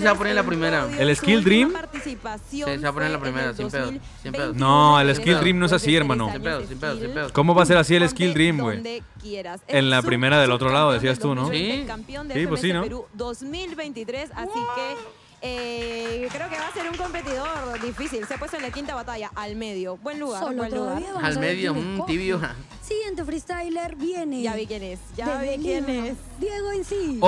se va a poner en la primera. ¿El Skill Dream? Sí, se va a poner en la primera, sin pedo. Sin pedo. No, el Skill Dream no es así, hermano. Sin pedo, sin pedo, sin pedo. ¿Cómo va a ser así el Skill Dream, güey? En la primera del otro lado, decías tú, ¿no? Sí. Sí, pues sí, ¿no? Perú 2023, así que creo que va a ser un competidor difícil. Se ha puesto en la quinta batalla, al medio. Buen lugar, Solo buen lugar. todavía vamos Al a ver medio, quién escoge. tibio. Siguiente freestyler viene. Ya vi quién es, ya desde vi quién Lima, es. Diego en sí.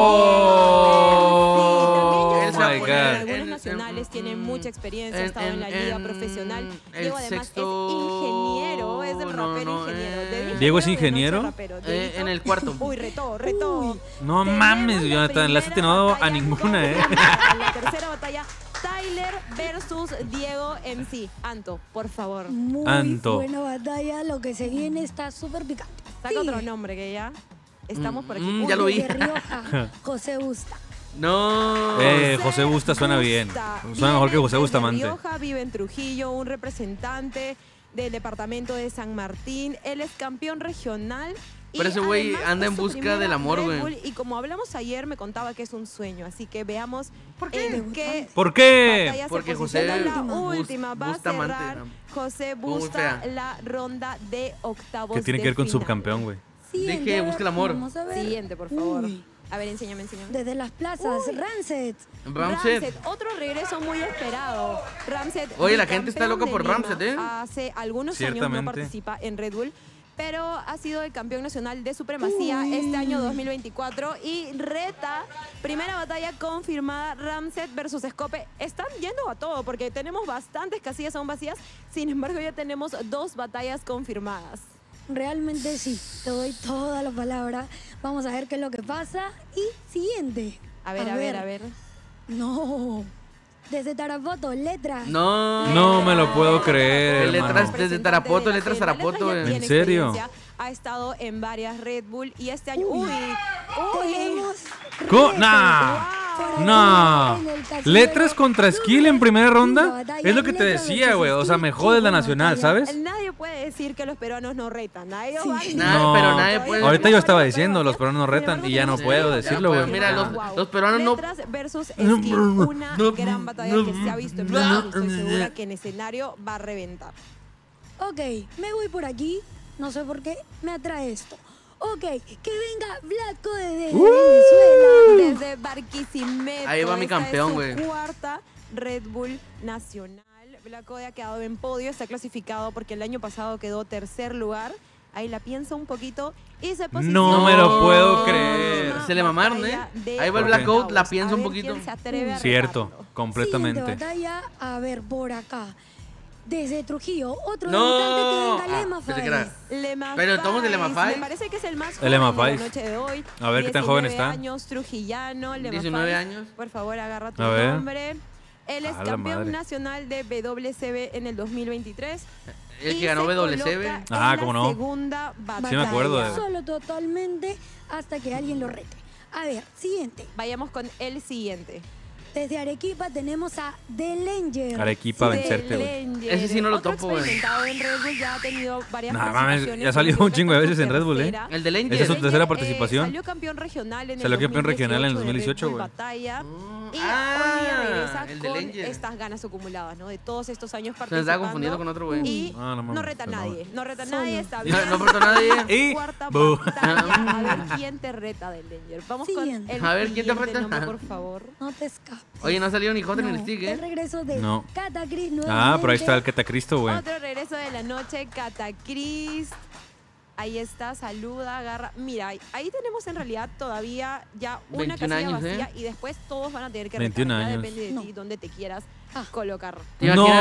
¡Oh! Sí, Él también se ya va a en poner algunos en- nacionales, tiene en- mucha experiencia, ha en- estado en la liga en profesional. el Diego además sexto- es ingeniero, es el no, rapero no, ingeniero. Te dije ¿Diego es de noche ingeniero? rapero. Dieguito. En el cuarto. Uy, retó. No Tenemos mames, la Jonathan, le has primera atinado a batalla ninguna, ¿eh? confirmada. En la tercera batalla, Tyler versus Diego MC. Anto, por favor. Muy Anto. buena batalla. Lo que se viene está súper picante. Saca otro nombre que ya estamos por aquí. Mm, Uy, ya lo vi. De Rioja, José Busta. No. José Busta suena bien. Suena mejor que José Viene Bustamante. desde Rioja, vive en Trujillo, un representante del departamento de San Martín. Él es campeón regional. Y Pero ese güey además anda es en su busca primera del amor, Red güey. Bull, y como hablamos ayer, me contaba que es un sueño. Así que veamos ¿Por qué? en qué ¿Por qué? batalla se Porque posiciona. José La última va a Bustamante, cerrar ¿no? José Muy Busta fea. la ronda de octavos. ¿Qué tiene de que ver con final. subcampeón, güey? Siguiente, Dije, a ver, busca el amor. Vamos a ver. Siguiente, por favor. Uy, A ver, enséñame. desde las plazas, Ramset. Ramset. Otro regreso muy esperado. Ramset. Oye, la gente está loca bicampeón por de Lima. Ramset, ¿eh? Hace algunos años no Ciertamente. participa en Red Bull, pero ha sido el campeón nacional de supremacía este año 2024 y reta, primera batalla confirmada, Ramset versus Scope. Están yendo a todo porque tenemos bastantes casillas aún vacías, sin embargo ya tenemos 2 batallas confirmadas. Realmente sí, te doy toda la palabra. Vamos a ver qué es lo que pasa. Y siguiente. A ver. No. Desde Tarapoto, letras. No. No me lo puedo creer, Letras hermano. desde Tarapoto, letras Letras Tarapoto, ya güey. tiene ¿En serio? experiencia, ha estado en varias Red Bull y este año... Uy. Uy. Tenemos ¿Cómo? retos. Nah. Por No. en el casillero ¿Letras contra Skill en primera ronda? batalla, Es lo que te Letras decía, versus güey. O sea, Skill, me jode la qué buena nacional, batalla. ¿sabes? Nadie puede decir que los peruanos no retan. Nadie Sí. van- Nada, pero nadie puede- Ahorita yo estaba diciendo, los peruanos no retan y ya no Sí, puedo ya decirlo, pues, güey. mira, los peruanos no- Letras versus Skill, una gran batalla que se ha visto en Perú y estoy segura que en escenario va a reventar. Ok, me voy por aquí. No sé por qué me atrae esto. Ok, que venga Blanco desde Venezuela. Desde Barquisimeto. Ahí va mi esta campeón, es güey. su cuarta Red Bull nacional. Blacode ha quedado en podio, está clasificado porque el año pasado quedó tercer lugar. Ahí la piensa un poquito y se posiciona. No me lo puedo creer. Se le mamaron, ¿eh? Batalla de Ahí va el ¿Por qué? Blackout, la octavos. piensa A un ver poquito. quién se atreve a Cierto, retarlo. completamente. Siguiente batalla, a ver, por acá. Desde Trujillo, otro No. debutante que venga Lema Pensé que era- Lema Pero estamos de Lema Faiz, Faiz. Me parece que es el más El joven Lema de la Faiz. noche de hoy. A ver qué tan joven 19 está. años, trujillano, Lema 19 Faiz. años. Por favor, agarra tu A ver. nombre. Él es A la campeón madre. nacional de WCB en el 2023. El y que ganó se WCB. coloca en Ah, la cómo no. segunda batalla. Sí me acuerdo de- Solo totalmente hasta que alguien lo rete. A ver, siguiente. Vayamos con el siguiente. Desde Arequipa tenemos a The Langer. Arequipa, De vencerte, güey. Lenger. Ese sí no lo Otro topo, güey. experimentado en Red Bull, ya ha tenido varias Nah, mames, participaciones ya salió en un chingo de esta veces en Red Bull, ¿eh? tercera. El de Langer. Esa es su Lenger, tercera participación. Salió campeón regional en Salió el campeón regional en el 2018 2018, de Red güey. Bull Batalla. Y Ah, hoy día regresa el de con Langer. estas ganas acumuladas, ¿no? De todos estos años Se me participando. estaba confundiendo con otro, güey. Y Ah, no mames, no reta a perdón. nadie. No reta a Solo. nadie, está bien. No apretó a nadie. Y- Cuarta Bu. batalla. A ver quién te reta del Danger. Vamos Siguiente. con el A ver, ¿quién te siguiente reta? nombre, por favor. No te escapes. Oye, no ha salido ni Hot ni No, el Stick, el ¿eh? regreso de No. Catacris Ah, nuevamente. pero ahí está el Catacristo, güey. Otro regreso de la noche, Catacris. Ahí está, saluda, agarra. Mira, ahí tenemos en realidad todavía ya una 21 casilla años, vacía ¿eh? y después todos van a tener que 21 retar. Ya años. depende de No. ti dónde te quieras Ah. colocar. ¿Te imaginas?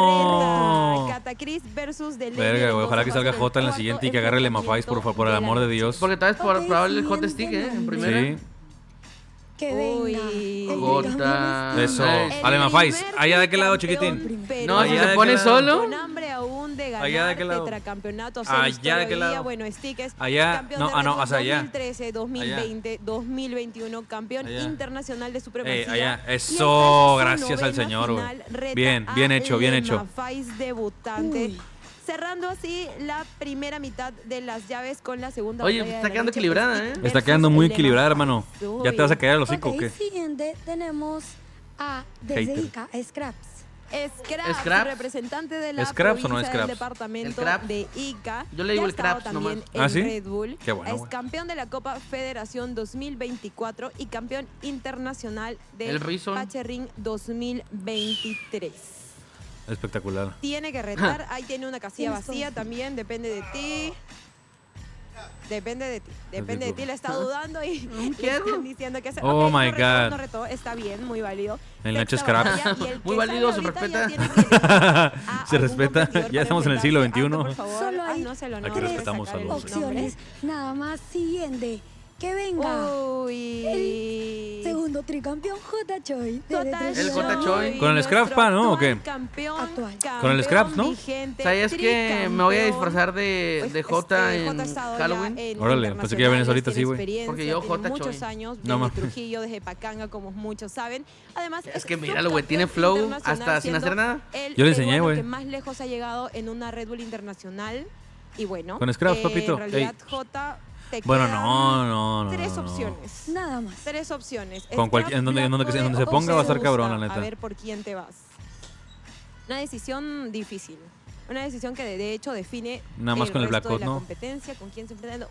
No. Reta, Catacris versus The Verga, Legend, güey, ojalá que entonces salga va a ser Jota en la cuarto siguiente y que agarre el enfrentamiento Lemafais, por el de amor la de noche. Dios. Porque tal vez Ok, probable el Hot siguiente Stick, ¿eh? En nombre. primera. Sí. Que Uy. venga. el Jota. bicampeón Eso. Ay. El Alemafais, primer ¿allá de qué lado, campeón chiquitín? Perú. No, si Allá se de pone qué lado. solo. Con hambre aún de ganar ¿Allá de qué lado? tetracampeonato. ¿Allá de qué lado? Bueno, Stickers. Allá, Campeón no, de ah, no, Red Bull o sea, allá. 2013, 2020, 2021, campeón Allá. internacional de supremacía. Allá. Y Eso, esta es su gracias al novena señor, güey. final, reta Bien, a bien hecho, bien hecho. Lemafais debutante. Uy. Cerrando así la primera mitad de las llaves con la segunda Oye, batalla de está la quedando noche, equilibrada, Stick ¿eh? Está versus quedando muy Lemafais. equilibrada, hermano. ¿Ya te vas a caer al hocico o Ok, qué? siguiente tenemos A desde Ica, Scraps. Scraps, representante de la ¿Scraps o no provincia del Scraps? departamento Scraps. de Ica. Yo le digo Ya ha el estado Scraps también nomás. en ¿Ah, sí? Red Bull. Qué bueno, Es güey. campeón de la Copa Federación 2024 y campeón internacional del El Reason. Pache-Ring 2023. Espectacular. Tiene que retar. Ahí tiene una casilla vacía también. Depende de ti. Depende de ti. Depende de ti. Le está dudando y le están diciendo que hace. Oh, Ok, my no retó, God. no retó. Está bien, muy válido. El Nacho Sexta Scraps. batalla, y el que Muy válido, sale se ahorita respeta. ya tiene que elegir a Se algún respeta. competidor Ya para estamos en el siglo enfrentarse. XXI. Anto, por favor, Solo hay haznos el honor Aquí de respetamos sacar a el los nombre. Opciones. Nada más. Siguiente. Que venga. Uy. Segundo tricampeón J. Choi. El J. Choi. ¿Con el Scraps, pa, no? ¿O qué? Actual. Con el Scraps, ¿no? ¿Sabías que me voy a disfrazar de Jota en Halloween? Órale, pensé que ya vienes ahorita, sí, güey. Porque yo, J. muchos Choi. años, No desde mames. Trujillo, desde Pacanga, como muchos saben. Además, Es que míralo, güey, tiene flow subcampeón hasta sin hacer nada. el Yo le enseñé, peruano güey. que más lejos ha llegado en una Red Bull internacional. Y bueno, Con Scraps, papito. En realidad, Ey. J, te Bueno, quedan no. tres no. opciones. Nada más. Tres opciones. Con cualquier- en donde se ponga va a estar cabrón, la neta. A ver por quién te vas. Una decisión difícil. Una decisión que de hecho define Nada más con el resto Black de Code, la ¿no? competencia, con quién se enfrentan.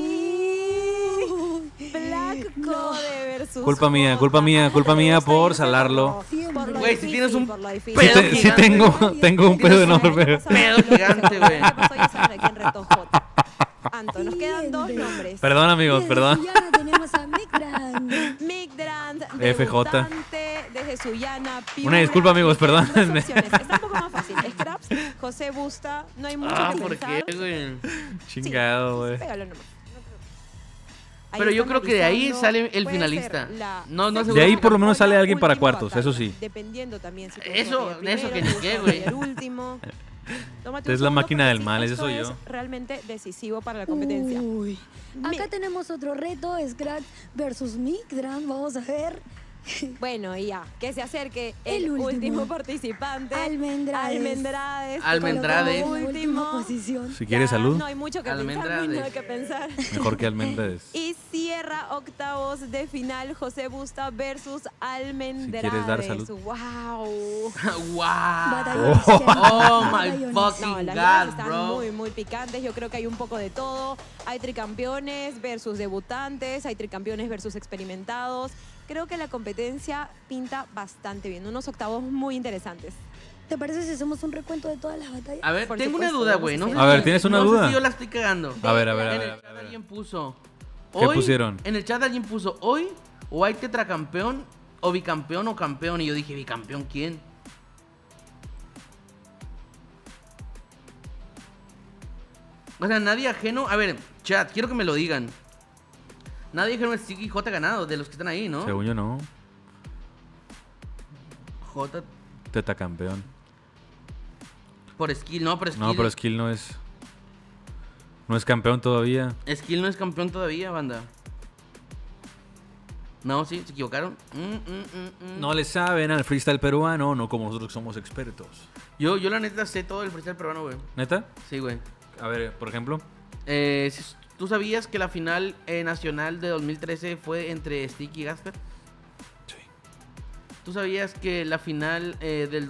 ¡Uy! Black Code versus Culpa mía por salarlo. Por lo Güey, si difícil, tienes un por lo difícil. pedo Sí gigante. tengo un pedo enorme. Pedo gigante, güey. ¿Qué pasó? Ya saben a quién retó J. Anto, nos quedan dos nombres. Perdón, amigos, perdón. Desde Sullana tenemos a Mick Brand. Mick Drand, FJ. debutante desde Sullana, Piura. Una disculpa, amigos, perdón. Dos opciones. Está un poco más fácil. Scraps, José Busta, no hay mucho que ¿Por pensar. qué, güey? Chingado, güey. Pégalo nomás. Ahí Pero yo está creo que de ahí analizando. sale el Puede finalista. ser la No, sexta De ahí por lo menos sale alguien para última cuartos, batalla, eso sí. Dependiendo también si te Eso- gusta batallar eso primero, que te ni gusta qué, güey. batallar último. Tómate un Es la segundo, máquina porque del sí, mal, ese esto soy es yo. realmente decisivo para la competencia. Uy. Acá tenemos otro reto, Scratch versus Mick Brand. Vamos a ver. Bueno, y ya, que se acerque el, El último. último participante. Almendrades. Almendrades. Almendrades. Colocado Última último. posición. Si quieres Ya salud, No hay mucho que pensar, no hay Almendrades. nada que pensar. mejor que almendras. Y cierra octavos de final José Busta versus Almendrades. quieres dar salud. ¡Wow! ¡Wow! Batallones, Oh chicos, my batallones. fucking No, las God, guerras están bro. muy, muy picantes. Yo creo que hay un poco de todo. Hay tricampeones versus debutantes, hay tricampeones versus experimentados. Creo que la competencia pinta bastante bien. Unos octavos muy interesantes. ¿Te parece si hacemos un recuento de todas las batallas? A ver, Por tengo supuesto, una duda, vamos güey. a No hacer sé A ver, si- ¿tienes una no duda? sé si yo la estoy cagando. A ver, a En ver. el chat alguien puso. ¿Qué hoy- pusieron? En el chat alguien puso hoy o hay tetracampeón o bicampeón o campeón. Y yo dije, ¿bicampeón quién? O sea, nadie ajeno. A ver, chat, quiero que me lo digan. Nadie ajeno es Sticky y J ganado, de los que están ahí, ¿no? Según yo no. J Teta campeón. por skill, no, por skill. No, pero Skill no es. No es campeón todavía. Skill no es campeón todavía, banda. No, sí, se equivocaron. No le saben al freestyle peruano, no como nosotros que somos expertos. Yo la neta sé todo el freestyle peruano, güey. ¿Neta? Sí, güey. A ver, por ejemplo. ¿Tú sabías que la final nacional de 2013 fue entre Sticky y Gasper? Sí. ¿Tú sabías que la final del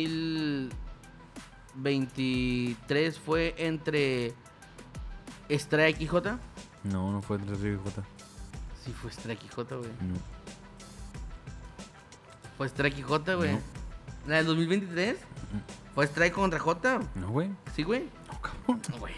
2023 fue entre Strike y J? No, no fue entre J. Sí, fue Strike y J, güey. No. Fue Strike y J, güey. No. ¿La del 2023? ¿Fue Strike contra J? No, güey. Sí, güey. No, cabrón. Güey.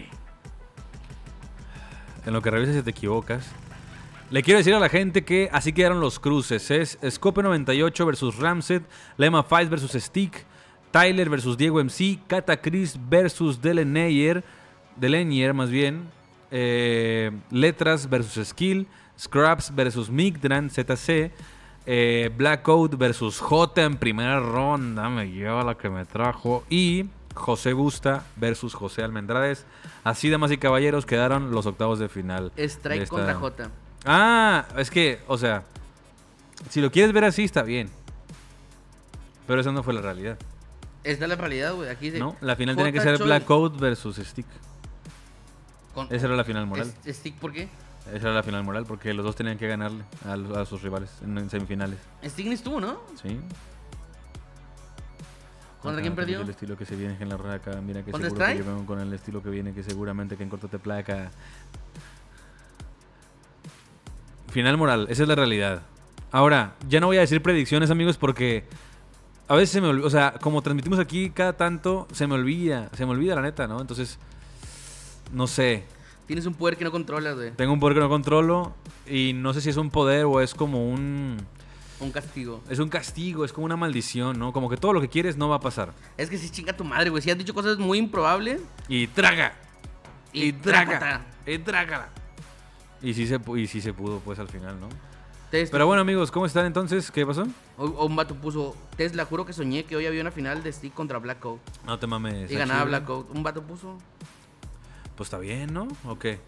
En lo que revisas si te equivocas. Le quiero decir a la gente que así quedaron los cruces. Es Scope 98 versus Ramset, Lema Fight versus Stick, Tyler versus Diego MC, Kata Chris versus Delenier más bien, Letras versus Skill, Scraps versus Migdran ZC, Black Code versus J en primera ronda, me lleva la que me trajo, y José Busta versus José Almendrades. Así, damas y caballeros, quedaron los octavos de final. Strike de esta- contra J. Ah, es que, o sea, si lo quieres ver así, está bien. Pero esa no fue la realidad, Esta es la realidad, güey. Aquí dice, ¿no? La final tenía que J. ser Choi Black Code versus Stick. con- Esa era la final moral. ¿Stick por qué? Esa era la final moral porque los dos tenían que ganarle a sus rivales en semifinales. Sting estuvo, ¿no? Sí. ¿Contra quién perdió? El estilo que se viene en la raca. Mira que ¿Contra seguro que Strike? yo vengo con el estilo que viene, que seguramente que en corto te placa. Final moral, esa es la realidad. Ahora, ya no voy a decir predicciones, amigos, porque a veces se me olvida, o sea, como transmitimos aquí cada tanto, se me olvida la neta, ¿no? Entonces, no sé. Tienes un poder que no controlas, güey. Tengo un poder que no controlo y no sé si es un poder o es como un... Un castigo. Es un castigo, es como una maldición, ¿no? Como que todo lo que quieres no va a pasar. Es que si chinga tu madre, güey. Si has dicho cosas muy improbables. Y traga. Y traga. Y trágala. Y sí se pudo, pues, al final, ¿no? Tesla. Pero bueno, amigos, ¿cómo están entonces? ¿Qué pasó? O un vato puso: Tesla, juro que soñé que hoy había una final de Stick contra Black Coat. No te mames. Y ganaba Black Coat. Un vato puso. Pues está bien, ¿no? ¿O qué?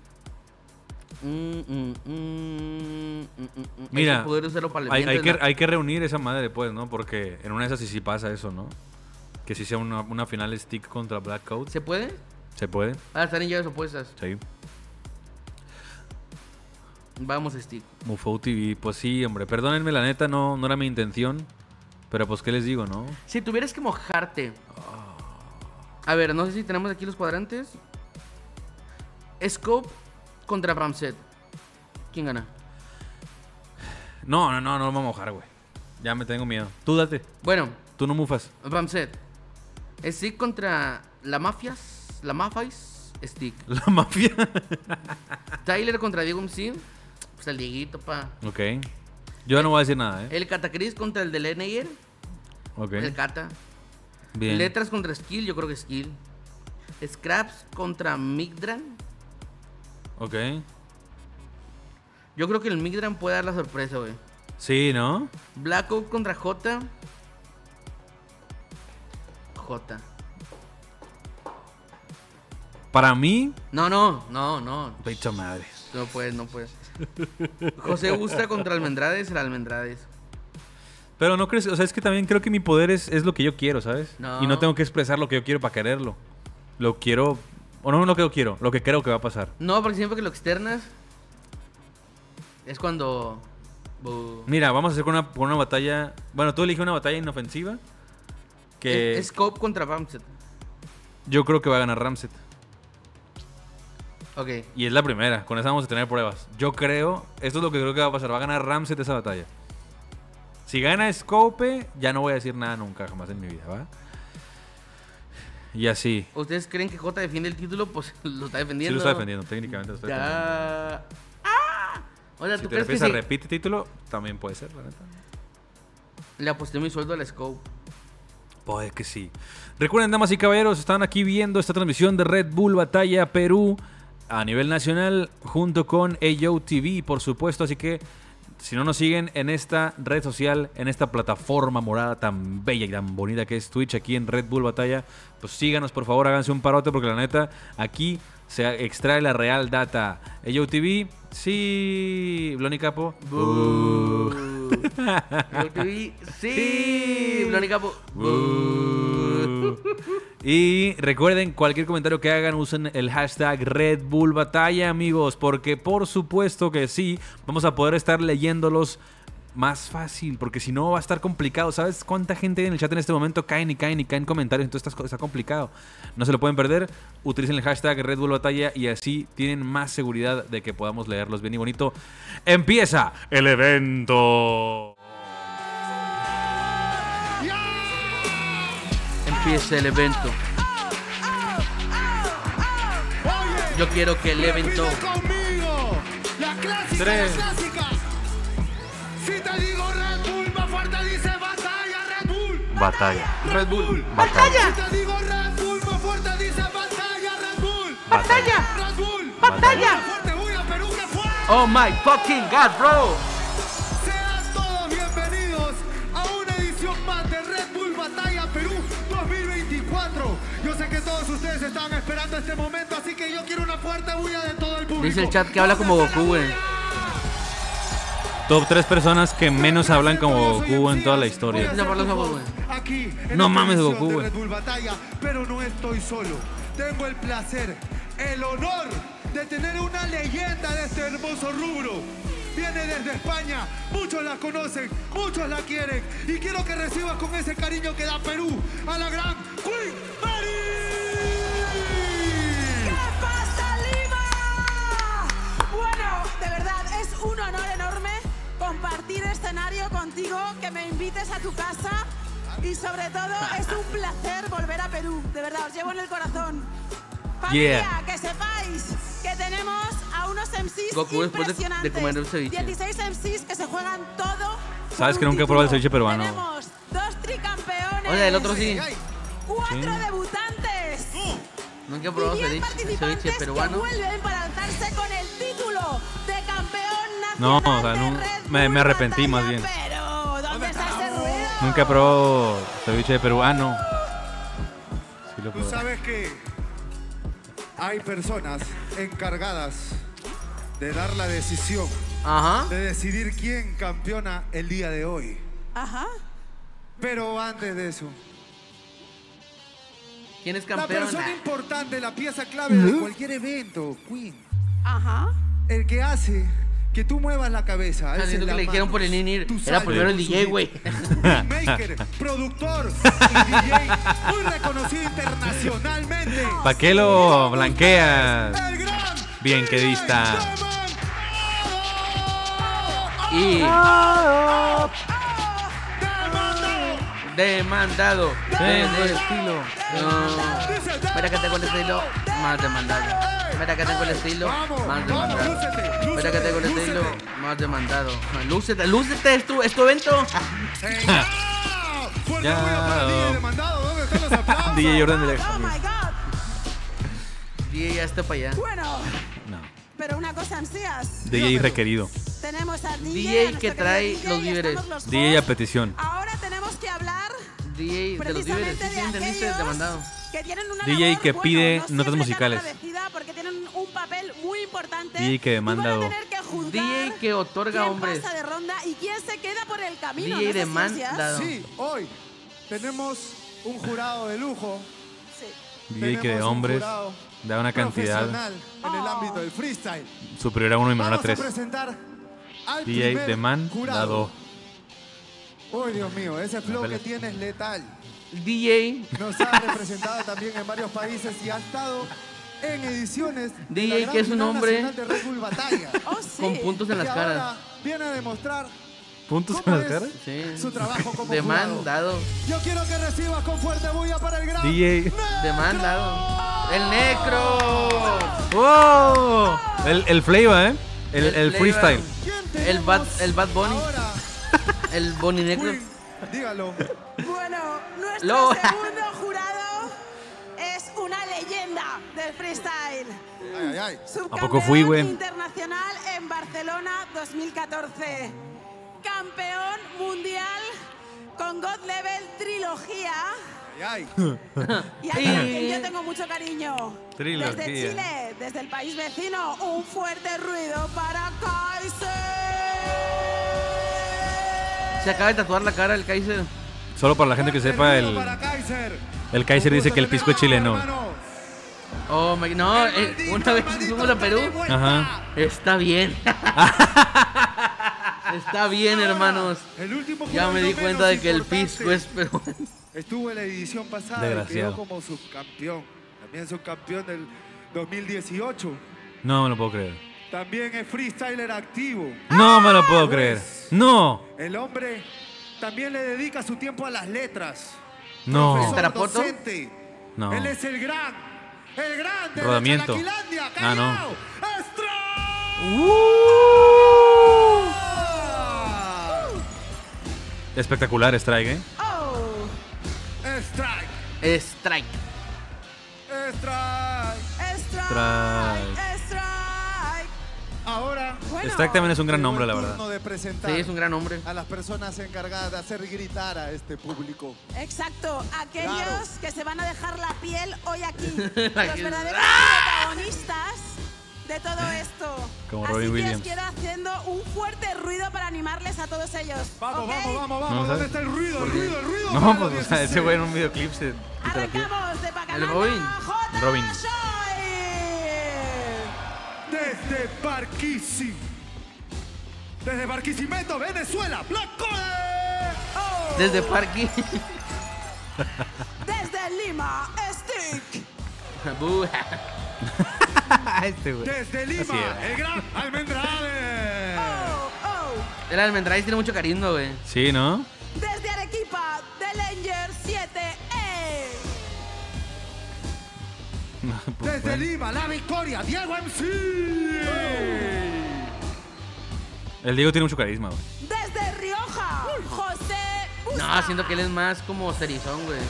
Mira, Ese poder usarlo para el hay viento, que reunir esa madre, pues, ¿no? Porque en una de esas sí pasa eso, ¿no? Que sí sea una final Stick contra Black Coat. ¿Se puede? ¿Se puede? Ah, están en llaves opuestas. Sí. Vamos, Stick. Mufo TV, pues sí, hombre. Perdónenme, la neta, no era mi intención. Pero pues, ¿qué les digo, no? Si tuvieras que mojarte. A ver, no sé si tenemos aquí los cuadrantes. Scope contra Ramset. ¿Quién gana? No me voy a mojar, güey. Ya me tengo miedo. Tú date. Bueno, Tú no mufas. Ramset. Stick contra la Mafias. La Mafias. Stick. La mafia. Tyler contra Diego MC. Pues el Dieguito, pa. Ok. Yo no voy a decir nada, ¿eh? El Catacris contra el de Leneyer. Ok. El Cata. Bien. Letras contra Skill, yo creo que Skill. Scraps contra Migdran. Ok. Yo creo que el Migdran puede dar la sorpresa, güey. Sí, ¿no? Black Oak contra J. J. Para mí... No. Pecho madre. No puedes. José Busta contra Almendrades, el Almendrades. Pero no crees... O sea, es que también creo que mi poder es lo que yo quiero, ¿sabes? No. Y no tengo que expresar lo que yo quiero para quererlo. Lo quiero... O no lo que yo quiero. Lo que creo que va a pasar. No, porque siempre que lo externas es cuando... Mira, vamos a hacer con una batalla... Bueno, tú elige una batalla inofensiva. Que Scope contra Ramset. yo creo que va a ganar Ramset. Ok. Y es la primera. Con esa vamos a tener pruebas. Yo creo... Esto es lo que creo que va a pasar. Va a ganar Ramset esa batalla. Si gana Scope, ya no voy a decir nada nunca, jamás en mi vida, ¿va? Y así. ¿Ustedes creen que J defiende el título? Pues lo está Sí defendiendo. lo está defendiendo, técnicamente lo está defendiendo. Ya. ¡Ah! O sea, Si ¿tú te crees que refieres a sí? repite título, también puede ser, la neta. Le aposté mi sueldo al Scope. Puede que sí. Recuerden, damas y caballeros, están aquí viendo esta transmisión de Red Bull Batalla Perú a nivel nacional junto con AYO TV, por supuesto. Así que si no nos siguen en esta red social, en esta plataforma morada tan bella y tan bonita que es Twitch, aquí en Red Bull Batalla, pues síganos, por favor, háganse un parote porque la neta, aquí se extrae la real data. AYO TV, sí. Bloni Capo. Sí. Bloni Capo. Y recuerden, cualquier comentario que hagan, usen el hashtag Red Bull Batalla, amigos, porque por supuesto que sí, vamos a poder estar leyéndolos más fácil, porque si no va a estar complicado. ¿Sabes cuánta gente en el chat en este momento caen comentarios? Entonces está complicado. No se lo pueden perder. Utilicen el hashtag Red Bull Batalla y así tienen más seguridad de que podamos leerlos bien y bonito. ¡Empieza el evento! Empieza el evento. Yo quiero que el evento. La clásica, Tres. la clásica. Si te digo Red Bull, más fuerte dice batalla, Red Bull. Batalla. Red Bull. Si te digo Red Bull, más fuerte dice batalla, Red Bull. ¡Batalla! Red Bull. ¡Batalla! Más fuerte voy a Perú que fue. Oh my fucking god, bro. Sean todos bienvenidos a una edición más de Red Bull Batalla Perú 2024. Yo sé que todos ustedes estaban esperando este momento, así que yo quiero una fuerte bulla de todo el público. Dice el chat que habla como Goku, güey. Top 3 personas que menos hablan como Goku en toda la historia. No, por los ojos, güey. Aquí, en No esta mames, edición Goku, de güey. Red Bull Batalla, pero no estoy solo. Tengo el placer, el honor de tener una leyenda de este hermoso rubro. Viene desde España, muchos la conocen, muchos la quieren. Y quiero que recibas con ese cariño que da Perú a la gran Queen Mary. ¿Qué pasa, Lima? Bueno, de verdad, es un honor enorme compartir escenario contigo, que me invites a tu casa. Y sobre todo, es un placer volver a Perú. De verdad, os llevo en el corazón. Familia, que sepáis que tenemos a unos MCs Goku después de impresionantes. comer el ceviche. 16 MCs que se juegan todo. Sabes por que un nunca he probado el título. ceviche peruano. Tenemos 2 tricampeones. Oye, el otro sí. 4 Sí. debutantes. Nunca he Y probado 10 ceviche participantes que peruano. vuelven para alzarse con el título de campeón No, nacional o sea, de no, Red me Bull arrepentí más Batalla bien. Perú. ¿Dónde está ese ruido? Nunca he probado ceviche peruano. Sí lo Tú probé. sabes que hay personas encargadas de dar la decisión, Ajá. de decidir quién campeona el día de hoy. Ajá. Pero antes de eso, ¿Quién es la campeón? persona importante, la pieza clave de cualquier evento, Queen, Ajá. el que hace que tú muevas la cabeza. Ah, siento que le dijeron por el Ninir. Era primero el DJ, güey. Maker, productor y DJ muy reconocido internacionalmente. ¿Para qué lo blanqueas? El gran Bien que DJ dista. Y Demandado. demandado. Tengo estilo. No. Mira que tengo el estilo más demandado. Mira que tengo el estilo Vamos, más vamos, demandado. lúcete, Mira que tengo el lúcete, estilo lúcete. más demandado. Lúcete, lúcete, es tu evento. ¡Venga! Fuerte Ya. apoyo para el DJ demandado. ¿Dónde están los aplausos? DJ Jordan de Oh my God. DJ ya está para allá. Bueno, No. pero una cosa, ansías. DJ requerido. Tenemos a DJ, DJ a nuestro que querido trae DJ, los y víveres. estamos los DJ a hosts. petición. Ahora tenemos que hablar DJ de los víveres. precisamente ¿Sí de entendiste? aquellos Demandado. que tienen una DJ labor, que bueno, pide no notas siempre tan musicales. agradecida, porque tienen un papel muy importante. DJ que y demanda van a o- tener que juzgar DJ que otorga quién hombres. pasa de ronda y quién se queda por el camino. DJ ¿no sé si demandado. ansías? Sí, hoy tenemos un jurado de lujo. Sí. DJ que de Tenemos un hombres jurado da una cantidad profesional en el ámbito del freestyle. superior a 1 y menor a Vamos a 3. presentar al DJ primer demandado. jurado. Uy, Dios mío, ese flow Apela. que tiene es letal. DJ. Nos ha representado también en varios países y ha estado en ediciones de DJ la gran que es un final hombre nacional de Red Bull Batalla. Oh, sí. Con puntos en las que caras. ahora viene a demostrar ¿Puntos en cómo las es caras? Sí. su trabajo como jurado. Demandado. Yo quiero que recibas con fuerte bulla para el gran DJ. Necro. Demandado. El Necro. ¡Wow! El flavor, ¿eh? El flavor. freestyle. ¿Quién El Bad tenemos Bunny. ahora? El Bonnie Necro. Queen, dígalo. Bueno, nuestro Lo- segundo jurado es una leyenda del freestyle. Ay, ay, ay. Subcampeón poco fui, güey? internacional en Barcelona 2014. Campeón mundial con God Level trilogía. Ay, ay. Y a quien yo tengo mucho cariño. Trilogía. Desde Chile, desde el país vecino, un fuerte ruido para Kaiser. Se acaba de tatuar la cara el Kaiser. Solo para la gente que sepa, ruido para Kaiser. el Kaiser dice que el pisco es chileno. Hermano. Oh my, no, Maldito, una vez maldito, fuimos a Perú. está de vuelta. Ajá. Está bien. Está bien, hermanos. El último Ya jurado me di no cuenta menos de que el importante. pisco es peruano. Estuvo en la edición pasada y Desgraciado. quedó como subcampeón. También subcampeón del 2018. No me lo puedo creer. También es freestyler activo. No me lo puedo creer. No. El hombre también le dedica su tiempo a las letras. No. Profesor, ¿Terapoto? docente. No. Él es el gran de Rodamiento. Chalaquilandia, Ah, no. Callao, Estra. Espectacular strike, ¿eh? Oh, Strike. Strike. Strike. strike, strike. Ahora Bueno, Strike también es un gran llegó nombre, el la turno verdad. de presentar Sí, es un gran hombre. a las personas encargadas de hacer gritar a este público. Exacto, aquellos Claro. que se van a dejar la piel hoy aquí. La Los que- verdaderos protagonistas de todo esto. Como Así Robin que Williams. os quiero haciendo un fuerte ruido para animarles a todos ellos. Vamos, ¿ok? vamos, vamos, vamos. No, ¿Dónde ¿sabes? está el ruido? El ruido, el ruido. No, para pues, los o sea, ese 16. güey en un videoclip se quita la piel. Arrancamos de Pacalana, El Robin. J. Robin. Shoy. Desde Barquisimeto, Venezuela, Black Code. Desde Parque. Desde Lima, Stick. Este güey. Desde Así Lima, era. el gran Almendrade. El Almendrade tiene mucho carisma, güey. Sí, ¿no? Desde Arequipa, The Langer 7E. Pues, Desde bueno. Lima, la victoria, Diego MC. El Diego tiene mucho carisma, güey. Desde Rioja, José Busta. No, siento que él es más como serizón, güey.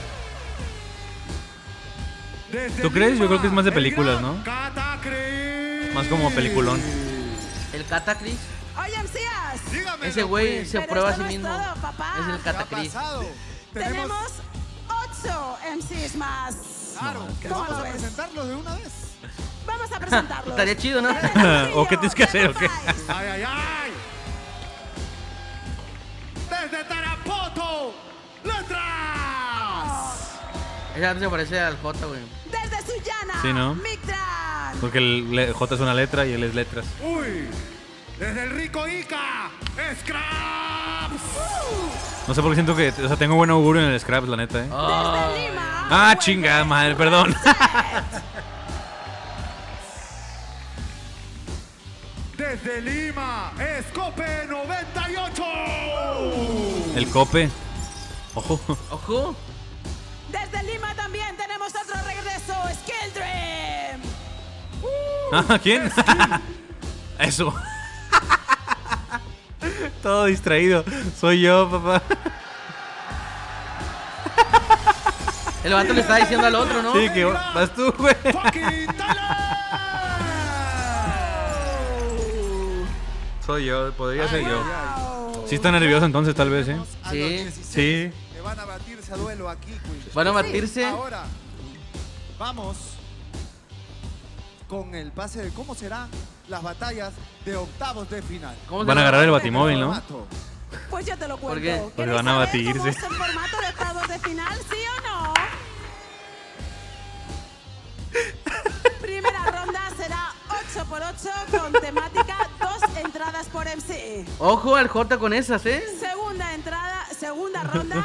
Desde ¿Tú crees? Yo creo que es más de el películas, gran ¿no? Catacris. Más como peliculón. El Catacris. Oye, MCs. Dígame. Ese güey se Pero prueba a esto sí no es mismo. todo, papá. Es el ¿Qué ha Catacris. pasado? Tenemos 8 MCs más. Claro, No, ¿Cómo vamos lo a ves? presentarlos de una vez. Vamos a presentarlos. Estaría chido, ¿no? ¿O qué tienes que hacer, o qué? Ay, ay, ay. Desde Tarapoto, letras. Esa se parece al J, güey. Desde Sullana, Sí, ¿no? Mictran. Porque el J es una letra y él es letras. Uy, desde el rico Ica, Scraps. No sé por qué siento que... O sea, tengo buen augurio en el Scraps, la neta, ¿eh? Desde Lima. Ah, chingada madre, perdón. Desde Lima, Escope 98. El Cope. Ojo. Ojo. Desde Lima también tenemos otro regreso, Skill Dream. Ah, ¿quién? Eso. Todo distraído. Soy yo, papá. El vato le está diciendo al otro, ¿no? Sí, que vas tú, güey. Fucking Tyler. Soy yo, podría ser yo. Wow. Sí está nervioso entonces, tal vez, ¿eh? A Sí. los 16 Sí. Que van a batirse a duelo aquí, güey. Van a batirse. Ahora, vamos con el pase de cómo serán las batallas de octavos de final. ¿Cómo se Van a llama? agarrar el batimóvil, ¿no? Formato. Pues yo te lo cuento. ¿Por qué? Porque ¿Queréis van a saber batirse. cómo es el formato de octavos de final, sí o no? Primera ronda será 8x8 con temática 2 entradas por MC. Ojo al J con esas, ¿eh? Segunda ronda,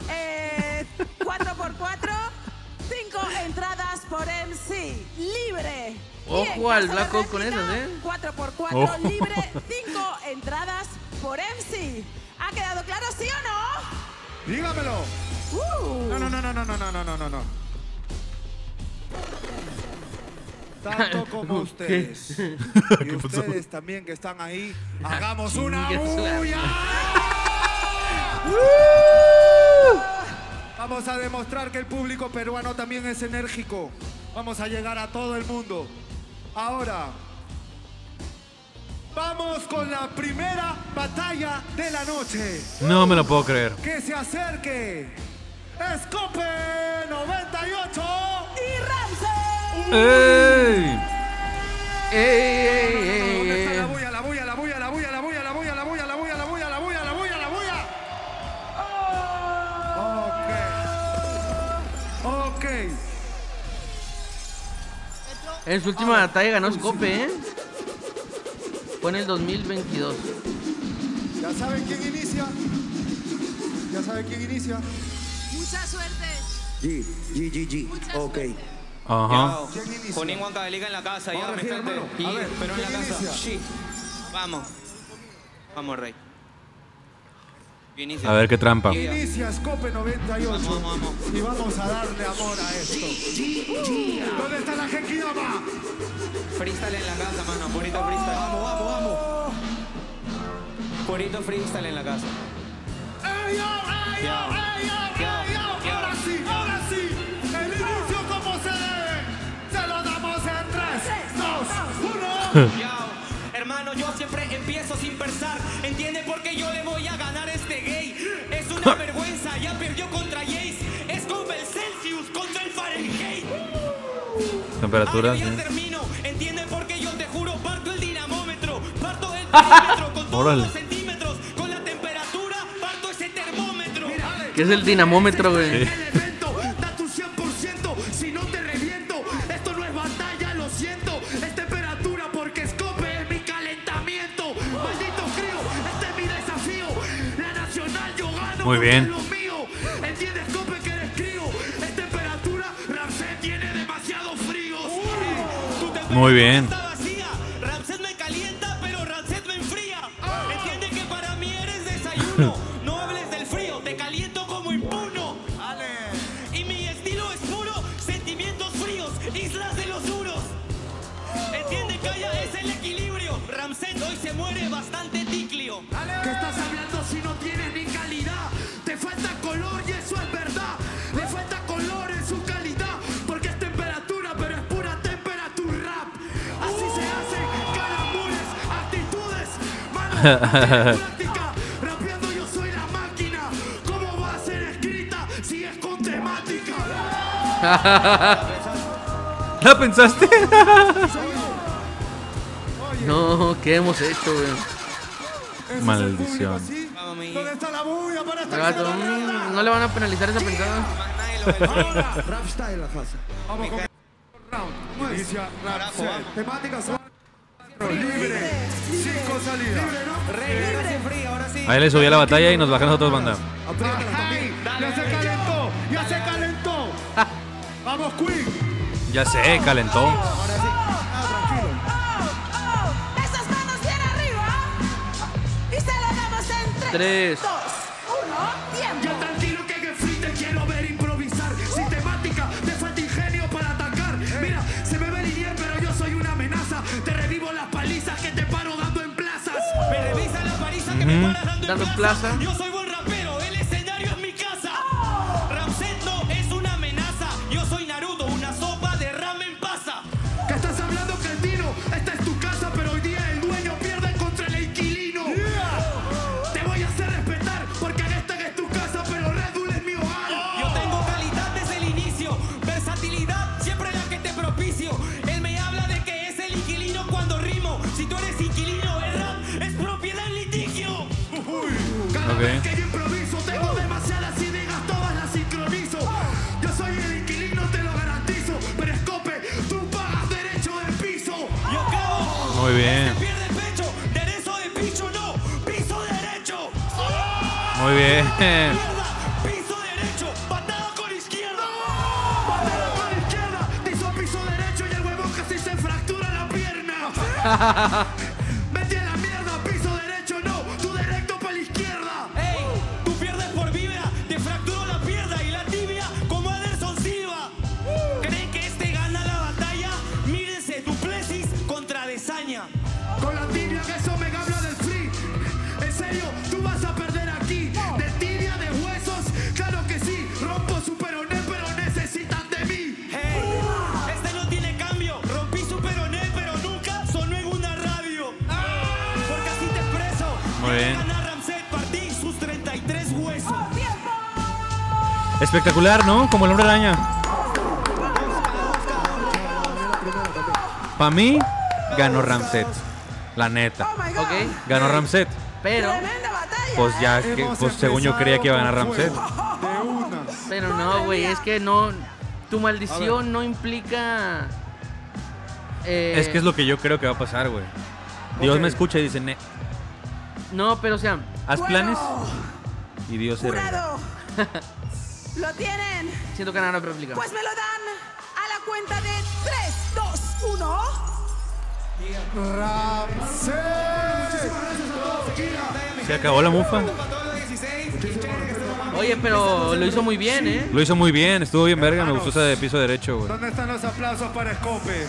4x4, 5 entradas por MC, libre. Y Ojo en al caso Black de Hawk con réplica, esas, ¿eh? 4x4, Ojo. libre, 5 entradas por MC. ¿Ha quedado claro, sí o Dígamelo. no? No. Tanto como ustedes. Y ustedes también que están ahí, hagamos una Chingue su madre. bulla. Vamos a demostrar que el público peruano también es enérgico. Vamos a llegar a todo el mundo. Ahora, vamos con la primera batalla de la noche. No me lo puedo creer. Que se acerque. Escope 98. Y Ramsey. ¡Ey! ¿Dónde está ¡Ey! la bulla, la bulla, la bulla, la bulla, la bulla, la bulla, la bulla, la bulla, la bulla, la bulla, la bulla, la bulla? Ok. En su última batalla ganó Scope, ¿eh? Fue en el 2022. ¿Ya saben quién inicia? ¿Ya saben quién inicia? Mucha suerte. G. Ok. Ajá. ¿Quién inicia? Con Huancavelica en la casa, ya, Ahora mi sí, gente. hermano. Y A ver, Perú en la ¿quién casa. inicia? Sí. Vamos. Vamos, rey. Yo inicio. A ver qué trampa. Yeah. Inicia Escope 98. Vamos. Y vamos a darle amor a esto. ¿Dónde está la Genkidama? Freestyle en la casa, mano. Purito freestyle. Vamos. Purito freestyle en la casa. ¡Ey, yo! Ahora sí. El inicio como se debe. Se lo damos en 3, 2, 1. Yao. Hermano, yo siempre empiezo sin pensar. ¿Entiende por qué yo le voy a ganar a este gay? Es una vergüenza, ya perdió contra Jace. Es como el Celsius contra el Fahrenheit. Temperaturas. Ahora yo ¿sí? ya termino. ¿Entiende por qué yo te juro? Parto el dinamómetro, parto el perímetro con todos Órale. los centímetros. Con la temperatura, parto ese termómetro. ¿Qué es el dinamómetro, güey? Sí. El evento, da tu 100%, si no te reviento. Esto no es batalla, lo siento. Es temperatura porque Escope Muy bien. Lo mío. ¿Entiendes, Cope, que eres crío? Es temperatura, Ramsés tiene demasiado frío. Tu temperatura Muy bien. está vacía. Ramsés me calienta, pero Ramsés me enfría. Entiende que para mí eres desayuno. No hables del frío, te caliento como impuno. Y mi estilo es puro, sentimientos fríos, islas de los duros. Entiende, calla, es el equilibrio. Ramsés hoy se muere bastante ticlio. ¿Qué estás hablando si no tienes ni calidad? Te falta color y eso es verdad. Le falta color en su calidad. Porque es temperatura, pero es pura temperatura rap. Así se hacen calambures, actitudes. Mano, práctica. Rapeando yo soy la máquina. ¿Cómo va a ser escrita si es con temática? ¿La pensaste? No, ¿qué hemos hecho, güey? Maldición. ¿Dónde está la bulla para esta Gato, acción? no le van a penalizar esa pensada. Ahora, Rap Style la casa. Vamos con round. Inicia Rap Style. Temáticas libre. 5 salidas. Ahí le subí a la batalla y nos bajan nosotros, banda. Ay, ya se calentó. Ya se calentó. Vamos, Queen. Ya sé, calentó. Esas manos bien arriba. Y se lo damos en 3, 2, 1, tiempo. Ya tranquilo que en el free te quiero ver improvisar. Sin temática, te falta ingenio para atacar. Mira, se me ve lineal, pero yo soy una amenaza. Te revivo las palizas que te paro dando en plazas. Me revisa la paliza que me paras dando Dando en en plaza. plaza. Yo soy buen rapero, el escenario es mi casa. Ramsés no es una amenaza. Yo soy Naruto, una sopa de ramen pasa. ¿Qué estás hablando, cretino? Esta es tu casa, pero hoy día el dueño pierde contra el inquilino. Te voy a hacer respetar, porque esta es tu casa, pero Red Bull es mi hogar. Yo tengo calidad desde el inicio, versatilidad siempre la que te propicio. Él me habla de que es el inquilino cuando rimo. Si tú eres inquilino, el rap es propiedad en litigio. Cada Ok. vez que yo improviso, tengo demasiadas ideas, todas las sincronizo. Yo soy el inquilino, te lo garantizo. Pero Escope, tú pagas derecho de piso. Yo cago. Muy bien. Se pierde el pecho, derecho de picho no, piso derecho. Muy bien. Mierda, piso derecho, patada con izquierda. Patada con la izquierda, te hizo piso derecho y el huevón casi se fractura la pierna. Vete a la mierda, piso derecho no, tú directo para la izquierda. Ey, tú pierdes por vibra, te fracturo la pierna y la tibia como Anderson Silva. ¿Creen que este gana la batalla? Mírense, Duplessis contra Desaña. Con la tibia que eso me habla del free. En serio, tú vas a perder aquí. De tibia, de huesos, claro que sí. Rompo su peroné, pero necesitan de mí. Hey, este no tiene cambio. Rompí su peroné, pero nunca sonó en una radio. Porque así te expreso. Muy bien. Gana Ramsés, partí sus 33 huesos. Espectacular, ¿no? Como el hombre araña. Para mí, ganó Ramset. La neta. Oh my God. ok. Ganó Ramset. Pero, Tremenda batalla. Pues ya que, pues según yo creía que iba a ganar Ramset. De una. pero no, güey, es que no. Tu maldición no implica. Es que es lo que yo creo que va a pasar, güey. Dios me escucha y dice, No, pero o sea, haz planes y Dios se reirá. Jurado. ¿Lo tienen? siento que nada no réplica. Pues me lo dan a la cuenta de 3, 2, 1. Ramsés. Se acabó la mufa. Oye, pero lo hizo muy bien, ¿eh? Lo hizo muy bien, estuvo bien verga, me gustó ese de piso derecho, güey. ¿Dónde están los aplausos para Escope?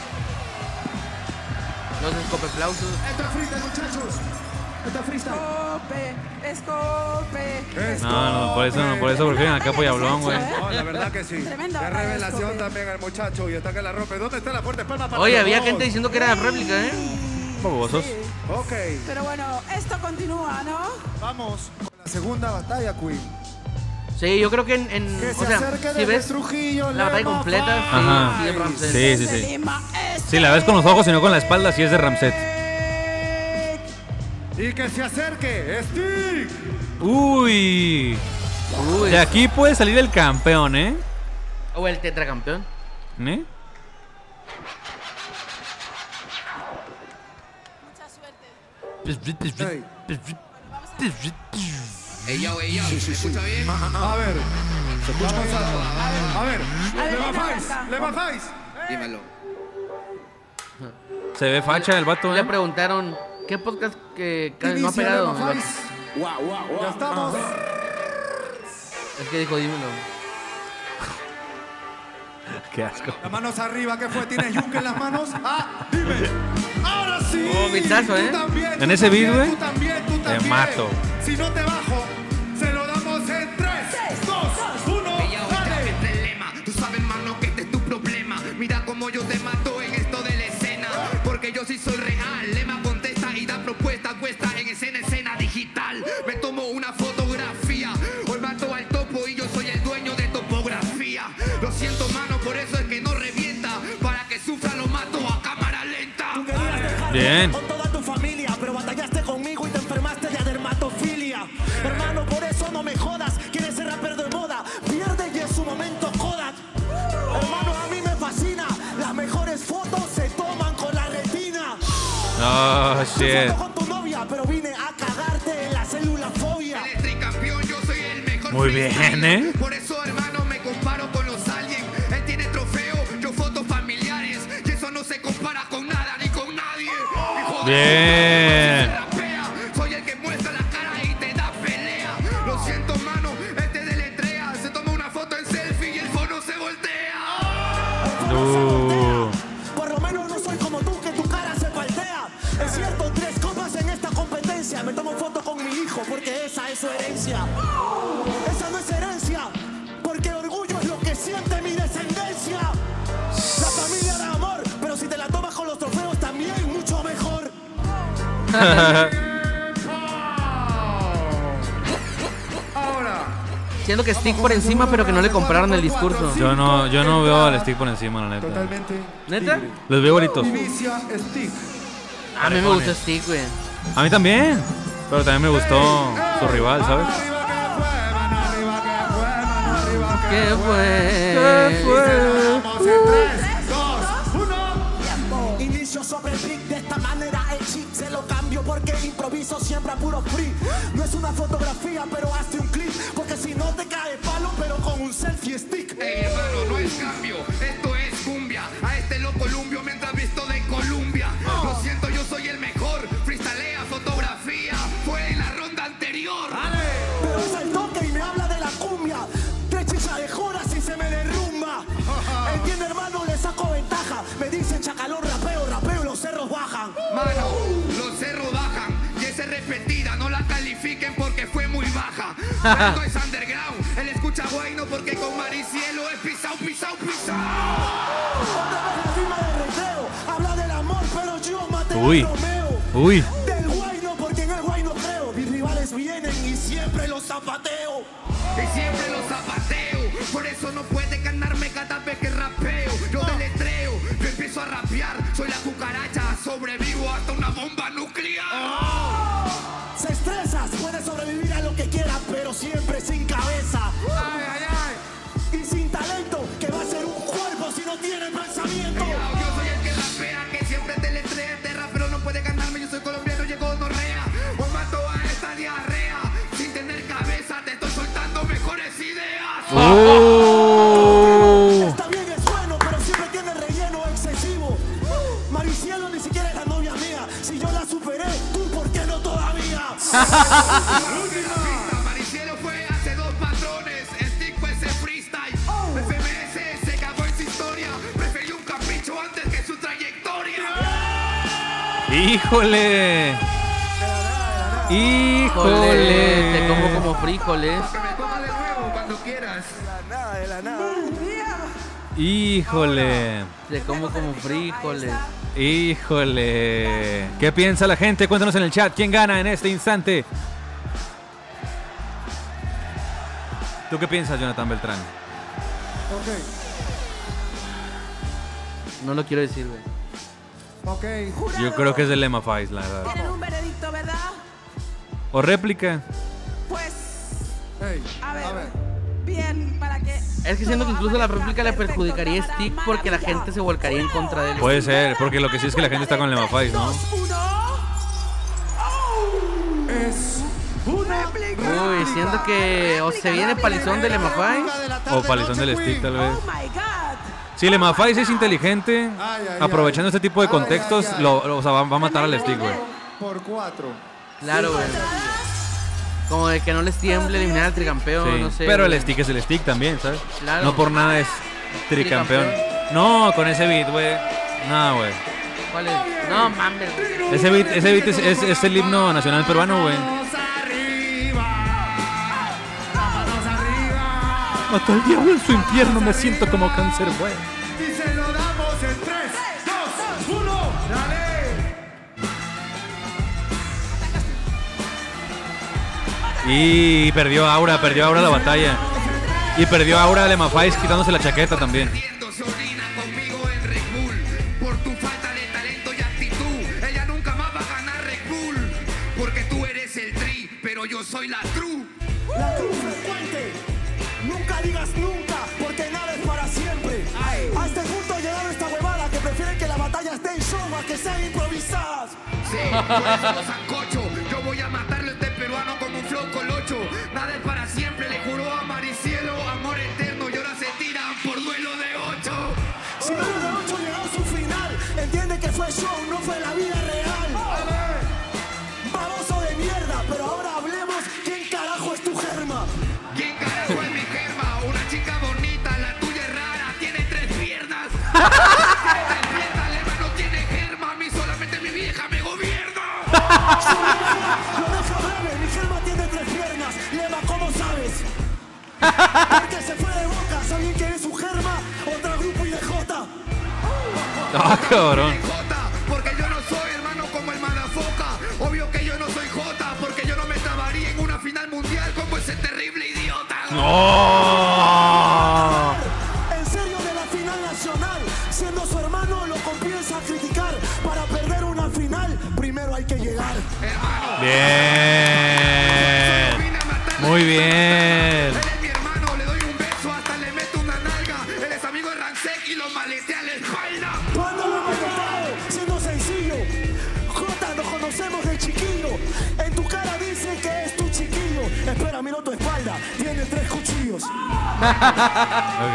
Los escopeplausos. Esto es freestyle, muchachos. Esto es freestyle. Escope. No, por eso prefieren acá Pollablón, güey. No, la verdad que sí. Tremenda Qué batalla, revelación Escope. también al muchacho y está que la rompe. ¿Dónde está la fuerte palma para Oye, los había dos? gente diciendo que era réplica, ¿eh? Babosos. Ok, Pero bueno, esto continúa, ¿no? vamos con la segunda batalla, Queen. Sí, yo creo que Que o se sea, acerque si desde ves Trujillo, la batalla Lema completa, sí, Ajá. sí es Ramsés. Sí, sí, Desde sí. Lima, Si la ves con los ojos y no con la espalda, sí es de Ramset. Y que se acerque, Stick. Uy. Uy, De aquí puede salir el campeón, ¿eh? o el tetracampeón. ¿Eh? Mucha suerte. Hey. Ey, yo, ¿me escucha bien? A ver. A ver. Adelante, ¿Le bajáis? Dímelo. Se ve facha el vato, Le preguntaron, ¿qué podcast que no ha Inicia, pegado? ¿le bajáis? Ya estamos. Es que dijo, dímelo. Qué asco. Las manos arriba, ¿qué fue? ¿Tienes yunque en las manos? Ah, dime. Ahora sí. Oh, vistazo, ¿eh? Tú también, En tú ese beat, también, güey, tú también, tú te también. mato. Si no te bajo, se lo damos en 3, 2, 1. Ey, yo, ¡Dale! este es el lema. Tú sabes, hermano, que este es tu problema. Mira cómo yo te mato en esto de la escena. Porque yo sí soy real. Lema contesta y da propuesta, cuesta en escena digital. Me tomo una fotografía. Hoy mato al topo y yo soy el dueño de topografía. Lo siento, mano, por eso es que no revienta. Para que sufra lo mato a cámara lenta. Bien. Con toda tu familia, pero batallaste conmigo y te enfermaste de dermatofilia. Hermano, por eso no me jodas. Quieres ser rapero de moda, pierde y es su momento Kodak. Hermano, a mí me fascina. Las mejores fotos se toman con la retina. Oh, Tu shit. foto con tu novia, pero vine a cagarte en la célula fobia. El tricampeón, yo soy el mejor. Muy bien, freestyler. ¿eh? Por eso, hermano, me comparo con los aliens. Él tiene trofeo, yo fotos familiares. Y eso no se compara con nada ni con nadie. Hijo de Bien. puta, rapea. Soy el que muestra la cara y te da pelea. Lo siento, mano, este deletrea. Se toma una foto en selfie y el fono se voltea. Por lo menos no soy como tú, que tu cara se paltea. Es cierto, 3 copas en esta competencia. Me tomo foto con mi hijo porque esa es su herencia. Esa no es herencia, porque orgullo es lo que siente mi descendencia. La familia da amor, pero si te la tomas con los trofeos también, mucho mejor. Ahora. Siento que stick por encima, pero que no le compraron el discurso. Yo no veo al stick por encima, la neta. Totalmente. ¿Neta? tigre. Los veo bonitos. Inicia Stick. A mí me gusta stick, güey. A mí también. Pero también me gustó su rival, ¿sabes? Arriba que fue, mano arriba que fue, mano arriba que ¿Qué fue? ¿Qué fue? Vamos en 3, 2, 1. Inicio sobre el beat de esta manera, el chip se lo cambio porque improviso siempre a puro free. No es una fotografía, pero hazte un clip, porque si no te cae palo, pero con un selfie stick. Ey, hermano, no es cambio, esto es cumbia. A este lo columbio mientras visto de Colombia. Lo siento, yo soy el mejor. Freestalea, fotografía. Fue en la ronda anterior. Pero es el toque y me habla de la cumbia. Te chicha de joras y se me derrumba. Entiende, hermano, le saco ventaja. Me dicen chacalón, rapeo y los cerros bajan. Mano, los cerros bajan. Y esa es repetida, no la califiquen porque fue muy baja. Esto es underground. Él escucha guayno porque con Maricielo es pisao. Otra vez la rima de recreo. Habla del amor, pero yo maté Uy. a Romeo. Uy. Del guayno porque en el guayno creo. Mis rivales vienen y siempre los zapateo. Y siempre los zapateo. Por eso no puede ganarme cada vez que rapeo. Yo deletreo, yo empiezo a rapear. Soy la cucaracha, sobrevivo hasta una bomba nuclear. Se estresas, puedes sobrevivir a lo que quieras, pero siempre sin cabeza. Y sin talento, que va a ser un cuerpo si no tiene pensamiento. Yo soy el que rapea, que siempre deletrea tierra, pero no puede ganarme. Yo soy colombiano, llegó Norrea. O mato a esta diarrea. Sin tener cabeza, te estoy soltando mejores ideas. Está bien, es bueno, pero siempre tiene relleno excesivo. Maricielo ni siquiera es la novia mía. Si yo la superé, ¿tú por qué no todavía? Maricielo fue hace 2 patrones. Stick fue ese freestyle. FMS se cagó en su historia. Prefirió un capricho antes que su trayectoria. ¡Híjole! ¡Híjole! Te como frijoles. Que me coma de nuevo cuando quieras. ¡Híjole! Te como frijoles. ¡Híjole! ¿Qué piensa la gente? Cuéntanos en el chat. ¿Quién gana en este instante? ¿Tú qué piensas, Jonathan Beltrán? No lo quiero decir, güey. Ok. Yo creo que es de Lema Fice, la verdad. Tienen un veredicto, ¿verdad? ¿O réplica? Pues, Hey, a ver. Bien, para que... Es que siento que incluso la réplica le Perfecto, perjudicaría a cámara, Stick porque la maravilla. gente se volcaría en contra de él. Puede ser, porque lo que sí es que la gente está con Lema Fice, ¿no? 2, 1. Es una Uy, siento que o se viene palizón del Lemafai. O palizón del Stick, tal vez. Oh my God. Si Lemafai es inteligente, Ay, ay, aprovechando este tipo de contextos, Ay, ay. o sea, va a matar al Stick, güey. Por 4. Claro, güey. Como de que no les tiemble eliminar al tricampeón, Sí, no sé. pero el güey. Stick es el Stick también, ¿sabes? Claro. No por nada es tricampeón. No, con ese beat, güey. No, güey. ¿Cuál es? No mames. Ese beat es el himno nacional peruano, güey. Mató al diablo en su infierno, me siento como cáncer, güey. Y se lo damos en 3, 2, 1. Dale. Y perdió Aura la batalla. Y perdió Aura Lemafai quitándose la chaqueta también. Se orina conmigo en Red Bull por tu falta de talento y actitud. Ella nunca más va a ganar Red Bull porque tú eres el tri, pero yo soy la true. La cruz frecuente. Nunca digas nunca, porque nada es para siempre. A este punto ha llegado esta huevada que prefieren que la batalla esté en show a que sean improvisadas. Sí, por eso lo sancocho. Yo voy a matarlo a este peruano con un flow colocho. Nada es para siempre, le juró a Maricielo amor eterno y ahora se tiran por duelo de 8. Si duelo de 8 llegó a su final, entiende que fue show, no fue la vida real. Baboso de mierda, pero ahora hablemos quién carajo es tu germa. ¿Quién carajo es mi germa? Una chica bonita, la tuya es rara, tiene 3 piernas. Tiene 3 piernas, Lema no tiene germa, a mí solamente mi vieja me gobierna. Lo dejo breve, mi germa tiene 3 piernas. Lema, ¿cómo sabes? Porque se fue de boca, ¿saben quién es su germa? Otra grupo y de Jota. Ah, cabrón. Jota, porque yo no soy hermano como el Madafoca. Obvio que yo no soy Jota, porque yo no me trabaría en una final mundial como ese terrible idiota. ¡No! En serio, de la final nacional, siendo su hermano, lo comienza a criticar. Para perder una final, primero hay que llegar. Bien. Muy bien. Él es mi hermano, le doy un beso, hasta le meto una nalga. Él es amigo de Ransek y lo maletea a la espalda. ¿Cuándo lo he maltratado? Siendo sencillo. Jota, nos conocemos de chiquillo. En tu cara dice que es tu chiquillo. Espera, miro tu espalda. Tiene 3 cuchillos. Ok.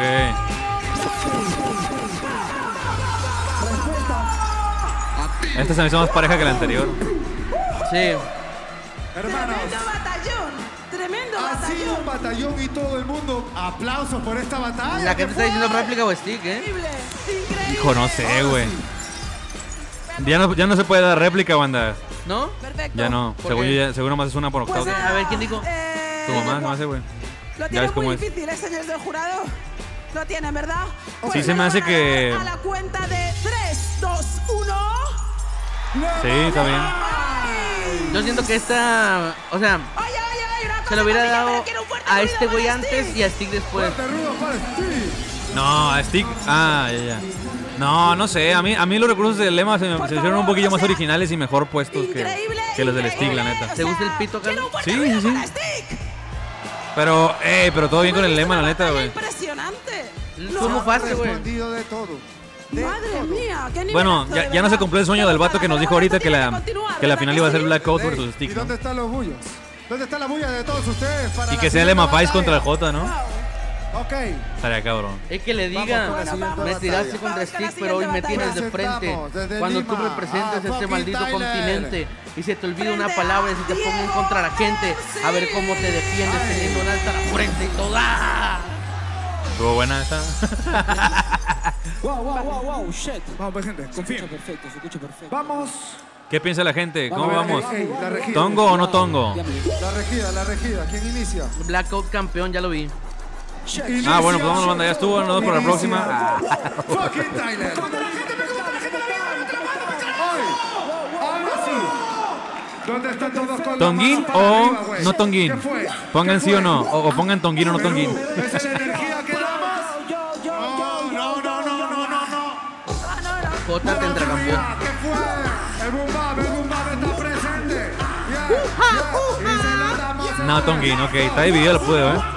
Esta se me hizo más pareja que la anterior. Sí. Hermanos, Tremendo batallón. Tremendo ha sido un batallón. batallón y todo el mundo. Aplausos por esta batalla. La ¿Qué gente está fue? diciendo réplica o stick, ¿eh? Increíble. Increíble. Hijo, no sé, güey. Ya no se puede dar réplica, banda. ¿No? Perfecto. Ya no. ¿Por Según qué? yo, seguro más es una por Pues octavo. A ver, ¿quién dijo? Tu mamá, no hace, güey. Lo Ya tiene ves cómo muy es. difícil, señores del jurado. Lo tienen, ¿verdad? Sí, se me hace que- A la cuenta de 3, 2, 1. Sí, está bien. Yo siento que esta. O sea, Oye, una cosa, se lo hubiera familia, dado pero quiero un fuerte a ruido este güey para antes Steve. y a Stick después. Fuerte ruido para Steve. No, a Stick. Ah, ya. No sé. A mí los recursos del Lema se hicieron un poquillo más originales y mejor puestos Increíble. que los del Stick, la increíble, neta. o ¿Te gusta sea, el pito, quiero un Carlos? fuerte Sí, ruido sí, sí. para Stick. Pero todo bien con el Lema, la neta, güey. Impresionante. ¿Cómo faste, güey? Respondido de todo. Madre mía, qué Bueno, nivelazo, de ya no se verdad. cumplió el sueño del vato que nos dijo ahorita que la final iba a ser Black Coat Ey, versus ¿y Stick, ¿no? dónde están los bullos? ¿Dónde está la bulla de todos ustedes? Para Y la que sea siguiente Lemafai contra el batalla? J, ¿no? Ok. Estaría cabrón. Es que le Vamos digan, con la siguiente me tiraste batalla. contra Vamos con la Stick, pero hoy me siguiente tienes de batalla. frente. Presentamos desde Cuando tú Lima representas a este fucking maldito Tyler. continente y se te olvida una Frente palabra y a se te pongan Diego contra la gente, a ver cómo te defiendes Ay. teniendo en alta la frente y todo. ¡Ah! Estuvo buena esa. Wow, shit. Vamos, pues, gente, confíen. Perfecto, se escucha perfecto. Vamos. ¿Qué piensa la gente? ¿Cómo vamos? Ey, la regida. ¿Tongo o no tongo? La regida. ¿Quién inicia? Blackout campeón, ya lo vi. Ah, bueno, pues vamos, banda. Ya estuvo. Nos vemos para la próxima. Fucking Tyler. Hoy, ahora sí. ¿Dónde están todos con la ¿Tonguín mano para o arriba, güey? no tonguín? ¿Qué fue? Pongan ¿Qué sí o fue? no. O pongan tonguín o no tonguín. ¿Esa es la energía que damos? No. Jota tendrá campeón. ¿Qué fue? El Boom Bap está presente. Y se lo damos. No, tonguín, ok. Está dividido el pude, ¿eh?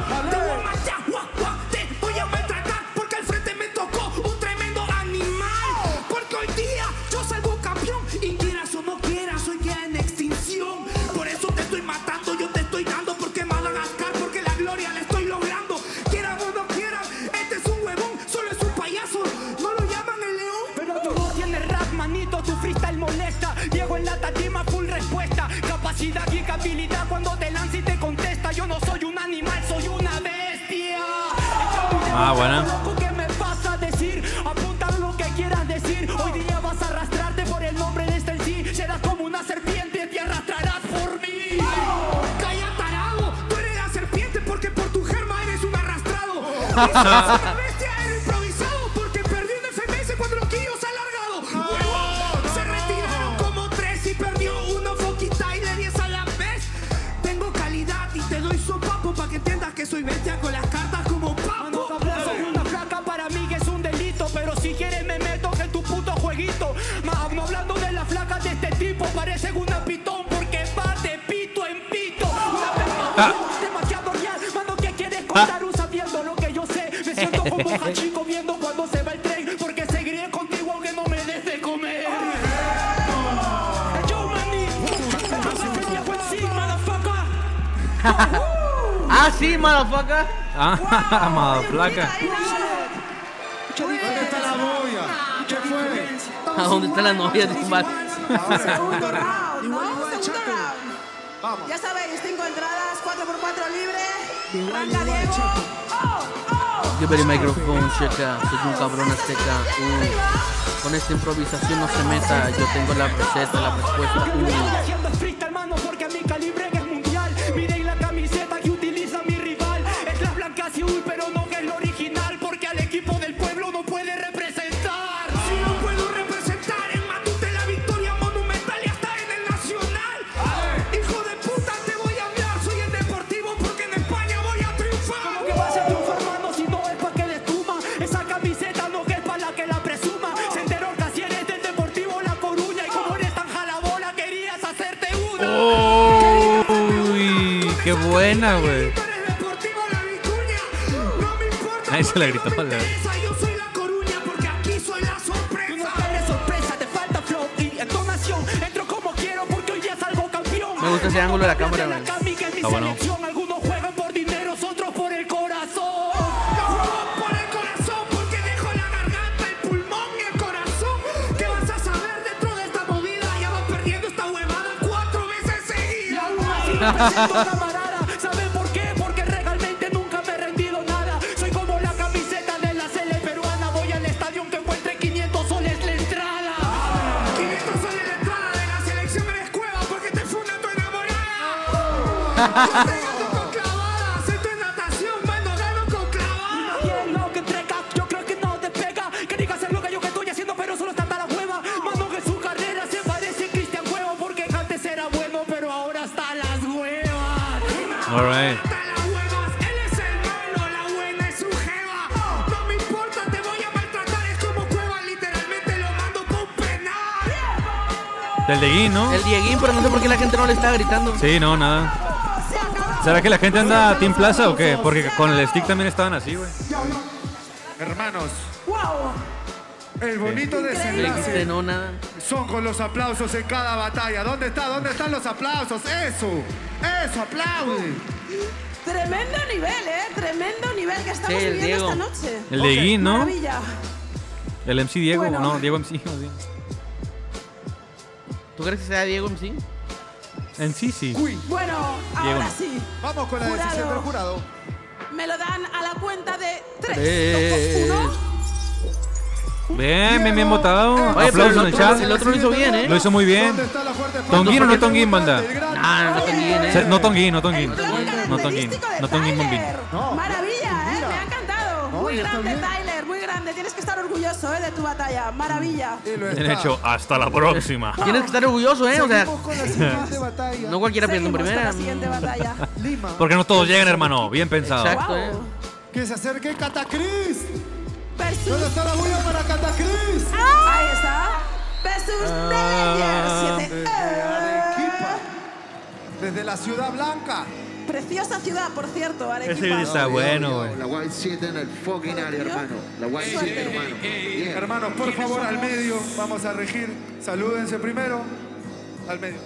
Te voy a maltratar porque al frente me tocó un tremendo animal. Porque hoy día yo salgo campeón y quieras o no quieras, soy ya en extinción. Por eso te estoy matando, yo te estoy dando Ah, buena. ¿Qué me vas a decir? Apunta lo que quieras decir. Hoy día vas a arrastrarte por el nombre de este en sí. Serás como una serpiente, te arrastrarás por mí. ¡Calla, tarado! Tú eres la serpiente porque por tu germa eres un arrastrado. Ah. Una bestia era improvisado porque perdió un FMS cuando los quillos ha alargado. Se retiraron como 3 y perdió uno Foki Tyler y es a la vez. Tengo calidad y te doy sopapo para que entiendas que soy bestia con las cartas como papo. Soy una flaca para mí que es un delito, pero si quieres me meto en tu puto jueguito. Más no hablando de las flacas de este tipo, parecen una pitón porque va de pito en pito. Una demasiado real, mano, ¿qué quieres contar? Sabiendo lo que yo sé, me siento como Hachico viendo cuando se va el tren, porque seguiré contigo aunque no me des de comer. Yo, maní, Ah, sí, motherfucker. Ah, motherfucker. ¿Dónde está la novia? ¿Qué fue? ¿A dónde está la novia de Zumba? Segundo round, ¿no? Segundo round. Ya sabéis, 5 entradas, 4x4 libre. Franca Diego. Give me microphone, checa. Soy un cabrón azteca. Con esta improvisación no se meta. Yo tengo la receta, la respuesta. Haciendo freestyle, mano, porque a mi calibre es mundial. Miren la camiseta que utiliza mi rival. Es la blanca azul, pero no es la original, porque al equipo del pueblo no puede representar. Si no puedo representar en Matute la victoria monumental y hasta en el nacional. Hijo de puta, te voy a hablar. Soy el deportivo porque en España voy a triunfar. ¿Cómo que vas a triunfar, mano, si no es pa' que le suma? Esa camiseta no es pa' la que la presuma. Se enteró que si eres del Deportivo La Coruña y como eres tan jalabola querías hacerte una. Uy, qué buena, güey. Tú eres Deportivo La Vicuña. No me importa. Ahí se la gritó. Yo soy La Coruña porque aquí soy la sorpresa. Tú no eres sorpresa, te falta flow y entonación. Entro como quiero porque hoy día salgo campeón. Me gusta ese ángulo de la cámara, güey. Está bueno. Algunos juegan por dinero, otros por el corazón. Yo juego por el corazón porque dejo la garganta, el pulmón y el corazón. ¿Qué vas a saber dentro de esta movida? Ya vas perdiendo esta huevada 4 veces seguidas. Camarada, ¿saben por qué? Porque realmente nunca me he rendido nada. Soy como la camiseta de la sele peruana. Voy al estadio aunque encuentre 500 soles la entrada. 500 soles de entrada de la selección de la escuela porque te funda tu enamorada. Yo te gano con clavadas, esto es natación, mano, gano con clavadas. Y es lo que entrega, yo creo que no despega. Que diga hacer lo que yo que estoy haciendo, pero solo está hasta la hueva. Mano, que su carrera se parece a Cristian Cueva, porque antes era bueno, pero ahora está a las huevas. All right. Hasta las huevas, él es el malo, la buena es su jeva. No me importa, te voy a maltratar, es como Cueva, literalmente lo mando con penal. Del Dieguín, ¿no? El Dieguín, pero no sé por qué la gente no le está gritando. Sí, no, nada. ¿Será que la gente anda Team Plaza o qué? Porque con el stick también estaban así, güey. Hermanos, ¡Wow! el bonito Le dijiste desenlace no, nada. son con los aplausos en cada batalla. ¿Dónde está? ¿Dónde están los aplausos? Eso, aplaude. Tremendo nivel, tremendo nivel que estamos Sí, el viviendo Diego. esta noche. El Dieguín, ¿no? Maravilla. El MC Diego, Bueno. no, Diego MC. más bien. ¿Tú crees que sea Diego MC? En sí, sí. Bueno, Diego. ahora sí. Vamos con la Jurado. decisión del jurado. Me lo dan a la cuenta de 3, Tres. 2, 1. Bien votado. Oye, pero Aplausos el en el otro, chat. el otro lo hizo bien, ¿eh? Lo hizo muy bien. ¿Dónde está la fuerte ¿Tonguín o no Tonguín, banda? Ah, no Tonguín, ¿eh? No Tonguín, no Tonguín. El plan No Tonguín. característico de No Tonguín Bombín. Tyler. Maravilla, me ha encantado. Muy grande, Tyler, muy grande. Tienes que estar orgulloso de tu batalla. Maravilla. Bien hecho. Hasta la próxima. Tienes que estar orgulloso, ¿eh? O sea, Seguimos con la siguiente batalla. no cualquiera pierde en Seguimos con primera. la siguiente batalla. Lima. Porque no todos llegan, hermano. Bien pensado. Exacto, ¿eh? Wow. Que se acerque Catacris. ¿Dónde Versus. está la bulla para Catacris? Ahí está. Versus Reyes. 7. Arequipa. Desde la Ciudad Blanca. Preciosa ciudad, por cierto, Ese Arequipa. está bueno, güey. La White 7 en el fucking área, hermano. La White 7, hermano. Bien. Hermanos, por favor, al medio. Vamos a regir. Salúdense primero. Al medio.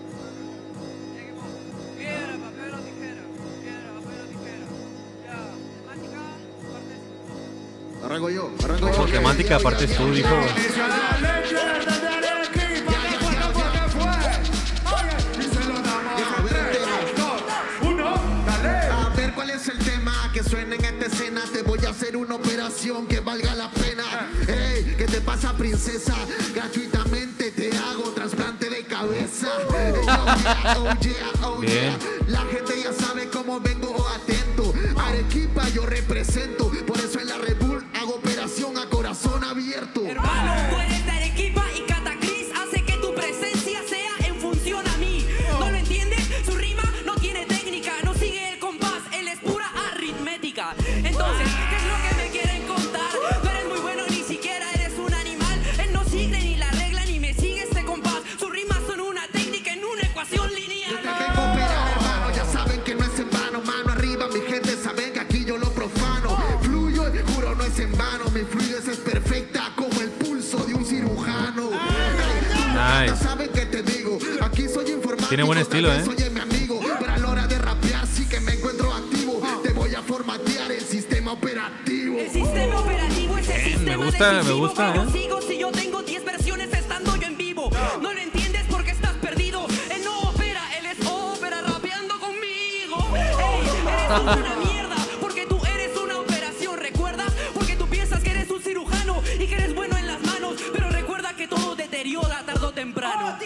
Arranco yo. Por temática, aparte es tú, dijo. Nacional Legend desde Arequipa. ¿Qué fue? Oye, y se lo damos. A ver, 3, 2, 1, dale. A ver cuál es el tema que suena en esta escena. Te voy a hacer hacer una operación que valga la pena. Ey, ¿qué te pasa, princesa? Gratuitamente te hago trasplante de cabeza. Ey, oh yeah, oh yeah, oh yeah. La gente ya sabe cómo vengo atento. Arequipa yo represento, por eso en la Red Bull hago operación a corazón abierto. Hermano, tú eres de Arequipa y Catacris hace que tu presencia sea en función a mí. ¿No lo entiendes? Su rima no tiene técnica, no sigue el compás, él es pura aritmética. Entonces, ¿qué es lo que me quieren contar? No eres muy bueno, ni siquiera eres un animal. Él no sigue ni la regla ni me sigue este compás. Sus rimas son una técnica en una ecuación lineal. Yo te vengo a operar, hermano, ya saben que no es en vano. Mano arriba, mi gente, saben que aquí yo lo profano. Fluyo, juro, no es en vano. Mi fluidez es perfecta como el pulso de un cirujano. Ya saben que te digo, aquí soy informático. Tiene buen estilo, Soy mi amigo, pero a la hora de rapear sí que me encuentro activo. Te voy a formatear el sistema operativo. El sistema operativo es el sistema me gusta, Yo sigo si yo tengo 10 versiones estando yo en vivo. No lo entiendes porque estás perdido. Él no opera, él es ópera rapeando conmigo. Ey, eres una mierda porque tú eres una operación. ¿Recuerdas? Porque tú piensas que eres un cirujano y que eres bueno en las manos. Pero recuerda que todo deteriora tarde o temprano.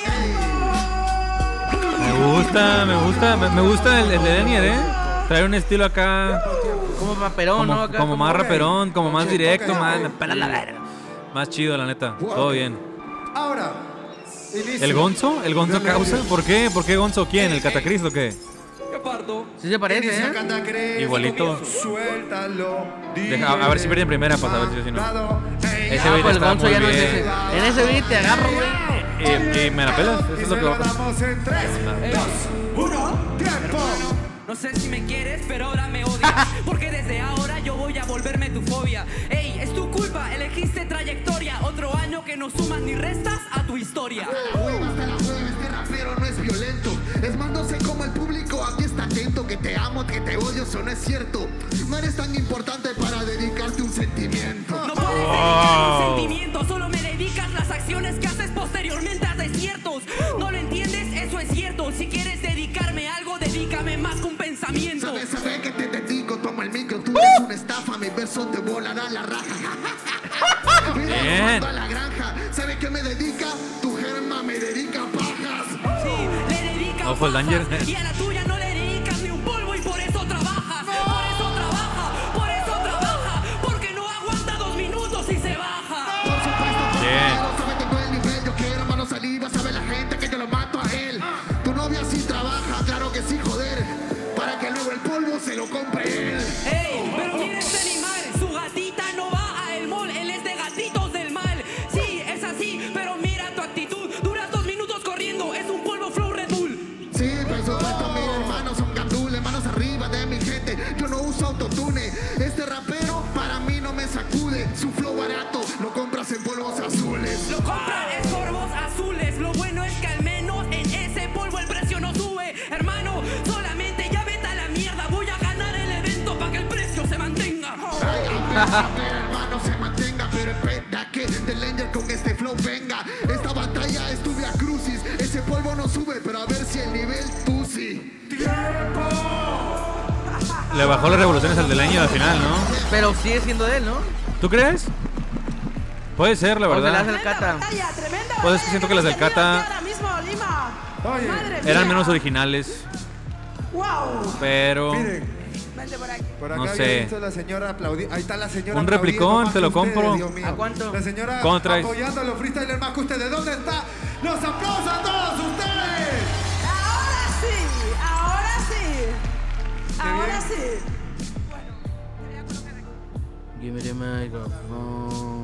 Me gusta el de Denier, Trae un estilo acá. Como raperón, ¿no? Acá, como más raperón, como más directo, más chido, la neta. Todo bien. Ahora, ¿El Gonzo? ¿El Gonzo causa? ¿Por qué? ¿Por qué Gonzo? ¿Quién? ¿El Catacris o qué? Sí se parece, Igualito. Suéltalo. A ver si pierde en primera para saber si no. Ese beat el está Gonzo muy ya no es bien. ese. En ese beat te agarro, güey. Y me la pelas. Eso es lo que va a pasar. Vamos en 3, 2, 1, tiempo. No sé si me quieres, pero ahora me odias. Porque desde ahora yo voy a volverme tu fobia. Ey, es tu culpa, elegiste trayectoria. Otro año que no sumas ni restas a tu historia. Este rapero no es violento. Es más, no sé cómo el público aquí está atento. Que te amo, que te odio, eso no es cierto. No eres tan importante para dedicarte un sentimiento. No puedes dedicar un sentimiento, solo me dedicas las acciones que haces posteriormente a desiertos. ¿No lo entiendes? Eso es cierto. Si quieres dedicarme a algo, dedícame más con pensamiento. Sabes que te dedico, toma el micro, tú eres una estafa, mi verso te volará la raja. Bien. A la granja, ¿sabes qué me dedica? Tu germa me dedica pajas. Sí, le dedica Ojo el danger. Y a la tuya no le dedicas ni un polvo y por eso trabajas. Por eso trabaja, porque no aguanta 2 minutos y se baja. Por supuesto, bien. Sabe tengo el nivel, yo quiero mano saliva, sabe la gente que yo lo mato a él. Tu novia sí trabaja, claro que sí, joder, para que luego el polvo se lo compre él. Ey, pero mira este animal, su gatita no va a el mall, él es de gatitos del mal. Sí, es así, pero mira tu actitud, duras 2 minutos corriendo, es un polvo flow Red Bull. Sí, por supuesto, mis hermanos son gandules, manos arriba de mi gente. Yo no uso autotune, este rapero para mí no me sacude. Su flow barato lo compras en polvos azules. Lo compran en polvos azules, lo bueno es que al menos en ese polvo el precio no sube. Hermano, solamente ya vete a la mierda, voy a ganar el evento para que el precio se mantenga. Pero hermano se mantenga, pero espera que del Angel con este flow venga. Esta batalla es tu via crucis, ese polvo no sube, pero a ver si el nivel tú sí. Le bajó las revoluciones al del año al final, ¿no? Pero sigue siendo de él, ¿no? ¿Tú crees? Puede ser, la O se la verdad. hace el Cata. Pues es que siento que las del Cata Ahora mismo, Lima. Madre eran mía. menos originales, Wow. pero Miren, Vente por aquí. por acá No había sé. visto la señora aplaudir. Ahí está la señora Un aplaudiendo replicón, más te que lo ustedes, compro. Dios mío. ¿A cuánto? La señora ¿Cómo traes? apoyando a los freestylers más que ustedes. ¿Dónde está? ¡Los aplausos a todos ustedes! Ahora sí, ahora sí. Ahora sí. Give me the microphone.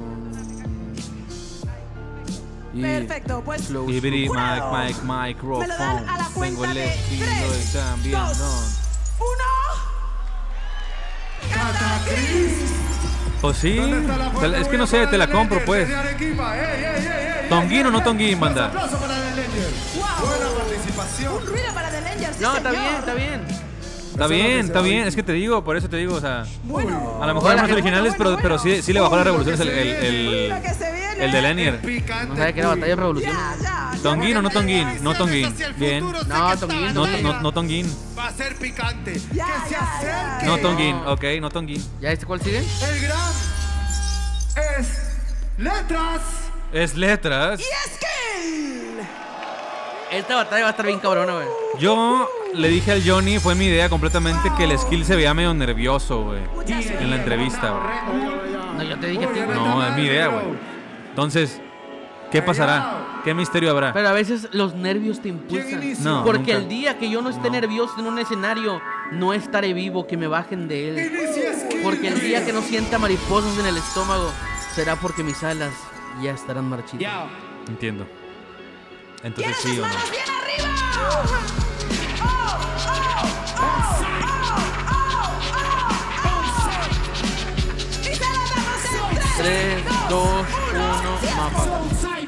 Y Perfecto, pues. flow Iberi, Jurado. microphone. Me lo dan a la Tengo cuenta el de estilo 3, del campeón. 2, 1. Pues sí, ¿Dónde está la fuerza? es que no sé, te la compro pues. Desde Arequipa. ¿Tonguín o no tonguín, Un banda? aplauso para The Legend. Wow. Buena participación. Un ruido para The Langer, sí, No, está señor. bien, está bien. Está bien, está bien. Es que te digo, por eso te digo, o sea, Bueno. a lo mejor eran más originales, bueno, pero sí le bajó las revoluciones Mira que se viene. el de Lenier. Picante. No sabes que era batalla de revolución. Ya, ¿Tonguín o no Tonguín? No Tonguín. Bien. No, Tonguín. No Tonguín. Va a ser picante. Que se acerque. No Tonguín. Ok, no Tonguín. ¿Ya este cuál sigue? El gran es letras. Es letras. Esta batalla va a estar bien cabrona, güey. Yo le dije al Johnny, fue mi idea completamente, que el skill se veía medio nervioso, güey. En la entrevista, güey. No, yo te dije a ti, güey. No, es mi idea, güey. Entonces, ¿qué pasará? ¿Qué misterio habrá? Pero a veces los nervios te impulsan. No, Porque nunca. el día que yo no esté nervioso en un escenario, no estaré vivo, que me bajen de él. Porque el día que no sienta mariposas en el estómago, será porque mis alas ya estarán marchitas. Entiendo. Entonces sí o no. ¡Manos bien arriba! 3, 2, 1, mapa.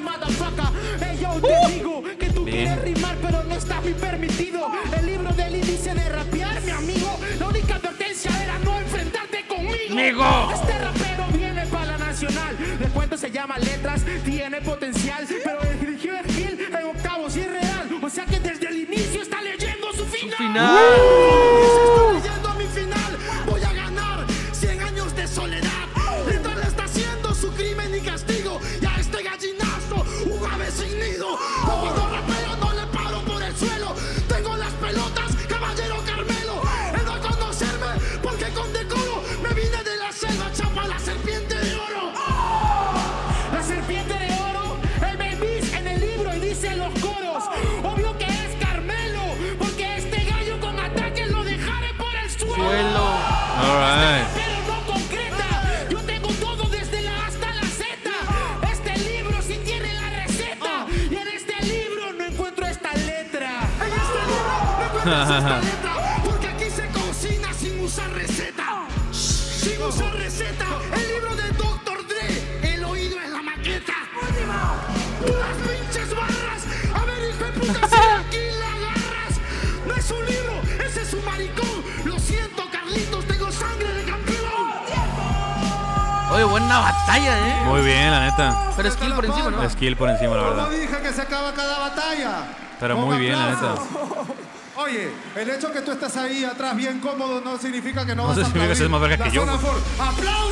Te digo que tú Bien. quieres rimar, pero no está muy permitido. El libro del índice de rapear, mi amigo. La única advertencia era no enfrentarte conmigo. ¡Migo! Este rapero viene para la nacional. El cuento se llama Letras, tiene potencial, pero eligió el Gil en octavos y es real. O sea que desde el inicio está leyendo su final. Estoy leyendo mi final. Voy a ganar 100 años de soledad. Letras le está haciendo su crimen y castigo. Y a este gallinazo, un ave sin nido. Cuando rapeo no le paro por el suelo. Tengo las pelotas, caballero Carmelo. Él va a conocerme porque con decoro me vine de la selva, chapa la serpiente de oro. La serpiente de oro, él me dice en el libro y dice los coros. Obvio que es Carmelo, porque este gallo con ataques lo dejaré por el suelo. Alright. Pero no concreta. Yo tengo todo desde la A hasta la Z. Este libro sí tiene la receta. Y en este libro no encuentro esta letra. En este libro no encuentro esta letra. Porque aquí se cocina sin usar receta. Sin usar receta. El libro de Dr. Dre. El oído es la maqueta. Puras pinches barras. A ver, hijo de puta, si aquí la agarras. No es un libro, ese es un maricón. Lo siento, Carlitos, tengo sangre de campeón. Oye, buena batalla, Muy bien, la neta. Pero skill por encima, ¿no? Skill por encima, la Como verdad. dije que se acaba cada batalla. Pero Con muy bien, la aplausos. neta. Oye, el hecho que tú estés ahí atrás bien cómodo no significa que no, No vas a significa que seas más verga La que yo, zona güey. Ford. ¡Aplaude!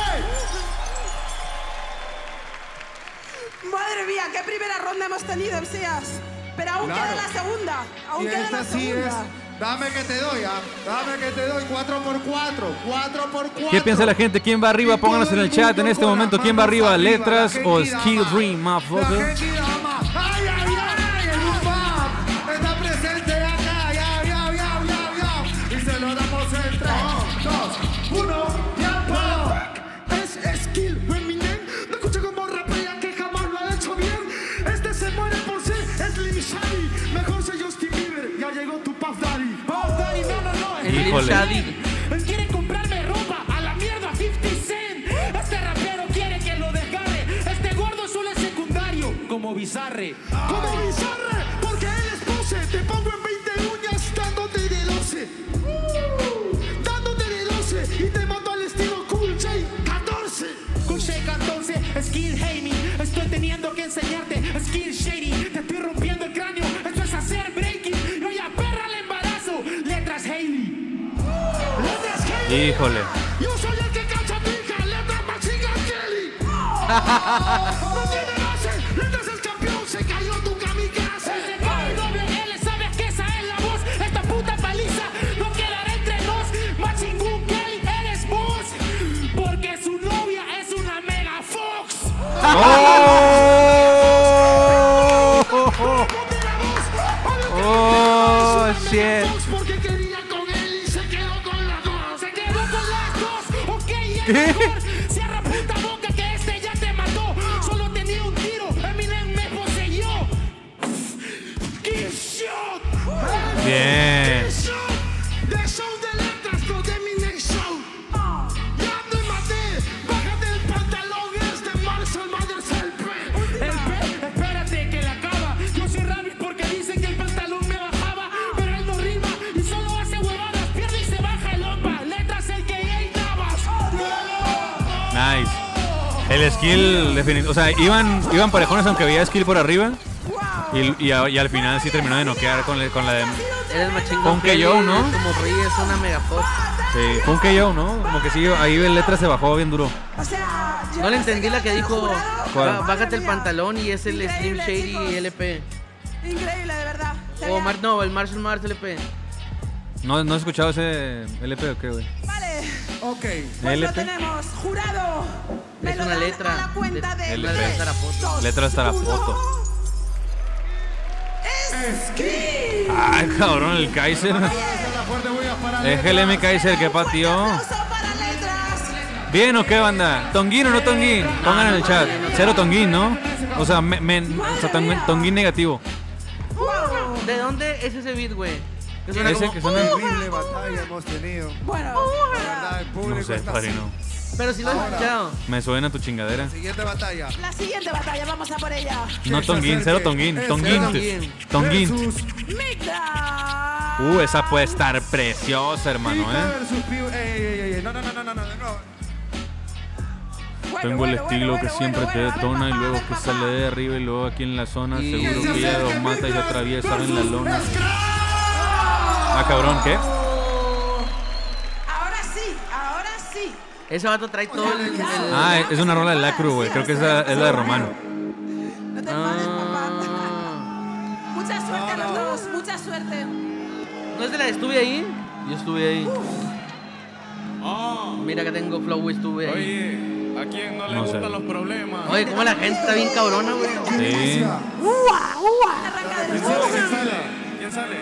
Madre mía, qué primera ronda hemos tenido, MCs. Pero aún Claro. queda la segunda. Aún Y queda esta la sí segunda. es. Dame que te doy, ¿ah? Dame que te doy 4x4. 4x4. ¿Qué piensa la gente? ¿Quién va arriba? Pónganos en el chat en este momento. ¿Quién va arriba? ¿Letras o Skill Dream, motherfucker? La Genki Dama. ¡Ay, ay, ay! El UFAP está presente acá. ¡Ya, ya, ya, ya, ya! Y se lo damos en 3, 2, 1. ¡Tiempo! Es Skill Eminem. No escucho como rapea que jamás lo ha hecho bien. Este se muere por ser Slim Shady. Mejor soy Justin Bieber. Ya llegó tu Puff Daddy. Puff Daddy, no. Híjole. Él quiere comprarme ropa. A la mierda 50 Cent. Este rapero quiere que lo desgarre. Este gordo solo es secundario. Como Bizarre. Como Bizarre. Porque él es pose. Te pongo en 20 uñas dándote de 12. Dándote de 12. Y te mato al estilo Cool J 14. Cool J 14. Skill Haming. Estoy teniendo que enseñarte. Skill Shady. Te estoy rompiendo el cráneo. Esto es hacer breaking. No ya perra el embarazo. Letras Hailey. Letras Hailey. Híjole. Yo soy el que cacha pija. Letras Machiga Kelly. No tiene base. Letras es campeón. Se cayó tu kamikaze. Desde KWL sabes que esa es la voz. Esta puta paliza no quedará entre nos. Machingun Kelly, eres vos. Porque su novia es una Mega Fox. Oh, shit. Porque quería con él y se quedó con las dos. Se quedó con las dos. Ok, es mejor. Cierra puta boca que este ya te mató. Solo tenía un tiro. Eminem me poseyó. Kill shot. Bien. Kill shot. The show de letras con Eminem Show. Ya te maté. Bájate el pantalón. Es de Marshall Mathers el P. El P. Espérate que la acaba. Yo soy Rabbit porque dicen que el pantalón me bajaba. Pero él no rima y solo hace huevadas. Pierde y se baja el OPA. Letras el que hay navas. Nice. El skill definitivo. O sea, iban parejones aunque había skill por arriba. Y al final sí terminó de noquear con la de... Eres machín Con KO, ¿no? Como Rey es una megapop. Sí, fue un KO, ¿no? Como que sí, ahí el letra se bajó bien duro. O sea, yo No le sé entendí que la que has dijo, ¿Cuál? bájate el pantalón y es el Slim Increíble, Shady chicos. LP. Increíble, de verdad. O no, el Marshall Mars LP. ¿No has escuchado ese LP o qué, güey? Vale, Ok. pues lo LP. tenemos. Jurado. Me Es lo una dan letra a la cuenta de LP. 3, Letra foto. 2, Letra hasta la 1. foto. ¡Esquí! Ay, cabrón, el Kaiser. La fuerte bulla para Es el M Kaiser que pateó. Aplauso para letras. ¿Bien o qué, banda? ¿Tonguín o no Tonguín? Pongan en el chat. Cero Tonguín, ¿no? O sea, Tonguín negativo. ¿De dónde es ese beat, güey? Que suena Ese como, que suena... Horrible batalla hemos tenido. Bueno, La verdad, el público No sé, está padrino. Pero si lo has escuchado. Me suena tu chingadera. Siguiente batalla. la siguiente batalla, vamos a por ella. No Tonguín, cero Tonguín. Tonguín. Tonguín. Migda. Esa puede estar preciosa, hermano, Pita ¿eh? versus Piu. Ey. No. Tengo el estilo que siempre te detona y luego que sale de arriba y luego aquí en la zona. Seguro que ya lo mata y lo atraviesa en la lona. Ah, cabrón, ¿qué? Ahora sí. Ese vato trae todo el... Ah, es una rola de Lacru, güey. Creo que esa es la de Romano. No te enfades, papá. Mucha suerte a los dos, mucha suerte. ¿No es de la de estuve ahí? Yo estuve ahí. Mira que tengo flow, estuve ahí. Oye, ¿a quién no le No sé. gustan los problemas? Oye, como la gente está bien cabrona, güey. Sí. Arranca de nuevo. ¿Quién sale?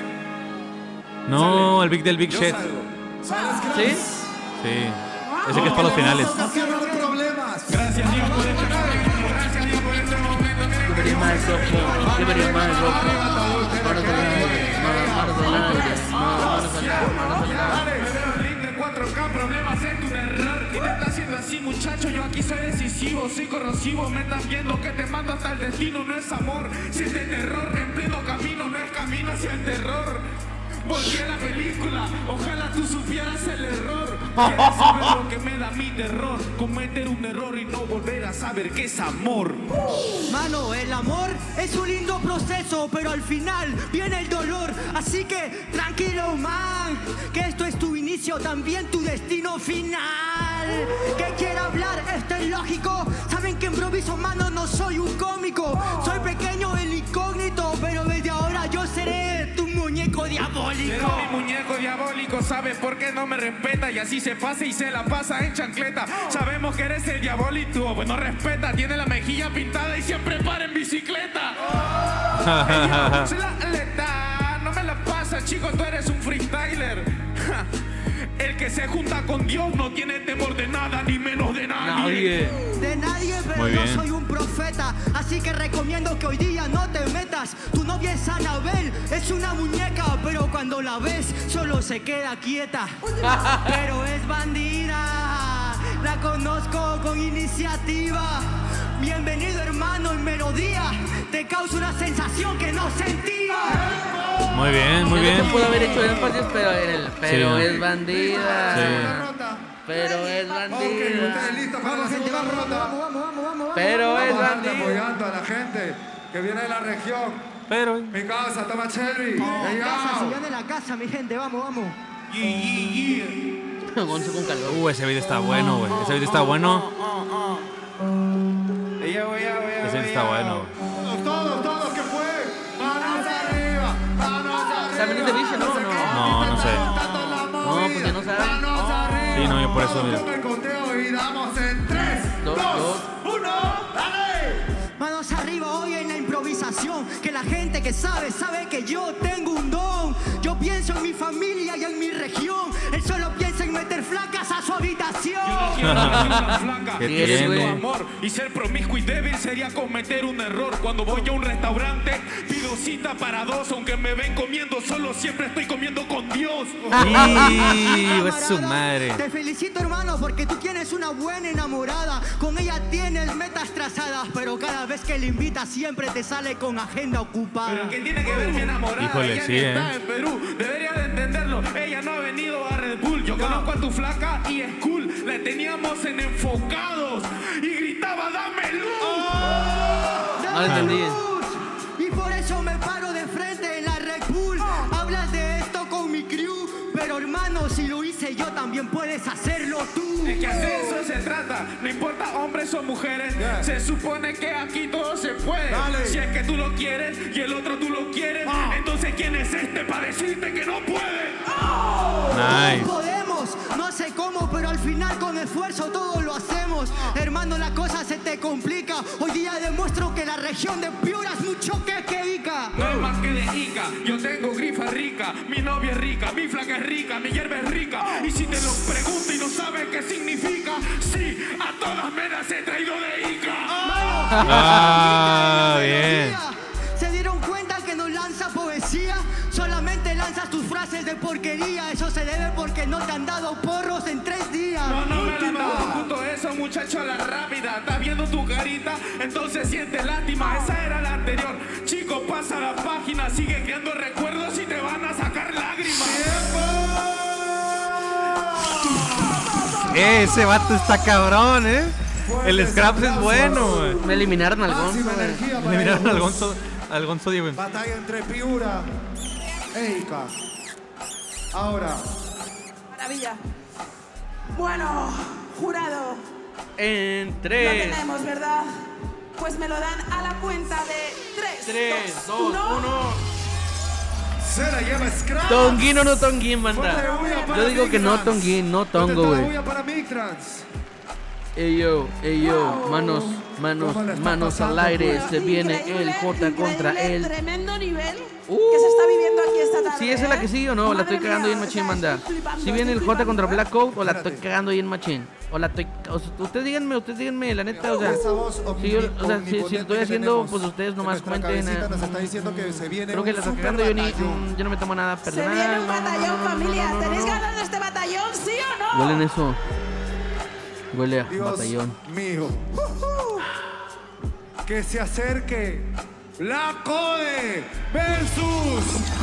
No, el Big del Big Shit. ¿Sí? Sí. Ese que es para los finales. Ocasionan problemas. Gracias Dios por este momento. Gracias Dios por este momento. Debería más rojo. Debería más rojo. Manos al aire. Manos al aire. Manos al aire. Manos al aire. Me veo el link de 4K, problemas es un error. ¿Qué te está haciendo así, muchacho? Yo aquí soy decisivo, soy corrosivo. Me estás viendo que te mando hasta el destino, no es amor. Siente terror en pleno camino, no es camino hacia el terror. Volví a la película, ojalá tú supieras el error. Quieres saber lo que me da mi terror, cometer un error y no volver a saber qué es amor. Mano, el amor es un lindo proceso, pero al final viene el dolor. Así que tranquilo, man, que esto es tu inicio, también tu destino final. ¿Qué quiere hablar? Esto es lógico. Saben que improviso, mano, no soy un cómico. Soy pequeño, el incógnito, pero desde ahora yo seré tu muñeco diabólico. Pero mi muñeco diabólico, ¿sabes por qué no me respeta? Y así se pasa y se la pasa en chancleta. Sabemos que eres el diabólico, pues no respeta. Tiene la mejilla pintada y siempre para en bicicleta. Es la aleta, no me la pasa, chico, tú eres un freestyler. Ja, el que se junta con Dios no tiene temor de nada, ni menos de nadie. De nadie, pero Muy yo bien. soy un profeta. Así que recomiendo que hoy día no te metas. Tu novia es Anabel, es una muñeca, pero cuando la ves solo se queda quieta. Pero es bandida, la conozco con iniciativa. Bienvenido, hermano, en melodía. Te causa una sensación que no sentía. Muy bien, muy bien. No puedo haber hecho énfasis, pero en el... Pero Sí. es bandida. Sí. Pero es Ok, bandida. ustedes listos para la segunda ronda. Pero es Vamos a darle bandida. apoyando a la gente que viene de la región. Pero... Mi casa, toma Cherry. Hey, Casa, yo. si de la casa, mi gente, vamos, vamos. Gonzo con calor. ese video está bueno, güey. Ese video está bueno. Ese video está bueno, güey. Todos, ¿qué fue? Manos arriba, manos arriba. ¿Saben de bicho, no? No, no sé. No, porque no saben. Manos arriba. Sí, no, yo por eso, mira. Toma el conteo y damos en 3, 2, 1, dale. Manos arriba hoy en la improvisación. Que la gente que sabe que yo tengo un don. Yo pienso en mi familia y en mi región. Él solo piensa en meter flacas a su habitación. Quiero una flaca, ¿Qué y ese tiene? es tu amor. Y ser promiscuo y débil sería cometer un error. Cuando voy a un restaurante, pido cita para dos. Aunque me ven comiendo solo, siempre estoy comiendo con Dios. ¡Y es su madre! Te felicito, hermano, porque tú tienes una buena enamorada. Con ella tienes metas trazadas, pero cada vez que le invitas siempre te sale con agenda ocupada. Pero ¿qué tiene que ver mi enamorada? Híjole, Ella sí, ni está en Perú, debería de entenderlo. Ella no ha venido a Red Bull. Yo conozco a tu flaca y es cool. La teníamos en Enfocados y gritaba, ¡dame luz! No lo entendí. Y por eso puedes hacerlo tú. Es que de eso se trata, no importa hombres o mujeres, se supone que aquí todo se puede. Si es que tú lo quieres y el otro tú lo quieres, entonces ¿quién es este para decirte que no puede? Nice. Podemos, no sé cómo, pero al final con esfuerzo todo lo hacemos. Hermano, la cosa se te complica. Hoy día demuestro que la región de Piura es mucho que Ica. No es más que de Ica, yo tengo grifa rica, mi novia es rica, mi flaca es rica, mi hierba es rica. Y si te lo pregunto y no sabes qué significa, sí, a todas me las he traído de Ica. Bien. ¿Se dieron cuenta que no lanza poesía? Solamente lanzas tus frases de porquería. Eso se debe porque no te han dado porros en 3 días. No me la han dado justo eso, muchacho, a la rápida. Estás viendo tu carita, entonces sientes lástima. Esa era la anterior. Chico, pasa la página, sigue creando recuerdos y te van a sacar lágrimas. Ese vato está cabrón, ¿eh? El Scraps es bueno, güey. Me eliminaron al Gonzo, Máxima güey. energía Me para miraron ellos. al Gonzo Diego. Batalla entre Piura e Ica. Ahora, Maravilla. Bueno, jurado. En Lo 3, tenemos, ¿verdad? Pues me lo dan a la cuenta de 3, 2, 1. se la lleva Scratch. Tonguín o no Tonguín, Fuerte banda. bulla para Yo digo que no Mictrans. Tonguín, no ¿Dónde Tongo, está la güey. bulla para Mictrans? Ey yo, manos, ¿Cómo le está manos pasando, al aire, pues? se viene el J contra él. Tremendo nivel que se está viviendo aquí esta tarde. ¿Sí esa es la que sigue o no? ¿O la estoy Madre cagando ahí en mía, Machine, o sea, banda? estoy flipando, ¿Sí viene el estoy J contra flipando. Black Coat o la estoy Espérate. cagando ahí en Machine? O la estoy... ustedes díganme, la neta, o sea... Esa voz Si yo, o sea, si lo estoy que haciendo, tenemos pues ustedes en nomás nuestra comenten. cabecita nos está diciendo que se viene Creo que un la estoy super cagando, batallón. yo no me tomo nada Se personal. viene un no, no, batallón, no, familia. no, no, ¿Tenéis no. ganas de este batallón, sí o no? Huelen eso. Huele a Dios batallón. mío. Que se acerque la Code versus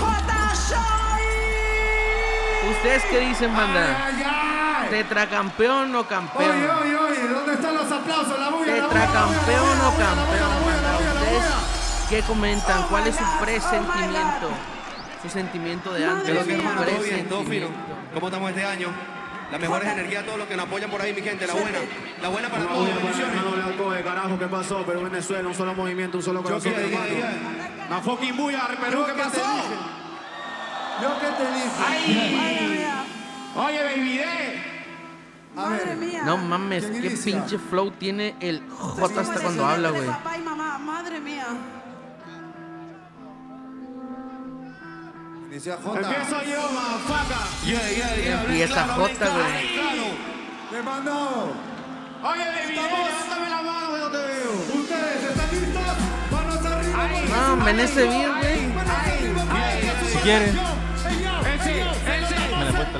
¿Ustedes qué dicen, banda? Ay, ay. ¿Tetracampeón o Oye, campeón? oye, ¿dónde están los aplausos? La bulla, la bulla, ¿Tetracampeón o campeón, la bulla, banda? la bulla, la ¿Ustedes bulla. qué comentan? Oh ¿Cuál my es su God, presentimiento? oh my Su sentimiento de Madre antes. mía. Su Hermano, Todo bien, todo fino. presentimiento. ¿Cómo estamos este año? Las mejores energías a todos los que nos apoyan por ahí, mi gente. La buena. La buena para todos. Bendiciones. Carajo, ¿qué pasó? Pero Venezuela, un solo movimiento, un solo corazón, hermano. La fucking bulla, Perú, ¿qué pasó? Yo que te dije. Madre mía. Oye, baby, Madre mía. No mames, ¿Quién qué inicia? pinche flow tiene el J hasta Pues cuando eso habla, de güey. Papá y mamá, madre mía. Inicia J. Empiezo yo, motherfucker. Empieza J, güey. Te mando. Oye, baby, levántame la mano que no te veo. ¿Ustedes están listos? Manos arriba. No, en ese beat, güey. Si quieren. Me la puesto.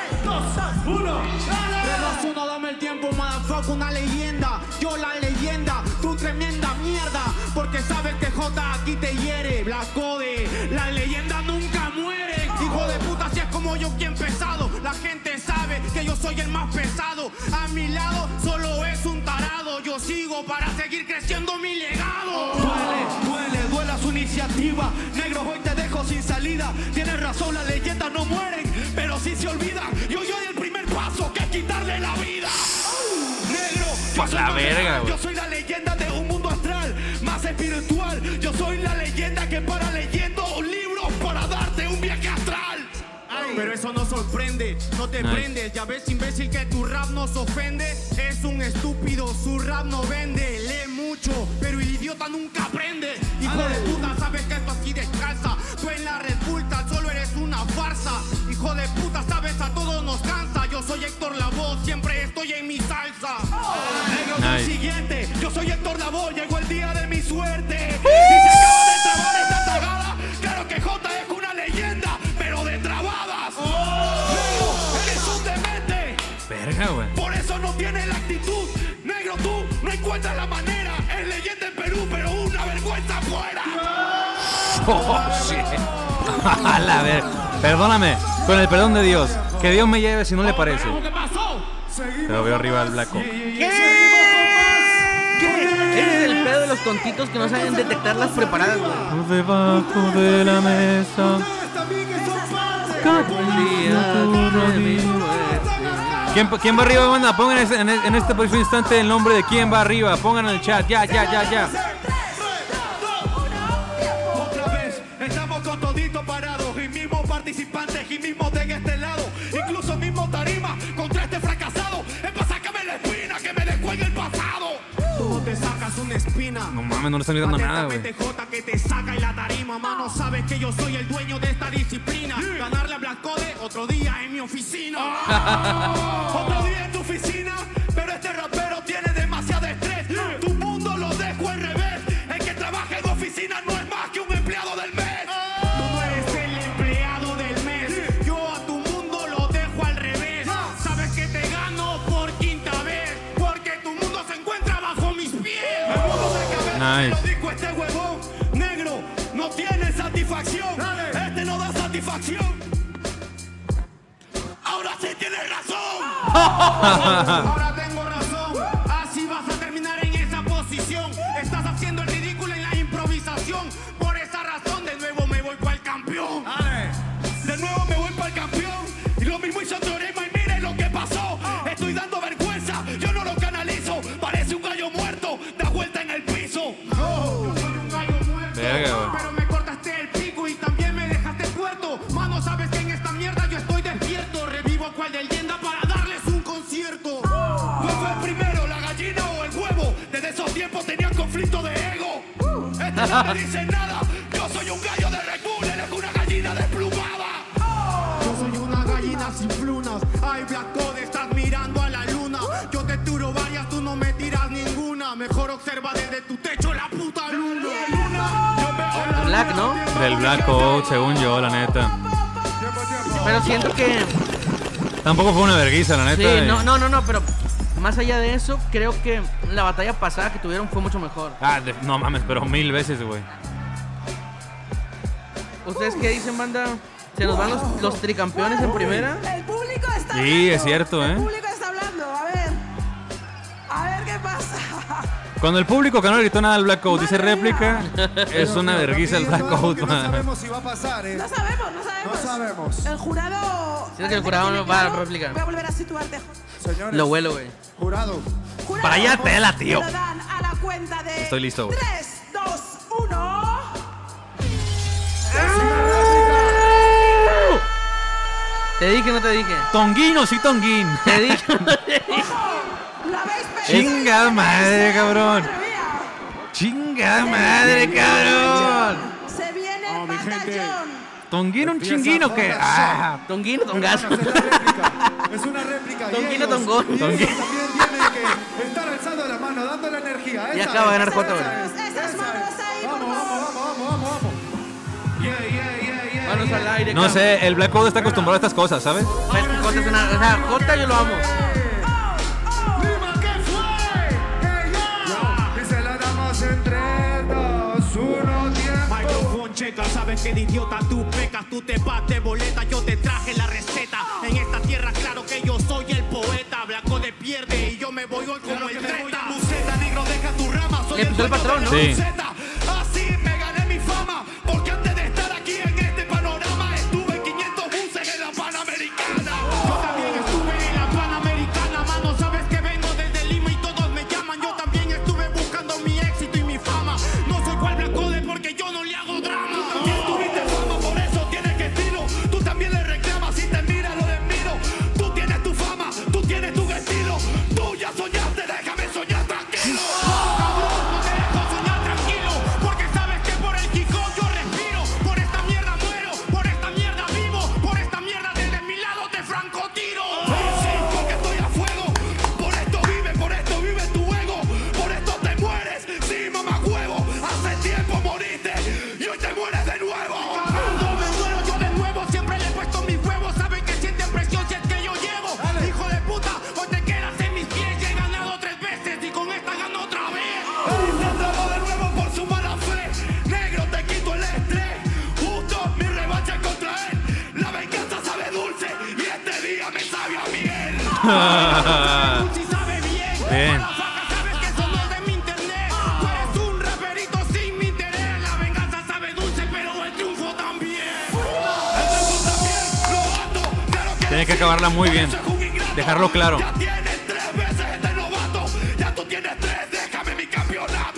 3, 2, 1, dame el tiempo, motherfucker, una leyenda. Yo la leyenda, tú tremenda mierda. Porque sabes que J aquí te hiere. Black Code, la leyenda nunca muere. Hijo de puta, si es como yo quien pesado. La gente sabe que yo soy el más pesado. A mi lado solo es un tarado. Yo sigo para seguir creciendo mi legado. Duela su iniciativa. Negro, hoy te dejo sin salida. Tienes razón, las leyendas no mueren, pero sí se olvidan. Yo doy el primer paso, que es quitarle la vida. Negro, Pues la verga, güey. yo soy la leyenda de un mundo astral, más espiritual. Yo soy la leyenda que para leyendo libros para darte un viaje astral. Pero eso no sorprende, no te Nice. prendes. Ya ves, imbécil, que tu rap nos ofende. Es un estúpido, su rap no vende. Lee mucho, pero el idiota nunca aprende. Hijo de puta, sabes que esto aquí descansa. Tú en la Red Bull tan solo eres una farsa. Hijo de puta, sabes, a todos nos cansa. Yo soy Héctor Lavoe, siempre estoy en mi salsa. Negro, Nice. siguiente, yo soy Héctor Lavoe, llegó el día de mi suerte. Y se acaba de trabar esta tagada. Claro que J es una leyenda, pero de trabadas. Negro, eres un demente. Verga, güey. Por eso no tienes la actitud. Negro, tú no encuentras la manera. Es leyenda en Perú, pero una vergüenza afuera. Oh, shit. A la ver. Perdóname, con el perdón de Dios. Que Dios me lleve si no le parece. ¿Qué pasó? Pero veo arriba al Black Coat. Ese es el pedo de los tontitos que no saben detectar las preparadas, güey. Por debajo de la mesa. Ustedes también que son parte. El día de mi muerte. ¿Quién va arriba, banda? Pongan en este preciso instante el nombre de quién va arriba. Pongan en el chat. Ya. Otra vez, estamos con todito parados y mismos participantes y mismos de este lado. Incluso mismo tarima contra este fracasado. Es para sacarme la espina que me descuelgue el pasado. ¿Cómo te sacas una espina? No mames, no le están gritando nada, güey. PTJ que te saca en la tarima, mano, sabes que yo soy el dueño de esta disciplina. Ganarle a Black Code otro día en mi oficina. Otro día en tu oficina, pero este rapero tiene demasiado estrés. Tu mundo lo dejo al revés. El que trabaja en oficina no es más que un empleado del mes. Tú no eres el empleado del mes. Yo a tu mundo lo dejo al revés. Sabes que te gano por quinta vez, porque tu mundo se encuentra bajo mis pies. El mundo se cabeza, Nice. lo dijo este huevón. Negro, no tiene satisfacción. Este no da satisfacción. Ahora sí tienes razón. Ahora tengo razón. Así vas a terminar en esa posición. Estás haciendo el ridículo en la improvisación. Por esa razón de nuevo me voy para el campeón. De nuevo me voy para el campeón. Y lo mismo hizo Teorema y miren lo que pasó. Estoy dando vergüenza, yo no lo canalizo. Parece un gallo muerto, da vuelta en el piso. Yo soy un gallo muerto, Verga, güey. pero me cortaste el pico y también me dejaste tuerto. Mano, sabes que en esta mierda yo estoy despierto. Revivo a cual de leyenda para darles un concierto. ¿Cuál fue el primero, la gallina o el huevo? Desde esos tiempos tenían conflicto de ego. Este no me dice nada. Yo soy un gallo de Red Bull, él es una gallina desplumada. Yo soy una gallina sin plumas. Ay, Black Code, estás mirando a la luna. Yo te tiro varias, tú no me tiras ninguna. Mejor observa desde tu techo la puta luna. Black, ¿no? Del Black Code, según yo, la neta. Pero siento que... Tampoco fue una vergüenza, la neta. Sí, no, pero más allá de eso, creo que la batalla pasada que tuvieron fue mucho mejor. No mames, pero 1000 veces, güey. ¿Ustedes qué dicen, banda? ¿Se nos van los tricampeones en primera? El público está hablando. Sí, es cierto, El ¿eh? público está hablando. A ver qué pasa. Cuando el público que no le gritó nada al Black Code dice réplica, es una vergüenza el Black Code, No man. sabemos si va a pasar, No sabemos. No sabemos. El jurado... Siento que el jurado no va a dar réplica. Voy a volver a situarte. Señores, Lo huelo, güey. jurado. Para allá tela, tío. Lo dan a la cuenta de... Estoy listo, güey. 3, 2, 1... ¿Te dije o no te dije? Tonguino, sí, Tonguín. Te dije o no te dije. ¿La habéis pensado? Chingada madre, cabrón. Chingada madre, cabrón. Se viene el batallón. ¿Tonguino, un chinguino qué? Tonguino, tongazo. Es una réplica. Tonguino, tongón. Y ellos también tienen que estar alzando la mano, dando la energía. Y acaba de ganar Jota, güey. Esas manos ahí, por favor. Vamos. Manos al aire. No sé, el Black Code está acostumbrado a estas cosas, ¿sabes? Jota es una... O sea, Jota yo lo amo. Lima, ¿qué fue? Y se la damos en 3, 2, 1, tiempo. Microphone checa, sabes que de idiota tú pecas, tú te vas de boleta, yo te traje la receta. En esta tierra claro que yo soy el poeta, Black Code pierde y yo me voy hoy como el treta. Buceta, negro, deja tu rama, soy Le puso el patrón, ¿no? Sí. Buceta. Así me gané mi fama, porque antes de estar aquí en este panorama estuve en 500 buses en la Panamericana. Yo también estuve en la Panamericana, mano, sabes que vengo desde Lima y todos me llaman. Yo también estuve buscando mi éxito y mi fama. No soy cual Black Code porque yo no le hago drama. También tuviste fama, por eso tienes que estilo. Tú también le reclamas y te mira, lo desmiro. Tú tienes tu fama, tú tienes tu estilo. Tú ya soñaste, déjame soñar tranquilo. Cabrón, no te dejo soñar tranquilo, porque sabes que por el Kiko yo respiro. Por esta mierda muero, por esta mierda vivo, por esta mierda desde mi lado te francotiro. Sí, porque estoy a fuego. Por esto vive tu ego. Por esto te mueres, sí, mamá huevo. Hace tiempo moriste y hoy te mueres de nuevo. Cuando me muero yo de nuevo, siempre le he puesto mis huevos. Saben que sienten presión si es que yo llevo. Hijo de puta, hoy te quedas en mis pies. Ya he ganado 3 veces y con esta gano otra vez. Se trabó de nuevo por su mala fe. Negro, te quito el estrés. Justo mi revancha contra él. La venganza sabe dulce y este día me sabe a miel. Si sabe bien, Bien. motherfucker, sabes que eso no es de mi internet. Tú eres un raperito sin mi interés. La venganza sabe dulce, pero el triunfo también. El triunfo también lo ando, claro que Tiene que acabarla muy bien. soy un ingrato. Dejarlo claro. Ya tienes 3 veces este novato. Ya tú tienes 3, déjame mi campeonato.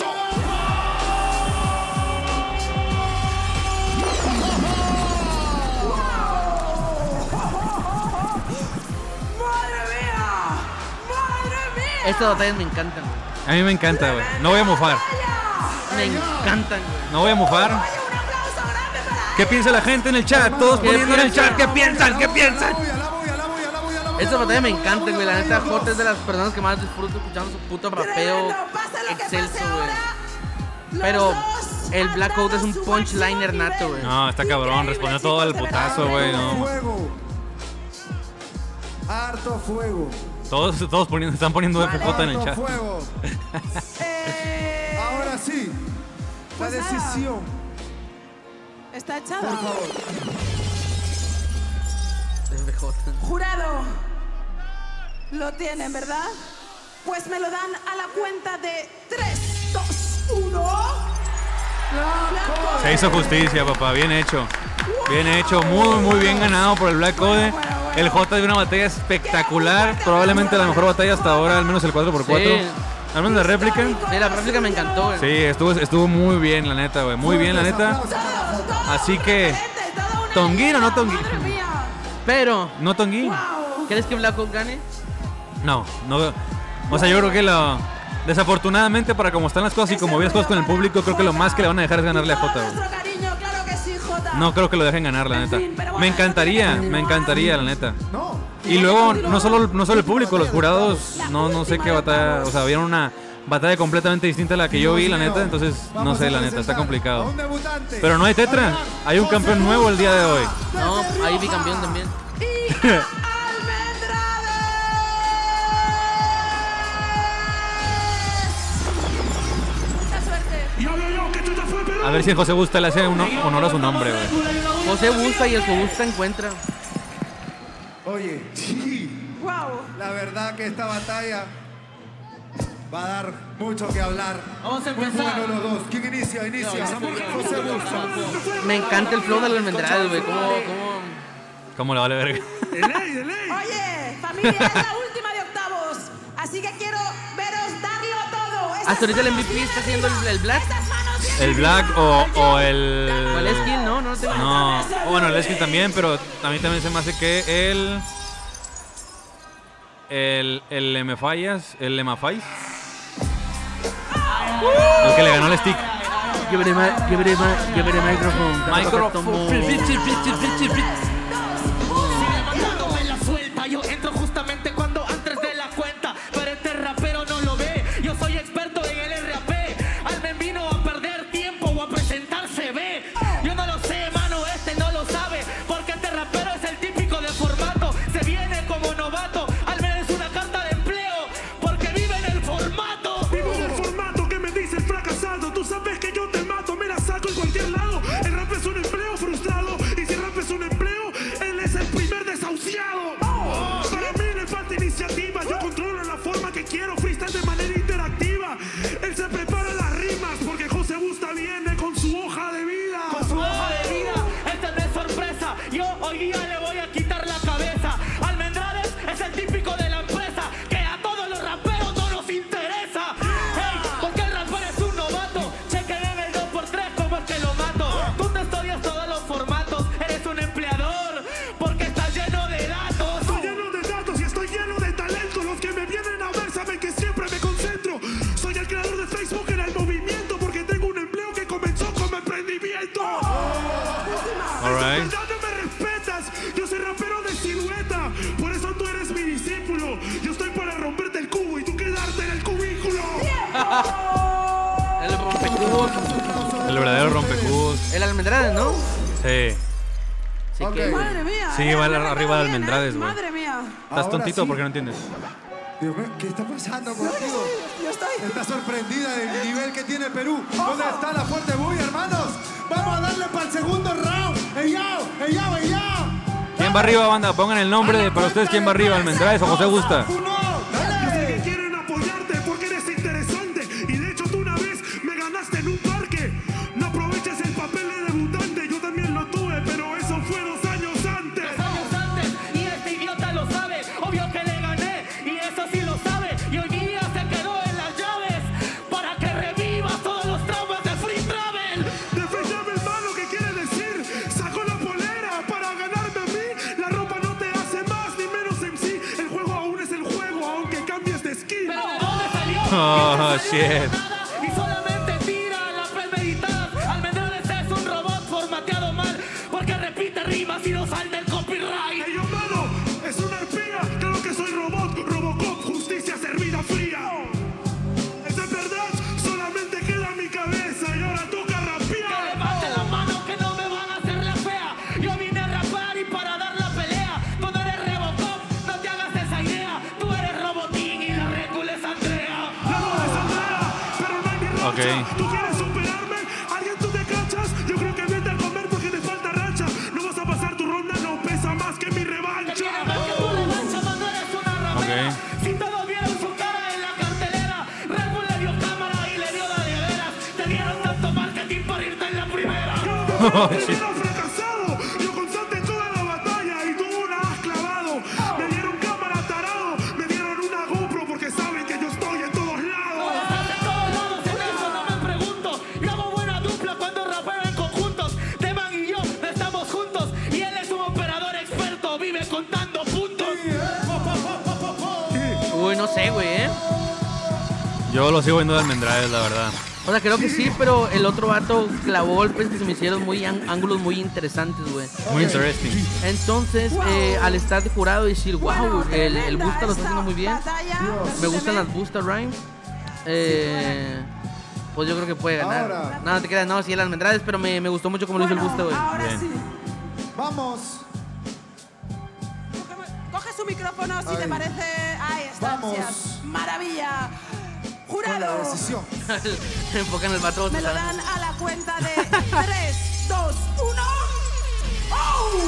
Estas batallas me encantan, güey. A mí me encanta, güey. No voy a mofar. Me encantan, güey. No voy a mofar. ¿Qué piensa la gente en el chat? Todos poniendo en el chat. ¿Qué piensan? ¿Qué piensan? Esta batalla me encanta, güey. La neta, J es de las personas que más disfruto escuchando su puto rapeo excelso, güey. Pero el Black Coat es un punchliner nato, güey. No, está cabrón. Respondió todo al putazo, güey. No. Harto fuego. Todos están poniendo FJ en el chat. Fuego. Ahora sí, la decisión. Está echada. Por favor. FJ. Jurado. Lo tienen, ¿verdad? Pues me lo dan a la cuenta de 3, 2, 1. Se hizo justicia, papá. Bien hecho. Bien hecho. Muy, muy bien ganado por el Black Code. El J de una batalla espectacular. Probablemente la mejor batalla hasta ahora, al menos el 4x4. Sí. Al menos la réplica. Sí, la réplica me encantó, güey. Sí, estuvo muy bien, la neta, güey. Muy bien, la neta. Así que, ¿Tonguín o no Tonguín? Pero, ¿No Tonguín? ¿crees que Black Coat gane? No. O sea, yo creo que desafortunadamente, para como están las cosas y como vi las cosas con el público, creo que lo más que le van a dejar es ganarle a J, güey. No creo que lo dejen ganar, la neta. Me encantaría, la neta. Y luego, no solo el público, los jurados, no sé qué batalla, o sea, vieron una batalla completamente distinta a la que yo vi, la neta, entonces, no sé, la neta, está complicado. Pero no hay tetra, hay un campeón nuevo el día de hoy. No, hay bicampeón también. A ver si el José Busta le hace honor a su nombre, güey. José Busta y el que Busta encuentra. Oye, sí. La verdad que esta batalla va a dar mucho que hablar. Vamos a Muy empezar. bueno los dos. ¿Quién inicia? Inicia. José Busta. Me encanta el flow de los Almendrades, güey. ¿Cómo le vale verga? Oye, familia, es la última de octavos. Así que quiero veros darlo todo. Hasta ahorita el MVP está haciendo el Black. ¿El Black o el...? O el Skill, no tengo. No, bueno, el Skill también, pero a mí también se me hace que el Mfayas, el Lemafais, el que le ganó el stick. Give it a microphone. Dándome la suelta, yo entro justamente cuando antes de la cuenta, pero este rapero no lo ve. Yo soy experto en el RAP. Almen vino a perder tiempo o a presentarse ve. Yo no lo sé, mano, este no lo sabe, porque este rapero es el típico de formato. Se viene como novato. Almen es una carta de empleo, porque vive en el formato. Vivo en el formato que me dice el fracasado. Tú sabes que yo te mato, me la saco en cualquier lado. El rap es un empleo frustrado, y si el rap es un empleo, él es el primer desahuciado. Para mí le falta iniciativa, yo controlo la forma que quiero, freestyle de manera interactiva. Él se prepara las rimas, porque José Busta viene con su hoja de vida. Con su hoja de vida, esta no es sorpresa. Yo hoy día le voy a quitar la cabeza. Almendrades es el típico de la empresa, que a todos los raperos no nos interesa. Hey, porque el rapero es un novato. Chequen en el 2x3 cómo es que lo mato. Tú te estudias todos los formatos, eres un empleador, porque estás lleno de datos. Estoy lleno de datos y estoy lleno de talento. Los que me vienen a ver saben que siempre me concentro. Soy el creador de Facebook en el movimiento, porque tengo un empleo que comenzó como emprendimiento. Alright. Es verdad, no me respetas. Yo soy rapero de silueta, por eso tú eres mi discípulo. Yo estoy para romperte el cubo y tú quedarte en el cubículo. El rompecubos. El verdadero rompecubos. El Almendrades, ¿no? Sí. Sí que, Madre mía. Sí, va arriba de Almendrades, güey. Madre mía. ¿Estás Ahora tontito sí. porque no entiendes? Dios mío, ¿qué está pasando contigo? Yo estoy. Estás sorprendida del nivel que tiene Perú. ¿Dónde está la fuerte bulla, hermanos? Vamos a darle para el segundo round. ¡Ey, yo! ¡Ey, yo! ¡Ey, yo! ¿Quién va arriba, banda? Pongan el nombre para ustedes. ¿Quién va arriba? ¿Almendrades o José Busta? Yo sé que quieren apoyarte porque eres interesante. Y de hecho tú una vez me ganaste en un parque. No aproveches el papel de debutante. Yo también lo tuve, pero eso fue 2 años antes. 2 años antes, y este idiota lo sabe. Obvio que le gané. Oh, shit. Y solamente tira la premeditada. Almendrales es un robot formateado mal porque repite rimas y no sale del copyright. Hey, yo, mano, es una arpía. Claro que soy robot, Robocop, justicia servida fría. Esa es verdad, solamente queda mi cabeza y ahora toca rapear. Que levanten las manos que no me van a hacer la fea. Yo vine a rapar y para dar la pelea. Tú no eres Robocop, no te hagas esa idea. Tú eres Robotín y la Red Bull es Andrea. La voz es Andrea, pero no hay ni racha. Ok. ¿Tú quieres superarme? ¿Alguien tú te cachas? Yo creo que vete a comer porque te falta racha. No vas a pasar tu ronda, no pesa más que mi revancha. Que tu revancha, man, no eres una rapera. Ok. Si todos vieron su cara en la cartelera, Red Bull le dio cámara y le dio la de veras. Te dieron tanto marketing por irte en la primera. Oh, shit. Primero fracasado, yo constante en toda la batalla y tú una has clavado. Me dieron cámara tarado, me dieron una GoPro porque saben que yo estoy en todos lados. Estás en todos lados, en eso no me pregunto. Yo hago buena dupla cuando rapeo en conjuntos. Deman y yo estamos juntos y él es un operador experto, vive contando puntos. Uy, no sé, güey, Yo lo sigo viendo de Almendrales, la verdad. O sea, creo que sí, pero el otro vato clavó golpes que se me hicieron muy ángulos muy interesantes, güey. Muy interesting. Entonces, al estar de jurado y decir, wow, el Busta lo está haciendo muy bien. Me gustan las Busta Rhymes. Pues yo creo que puede ganar. Ahora. No, te quedas, no, sí, el Almendrales, pero me gustó mucho como lo hizo el Busta, güey. Ahora Bien. sí. Vamos, Coge su micrófono si te Ahí. parece. Ahí está. Vamos. gracias. Maravilla. con la Jurado. decisión. Se enfocan en el patrón. Me lo dan a la cuenta de 3, 2, 1. ¡Oh,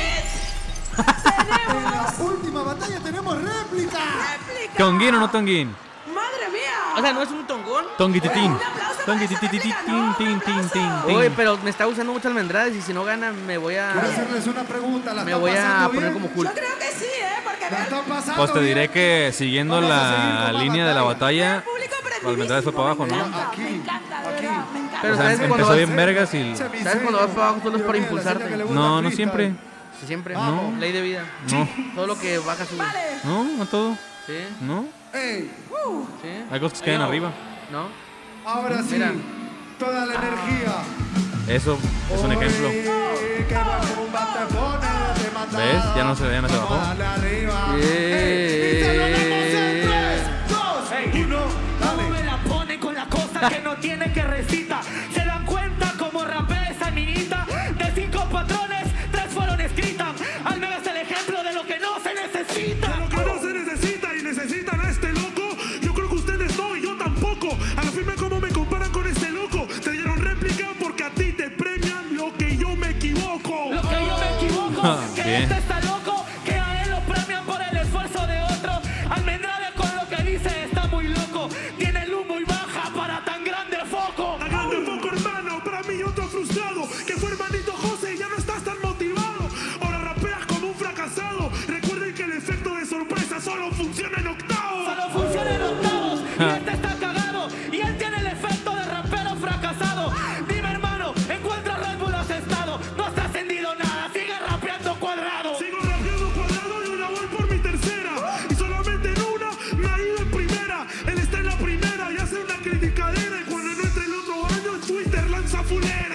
shit! En la última batalla tenemos réplica. ¡Réplica! ¿Tonguín o no tonguín? ¡Madre mía! O sea, ¿no es un tongón? Tonguititín. Un aplauso para Tonguitititín, esa réplica, ¿no? tin, Un tin, aplauso. tin. Oye, pero me está usando mucho Almendrales y si no gana me voy Quiero a... hacerles una pregunta. ¿La Me están voy a pasando poner bien? como cool. Yo creo que sí, porque ¿La vean, están pasando Pues te bien? diré que siguiendo Vamos a seguir la con más línea de la batalla. batalla, público Almendrales fue para abajo, ¿no? Me encanta, Aquí, me encanta, de aquí. verdad, me encanta. Pero O sea, ¿sabes cuando empezó vas- bien vergas y... ¿Sabes cuando vas para abajo solo es para impulsarte? No, no siempre. Sí, siempre. No. Ley de vida. No, Todo lo que baja sube. Vale. no, no todo. Sí, No, Ey, sí. hay cosas que quedan arriba. ¿No? ahora sí, Mira. toda la energía. Eso es un ejemplo. Uy, qué buen combate pone, te mata. ¿Ves? Ya no se bajó. Dale arriba. Yeah. Y te lo damos en 3, 2, 1. No Dale. me la pone con la cosa que no tiene que recita. ¿Se dan cuenta cómo rapea esa niñita? De 5 patrones, 3 fueron escritas. Al menos es el ejemplo de lo que no se necesita. De lo que no se necesita y necesitan a este loco. Yo creo que ustedes no y yo tampoco. A la firme como me comparan con este loco. Te dieron réplica porque a ti te premian lo que yo me equivoco. Lo que yo me equivoco, que Bien. este está loco, que a él lo premian por el esfuerzo de otro. Almendrales con lo que dice está muy loco. Tiene luz muy baja para tan grande foco. A grande foco, hermano, para mí otro frustrado. Que fue hermanito José y ya no estás tan motivado. Ahora rapeas como un fracasado. Recuerden que el efecto de sorpresa solo funciona en octavos. Solo funciona en octavos y este está cagado. Y él tiene el efecto de rapero fracasado. Dime, hermano, ¿en cuántos Red Bull has estado? No has trascendido nada, sigue rapeando cuadrado. Sigo rapeando cuadrado y una voy por mi tercera. Y solamente en una me ha ido en primera. Él está en la primera y hace una criticadera. Y cuando no entre el otro año en Twitter lanza fulera.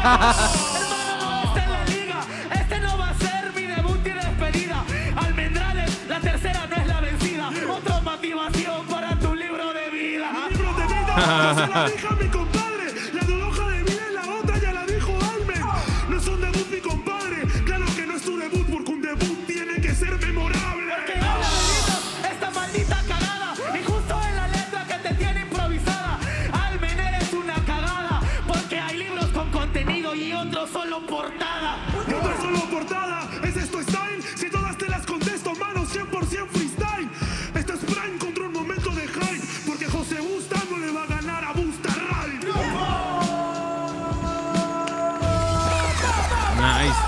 Hermano, está en la liga. Este no va a ser mi debut y despedida. Almendrales, la tercera no es la vencida. Otra motivación para tu libro de vida. Libro de vida, no se la dije a mi compadre. La de hoja de vida en la otra ya la dijo Almen. No es un debut, mi compadre. Claro que no es tu debut porque un debut tiene que ser memorable. Que habla de gritos, esta maldita cagada. Y justo en la letra que te tiene improvisada. Almen, eres una cagada. Porque hay libros con contenido y otros solo portada. Y otra solo portada. ¿Es esto style? Si todas te las contesto, mano, 100% freestyle. Esto es Prime contra un momento de hype. Porque José Busta no le va a ganar a Busta Rally. Nice.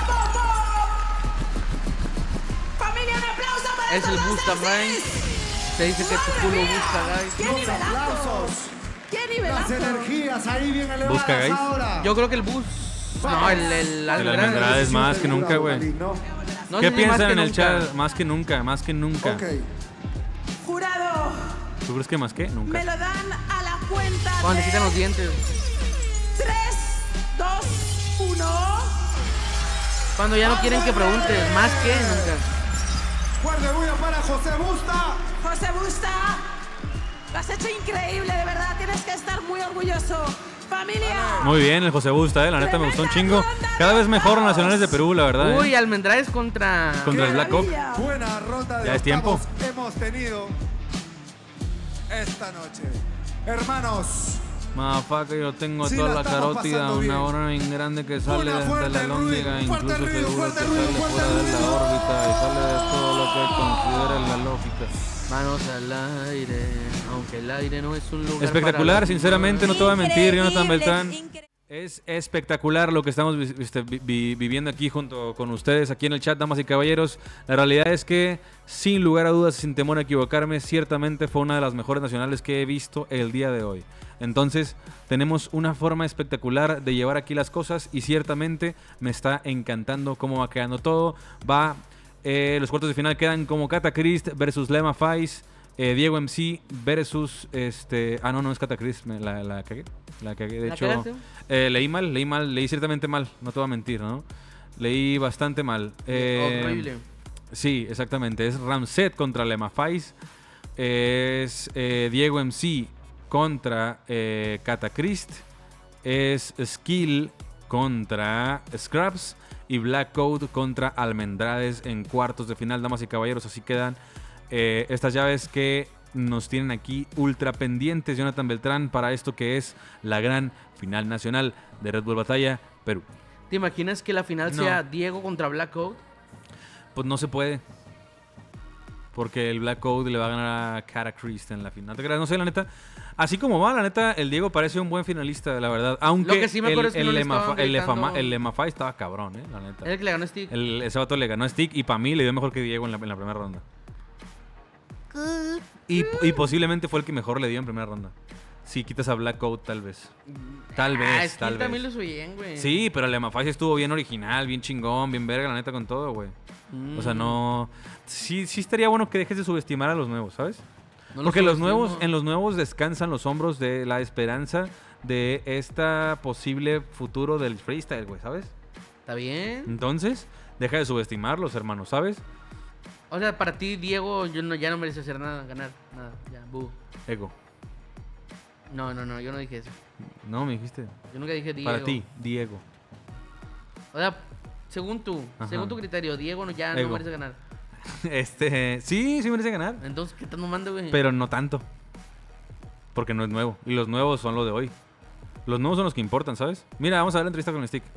Familia, un aplauso para Es el estos Busta dos Rhymes. MCs. Se dice que tu culo busca, guys. ¡Qué nivelazos! ¡Qué Las nivelazos! energías ahí bien elevadas Busca, guys. ahora. Yo creo que el bus... No, el El Almendrales más que nunca, güey. No. No ¿Qué sé si más piensan que en el nunca. chat? Más que nunca, más que nunca. Ok. Jurado, ¿Tú crees que más qué? Nunca. Me lo dan a la cuenta. Cuando le quitan los dientes. 3, 2, 1. Cuando ya no quieren que preguntes, más que nunca. Fuerte bulla para José Busta. José Busta, lo has hecho increíble, de verdad. Tienes que estar muy orgulloso. Familia. Muy bien, el José Busta, la neta me gustó un chingo. Cada vez mejor los nacionales de Perú, la verdad. Uy, Almendrades contra el Black Oak. Buena ronda de Ya es tiempo. hemos tenido esta noche. Hermanos, Mafaca, yo tengo Sí, toda la la estamos carótida, pasando bien. una hora bien grande que sale Una desde fuerte la lóndiga, ruido, incluso fuerte ruido, seguro que fuerte sale ruido, fuera fuerte de la órbita y sale de todo lo que considera la lógica. manos al aire, aunque el aire no es un lugar Espectacular, para sinceramente, no te voy a mentir, Jonathan Beltrán. Increíble. Es espectacular lo que estamos viviendo aquí junto con ustedes, aquí en el chat, damas y caballeros. La realidad es que, sin lugar a dudas, sin temor a equivocarme, ciertamente fue una de las mejores nacionales que he visto el día de hoy. Entonces, tenemos una forma espectacular de llevar aquí las cosas y ciertamente me está encantando cómo va quedando todo. Los cuartos de final quedan como Catacryst versus Lema Faiz, Diego MC versus no es Catacryst, la cagué. De ¿La hecho, cagaste? leí ciertamente mal, no te voy a mentir, ¿no? Leí bastante mal. Horrible. Sí, exactamente. Es Ramset contra Lema Faiz. Es Diego MC contra Catacryst. Es Skill contra Scraps. Y Black Code contra Almendrades en cuartos de final, damas y caballeros. Así quedan estas llaves que nos tienen aquí ultra pendientes, Jonathan Beltrán, para esto que es la gran final nacional de Red Bull Batalla Perú. ¿Te imaginas que la final No. sea Diego contra Black Code? Pues no se puede. Porque el Black Code le va a ganar a Catacryst en la final. No sé, la neta. Así como va, la neta, el Diego parece un buen finalista, la verdad. Aunque Lo que sí me acuerdo es que no le estaban gritando. el Lema Faiz estaba cabrón, la neta. Es el que le ganó a Stick. Ese vato le ganó a Stick y para mí le dio mejor que Diego en la primera ronda. Y posiblemente fue el que mejor le dio en primera ronda. Si quitas a Black Code, tal vez. Tal vez, Stick tal vez. también lo subí bien, güey. Sí, pero el Lema Faiz estuvo bien original, bien chingón, bien verga, la neta, con todo, güey. O sea, no... Sí estaría bueno que dejes de subestimar a los nuevos, ¿sabes? No Porque los en los nuevos descansan los hombros de la esperanza de esta posible futuro del freestyle, güey, ¿sabes? Está bien. Entonces, deja de subestimarlos, hermano, ¿sabes? O sea, para ti, Diego, ya no merece hacer nada, ganar nada. Ya, bu. Ego. No, yo no dije eso. No, me dijiste. Yo nunca dije Diego. Para ti, Diego. O sea, según tu criterio, Diego ya Ego. no merece ganar. Sí merece ganar. Entonces, ¿qué estás mamando, güey? Pero no tanto. Porque no es nuevo. Y los nuevos son los de hoy. Los nuevos son los que importan, ¿sabes? Mira, vamos a ver la entrevista con Stick.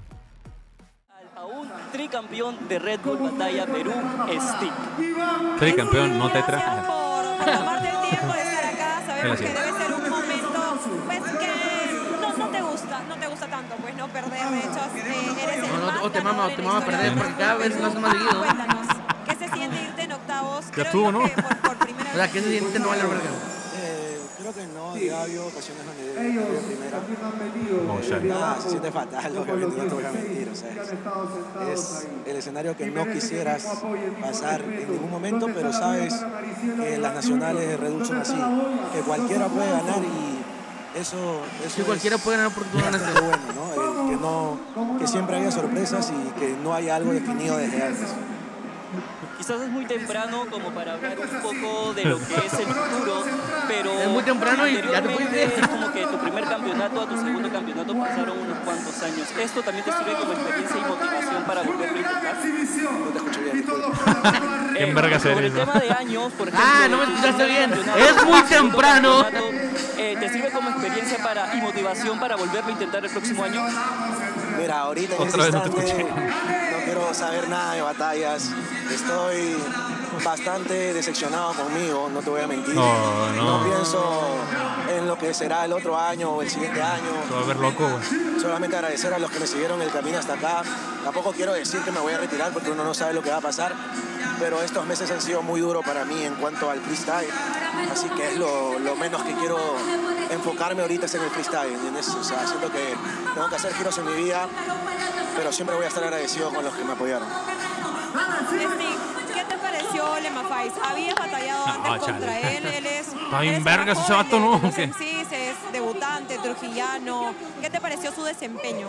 Aún tricampeón de Red Bull Batalla Perú, Stick. Tricampeón, no tetra. Gracias por tomarte el tiempo de estar acá. Sabemos que Gracias. debe ser un momento pues, que no te gusta tanto, pues no perder. De hecho, eres el más O te mama ganador en la perder, historia porque cada vez lo haces más seguido. Cuéntanos, ¿qué se siente irte en octavos? Ya Creo estuvo, yo ¿no? que por primera O sea, ¿qué se siente no vale verga? Creo que no, ya ha habido ocasiones donde he perdido primera. Oh, shit. Nada, se siente fatal, obviamente, no te voy a mentir. O sea, es el escenario que no quisieras pasar en ningún momento, pero sabes que las nacionales de Red Bull son así, que cualquiera puede ganar y eso Sí, cualquiera puede ganar porque tú ganaste. bastante bueno, ¿no? Que siempre haya sorpresas y que no haya algo definido desde antes. Quizás es muy temprano como para hablar un poco de lo que es el futuro, pero Es muy temprano y ya te anteriormente fuiste. es como que tu primer campeonato a tu segundo campeonato pasaron unos cuantos años. ¿Esto también te sirve como experiencia y motivación para volverlo a intentar? No te escucho bien, disculpa. ¿Qué verga Sobre eres, el no? tema de años, por ejemplo... No me tu escuchaste primer bien. campeonato, Es muy tu segundo temprano. campeonato, ¿te sirve como experiencia y motivación para volverlo a intentar el próximo año? Mira, ahorita en Otra este vez no te instante escuché. no quiero saber nada de batallas. Estoy bastante decepcionado conmigo, no te voy a mentir. No. pienso en lo que será el otro año o el siguiente año. Te va a ver loco, güey. Solamente agradecer a los que me siguieron el camino hasta acá. Tampoco quiero decir que me voy a retirar porque uno no sabe lo que va a pasar. Pero estos meses han sido muy duros para mí en cuanto al freestyle. Así que es lo menos que quiero enfocarme ahorita es en el freestyle, ¿entiendes? O sea, siento que tengo que hacer giros en mi vida, pero siempre voy a estar agradecido con los que me apoyaron. Stick, ¿qué te pareció Lema Faiz? ¿Habías batallado antes chale. contra él? Él es Está bien Eres vergas el ese más vato, joven ¿no? de los ¿Qué? MCs, es debutante, trujillano. ¿Qué te pareció su desempeño?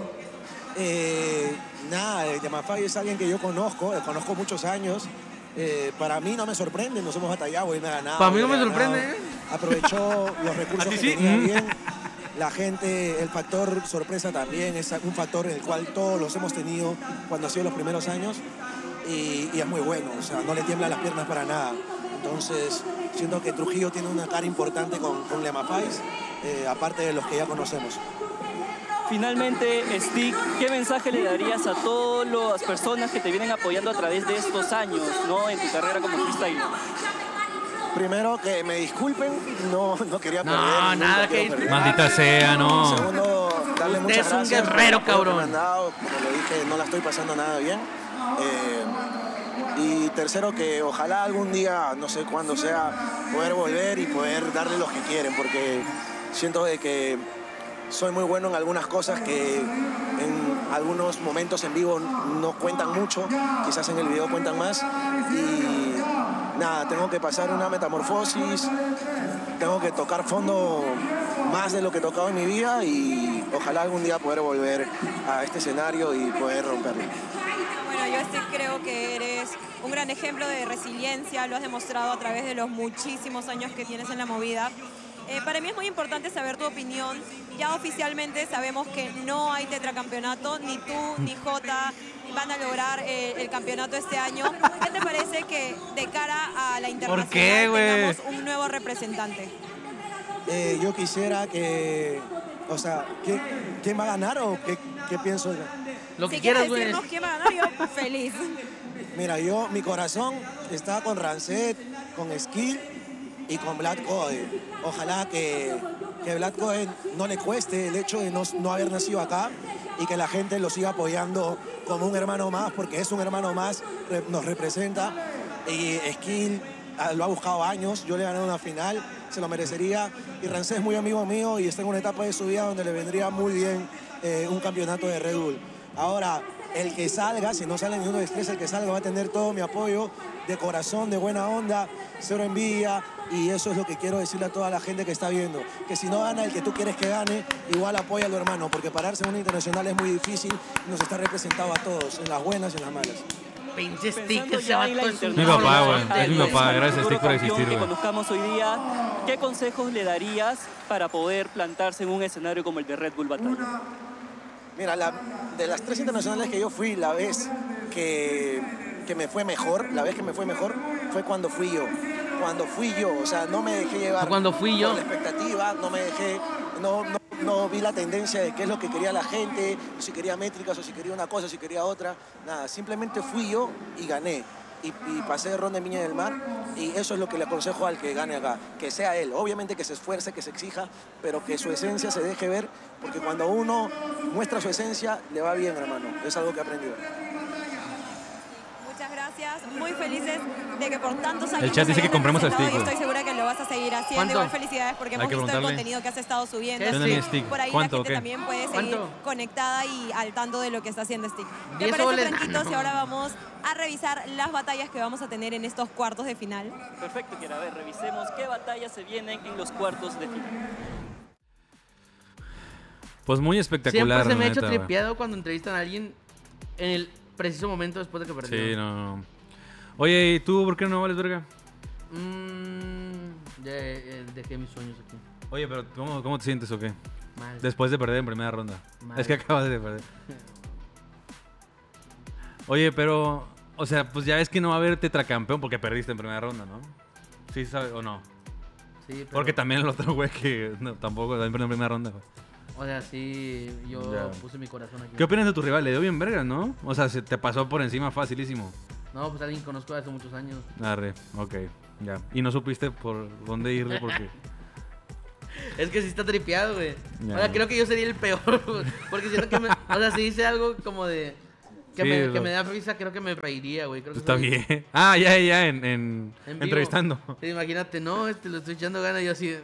Nada, Yamafay es alguien que yo conozco muchos años. Para mí no me sorprende, nos hemos batallado y me ha ganado. Para mí no me sorprende, Aprovechó los recursos que tenía bien. La gente, el factor sorpresa también es un factor en el cual todos los hemos tenido cuando ha sido los primeros años y es muy bueno, o sea, no le tiemblan las piernas para nada. Entonces, siento que Trujillo tiene una cara importante con Yamafay, aparte de los que ya conocemos. Finalmente, Stick, ¿qué mensaje le darías a todas las personas que te vienen apoyando a través de estos años, ¿no? En tu carrera como freestyler? Primero, que me disculpen, no quería perder. No, nada que perder. Maldita sea, no. Segundo, darle Usted muchas es un gracias guerrero, por el apoyo que cabrón. me han dado. Como lo dije, no la estoy pasando nada bien. Y tercero, que ojalá algún día, no sé cuándo sea, poder volver y poder darle los que quieren, porque siento de que soy muy bueno en algunas cosas que en algunos momentos en vivo no cuentan mucho, quizás en el video cuentan más. Y nada, tengo que pasar una metamorfosis, tengo que tocar fondo más de lo que he tocado en mi vida y ojalá algún día poder volver a este escenario y poder romperlo. Bueno, yo creo que eres un gran ejemplo de resiliencia, lo has demostrado a través de los muchísimos años que tienes en la movida. Para mí es muy importante saber tu opinión. Ya oficialmente sabemos que no hay tetracampeonato, ni tú ni Jota van a lograr el campeonato este año. ¿Qué te parece que de cara a la internacional tengamos un nuevo representante? Yo quisiera que, o sea, ¿quién va a ganar o qué pienso yo? Lo que Si quieras, quieres güey. decirnos quién va a ganar, yo feliz. Mira, mi corazón está con Rancet, con Skill y con Black Code. Ojalá que Black Code no le cueste el hecho de no haber nacido acá y que la gente lo siga apoyando como un hermano más, porque es un hermano más, nos representa. Y Skill lo ha buscado años, yo le he ganado una final, se lo merecería. Y Rancet es muy amigo mío y está en una etapa de su vida donde le vendría muy bien un campeonato de Red Bull. Ahora, el que salga, si no sale ni uno de tres, el que salga va a tener todo mi apoyo de corazón, de buena onda, cero envidia, y eso es lo que quiero decirle a toda la gente que está viendo, que si no gana el que tú quieres que gane, igual apoya a tu hermano, porque pararse en una internacional es muy difícil y nos está representado a todos, en las buenas y en las malas. Pinche Stick, ese vato es un Mi papá, güey. cabrón. Es mi papá. Gracias, Stick, por existir, Que güey. conozcamos hoy día, ¿qué consejos le darías para poder plantarse en un escenario como el de Red Bull Batalla? Mira, de las 3 internacionales que yo fui, la vez que me fue mejor, fue cuando fui yo. Cuando fui yo, o sea, no me dejé llevar Cuando fui yo. por la expectativa, no vi la tendencia de qué es lo que quería la gente, si quería métricas o si quería una cosa, si quería otra, nada, simplemente fui yo y gané. Y pasé de ronda en Viña del Mar y eso es lo que le aconsejo al que gane acá, que sea él, obviamente que se esfuerce, que se exija, pero que su esencia se deje ver, porque cuando uno muestra su esencia le va bien, hermano, es algo que he aprendido. Muchas gracias, muy felices de que por tantos años El chat dice que compremos a Stick, y estoy güey. segura que lo vas a seguir haciendo. ¿Cuánto? Igual felicidades porque Hay hemos que visto el preguntarle. contenido que has estado subiendo. ¿Qué así Tiene que mi Stick. por ahí la ¿Cuánto, gente o qué? también puede seguir ¿Cuánto? conectada y al tanto de lo que está haciendo Stick. ¿Te 10 parece, soles. Franquito, si ahora vamos a revisar las batallas que vamos a tener en estos cuartos de final? Perfecto, Kiara. A ver, revisemos qué batallas se vienen en los cuartos de final. Pues muy espectacular. Siempre se me ha la hecho neta, güey. tripeado cuando entrevistan a alguien en el preciso momento después de que perdió. Sí, no. Oye, ¿y tú por qué no vales verga? Dejé mis sueños aquí. Oye, pero ¿cómo te sientes o qué? Mal. Después de perder en primera ronda. Mal. Es que acabas de perder. Oye, pero, o sea, pues ya ves que no va a haber tetracampeón porque perdiste en primera ronda, ¿no? ¿Sí sabes o no? Sí, pero, Porque también el otro güey que tampoco también perdió en primera ronda, güey. o sea, sí, yo Ya. puse mi corazón aquí. ¿Qué opinas de tu rival? Le dio bien verga, ¿no? O sea, se te pasó por encima facilísimo. No, pues alguien que conozco hace muchos años. Arre, ok, ya. Y no supiste por dónde irle porque... Es que sí está tripeado, güey. Ya. O sea, creo que yo sería el peor, güey. Porque siento que o sea, si dice algo como de... Que, Sí, que lo- me da risa, creo que me reiría, güey. Creo que Está soy- bien. Ah, ya, en en vivo. entrevistando. Sí, imagínate, no, lo estoy echando ganas y yo así... de-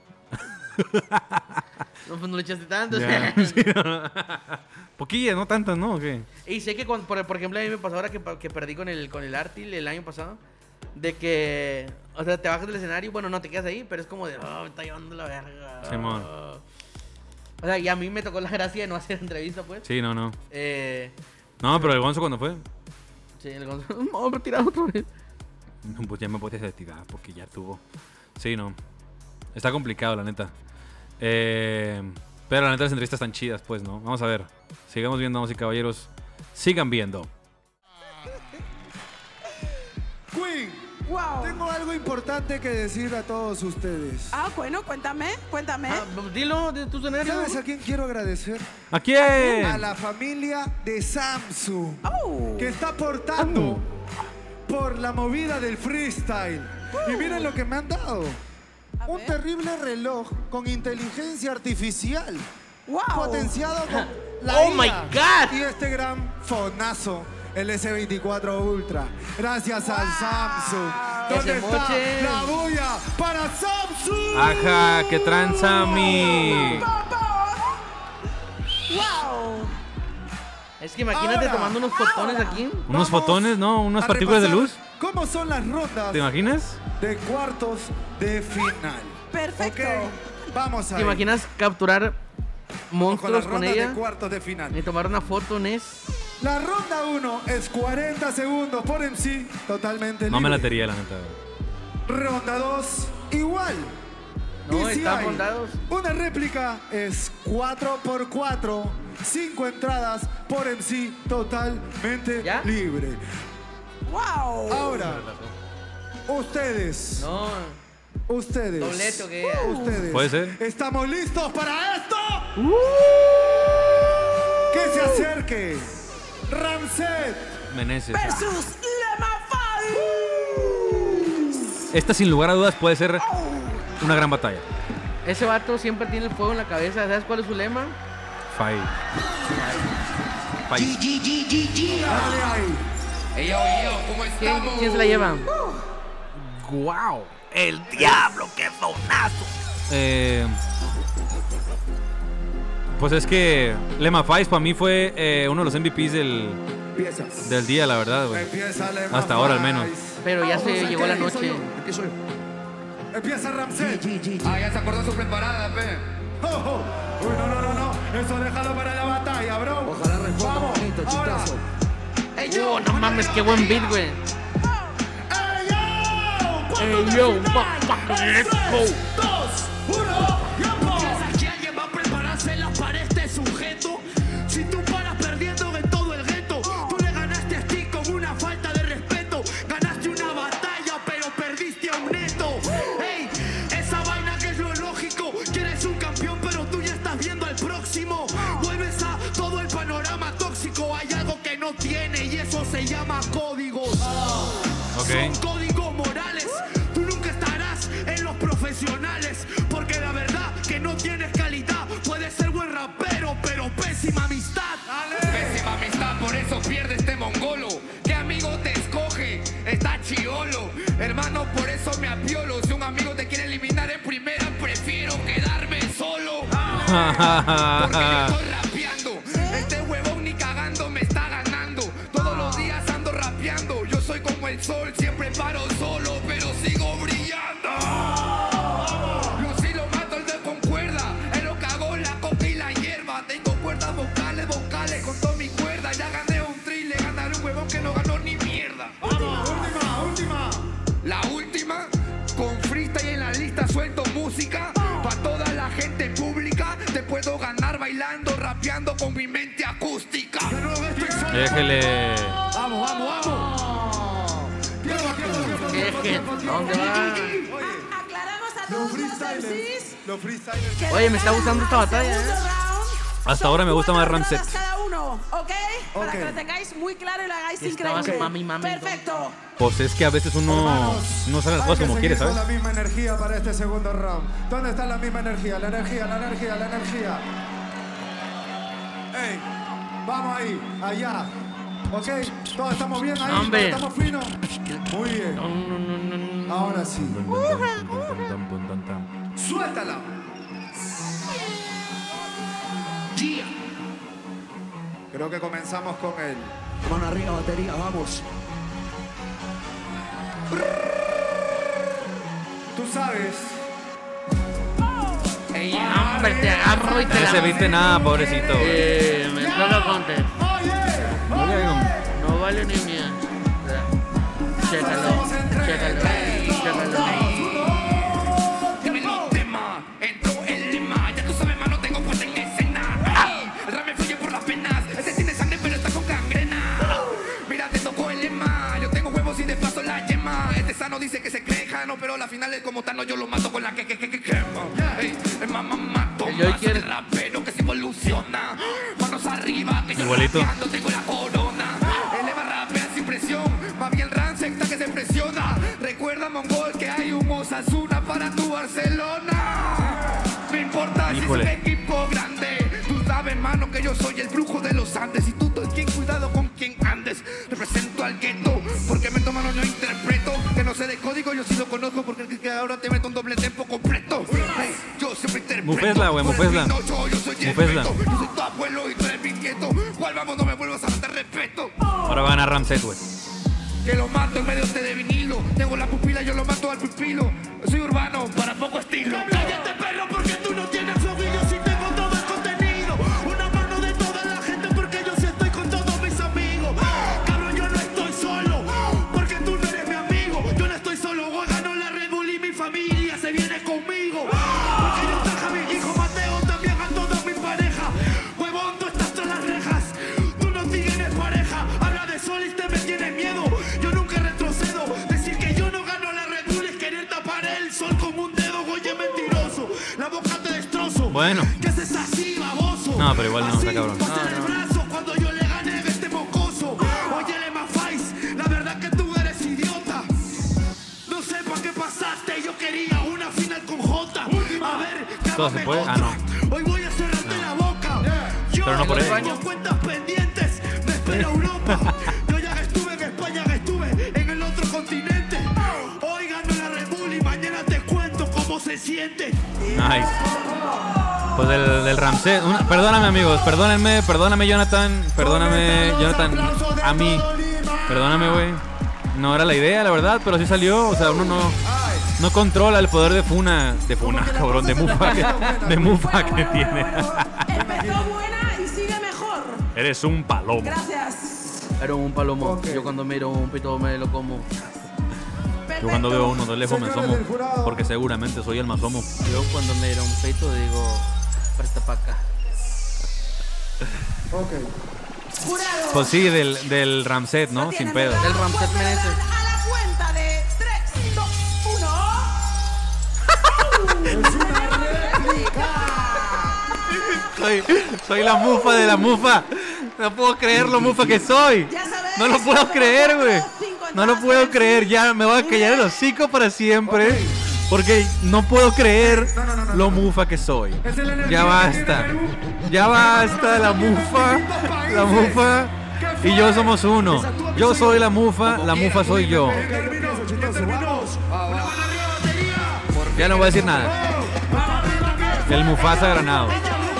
No, pues no le echaste tanto. o sea. Ya. Sí, no. Poquillas, no tantas, ¿no? ¿O qué? Y sé que, por ejemplo, a mí me pasó ahora que perdí con el Artil el año pasado. de que, o sea, te bajas del escenario, bueno, no te quedas ahí, pero es como de, me está llevando la verga. Simón. O sea, y a mí me tocó la gracia de no hacer entrevista, pues. Sí, no. No, pero el Gonzo, ¿cuándo fue? Sí, el Gonzo. Vamos a retirar otra vez. Pues ya me podías retirar porque ya tuvo. Sí, no. Está complicado, la neta. Pero la neta las entrevistas están chidas, pues, ¿no? Vamos a ver. Sigamos viendo, damas y caballeros. Sigan viendo. Queen, Wow. tengo algo importante que decir a todos ustedes. Ah, bueno, cuéntame. Dilo de tu escenario. ¿Sabes a quién quiero agradecer? ¿A quién? A la familia de Samsung, que está aportando por la movida del freestyle. Y miren lo que me han dado. Un terrible reloj con inteligencia artificial. Potenciado con la Oh IA my God. y este gran fonazo, el S24 Ultra. Gracias al Samsung. Que ¿Dónde se está mochen. la bulla para Samsung? Ajá, qué tranza mi. ¡Wow! Es que imagínate Ahora. tomando unos fotones aquí. Unos fotones, ¿no? Unas a partículas de repasar luz. ¿Cómo son las rondas ¿Te imaginas? de cuartos de final? Perfecto. Ok, vamos a ¿Te ver. imaginas capturar monstruos la con ronda ella de cuartos de final. y tomar una foto, Nes? La ronda 1 es 40 segundos por MC, totalmente No me libre. latería, la neta. Ronda 2, igual. No, Y si están hay rondados. una réplica, es 4x4, 5 entradas por MC, totalmente libre. ¡Wow! Ahora, ustedes. No. Ustedes. Doblete o qué. Ustedes. Puede ser. ¿Estamos listos para esto? Que se acerque Ramset Meneses. Versus Lemafal. Esta, sin lugar a dudas, puede ser una gran batalla. Ese vato siempre tiene el fuego en la cabeza. ¿Sabes cuál es su lema? Fight. Fight. Dale ahí. Ey, yo, ¿cómo estamos? ¿Quién se la lleva? ¡Guau! El diablo, qué fonazo. Pues es que Lema Fights para mí fue uno de los MVPs del día, la verdad, güey. Empieza Lema Hasta ahora al menos. Pero ya se llegó la noche. Empiezo yo. Empieza Ramset. Ah, ya se acordó su preparada, pe. Oh, oh. Uy, no. Eso déjalo para la batalla, bro. Ojalá responda Vamos, bonito, ahora. chistazo. No mames, qué buen beat, güey. Ey, yo, let's go. 2, 1, tiempo. ¿Piensas que alguien va a preparárselas para este sujeto? Si tú paras perdiendo en todo el reto, tú le ganaste a Stick con una falta de respeto. Ganaste una batalla, pero perdiste a un neto. Ey, esa vaina que es lo lógico. Quieres un campeón, pero tú ya estás viendo al próximo. Vuelves a todo el panorama tóxico. Hay algo que no tiene y eso se llama códigos. Son códigos morales. Tú nunca estarás en los profesionales, porque la verdad que no tienes calidad. Puedes ser buen rapero, pero pésima amistad. Pésima amistad, por eso pierde este mongolo. ¿Qué amigo te escoge? Está chiolo. Hermano, por eso me apiolo. Si un amigo te quiere eliminar en primera, prefiero quedarme solo. Porque yo estoy rapeando. Este huevón ni cagando me está ganando. Todos los días ando rapeando. Yo soy como el sol, siempre paro solo, pero sigo brillando. Yo sí lo mato el de con cuerda. Él lo cagó la coca y la hierba. Tengo cuerdas vocales con toda mi cuerda. Ya gané un tri, le ganaré un huevón que no ganó ni mierda. Última. La última, con freestyle en la lista suelto música. Pa' toda la gente pública. Te puedo ganar bailando, rapeando con mi mente acústica. Déjele. Vamos. ¿Dónde va? Aclaramos a todos los MCs. Los freestylers. Oye, me está gustando esta batalla, ¿eh? Hasta ahora me gusta más Ramset. Cada uno, ¿ok? Para Ok. que lo tengáis muy claro y lo hagáis Estabas increíble. mami. Perfecto. Pues es que a veces uno no sale las Hay cosas que como quiere, seguir ¿sabes? con la misma energía para este segundo round. ¿Dónde está la misma energía? La energía. Ey, vamos ahí, allá. ¿Ok? ¿Todos estamos bien ahí? Hombre. ¿Todos estamos finos? Muy bien. Ahora sí. Suéltala. Creo que comenzamos con él. Mano arriba, batería, vamos. Tú sabes. Ey, hombre, te agarro y te No se viste nada, pobrecito. Me toca contar. No vale ni mía. Chécalo. Dímelo, tema, entró el lema. Ya tú sabes, mano, tengo fuerte en escena. El rap me fluye por las penas. Ese tiene sangre, pero está con gangrena. Mira, te tocó el lema. Yo tengo huevos y de paso la yema. Este sano dice que se cree jano, pero la final es como Tano. Yo lo mato con la que quema. Ey, el mamá mato más el rapero que se evoluciona. Manos arriba, que yo igualito. rapeando tengo la corona. Eleva rapea sin presión. Más bien Rancet que se presiona. Recuerda, mongol, que hay un Osasuna para tu Barcelona. No importa si es un equipo grande. Tú sabes, mano, que yo soy el brujo de los Andes. Y tú, ten cuidado con quien andes. Represento al gueto, porque me toman no interpreto. Que no sé de código, yo sí lo conozco. Porque que ahora te meto un doble tempo completo. Hey, yo siempre interpreto. Mufesla, güey, Mufesla. Yo soy el Mufesla. reto. Yo soy tu abuelo y tú eres mi nieto. ¿Cuál vamos? No me vuelvas a dar respeto. Ahora va a ganar Ramsed, güey. Que lo mato en medio de vinilo. Tengo la pupila, yo lo mato al pupilo. Soy urbano, para poco estilo. Cállate, perro, porque tú no tienes flow y yo sí tengo todo el contenido. Una mano de toda la gente porque yo sí estoy con todos mis amigos. Cabrón, yo no estoy solo, porque tú no eres mi amigo. Yo no estoy solo, hoy ganó la Red Bull y mi familia se viene conmigo. Porque yo traje a mi hijo Mateo, también a toda mi pareja. Huevón, tú estás tras las rejas. Tú no tienes pareja. Habla de sol y te me tienes miedo. Yo nunca retrocedo. Decir que yo no gano la Red Bull es querer tapar el sol con un dedo. Oye, mentiroso. La boca te destrozo. Bueno. ¿Qué haces así, baboso? No, pero igual no, está cabrón. Pasar el brazo cuando yo le gané a este mocoso. Oye, Lema Faiz, la verdad que tú eres idiota. No sé para qué pasaste. Yo quería una final con Jota. A ver, ¿Todo se puede? Ah, no. hoy voy a cerrarte la boca. Yo Pero no por eso. tengo cuentas pendientes. Me espera Europa. Yo ya estuve en España, estuve en el otro continente. Hoy gano la Red Bull y mañana te cuento cómo se siente. Nice. Pues del Ramsed. Perdóname, amigos. Perdóname, Jonathan. Perdóname, Jonathan. A mí. Perdóname, güey. No era la idea, la verdad, pero sí salió. O sea, uno no controla el poder de Funa, cabrón, de Mufa que tiene. Empezó buena y sigue mejor. Eres un palomo. Gracias. Era un palomo. Yo cuando miro un pito me lo como. Yo cuando veo uno de lejos me asomo, porque seguramente soy el más homo. Yo cuando miro un pito digo, presta pa' acá. Ok. Jurado. Pues sí, del Ramsed, ¿no? Sin pedo. El Ramsed merece. A la cuenta de 3, 2, 1. Soy la mufa de la mufa. No puedo creer lo mufa que soy. No lo puedo creer, güey. No lo puedo creer. Ya me voy a callar el hocico para siempre. Porque no puedo creer lo mufa que soy. Ya basta. Ya basta la mufa. La mufa y yo somos uno. Yo soy la mufa soy yo. Ya no voy a decir nada. El Mufasa Granado.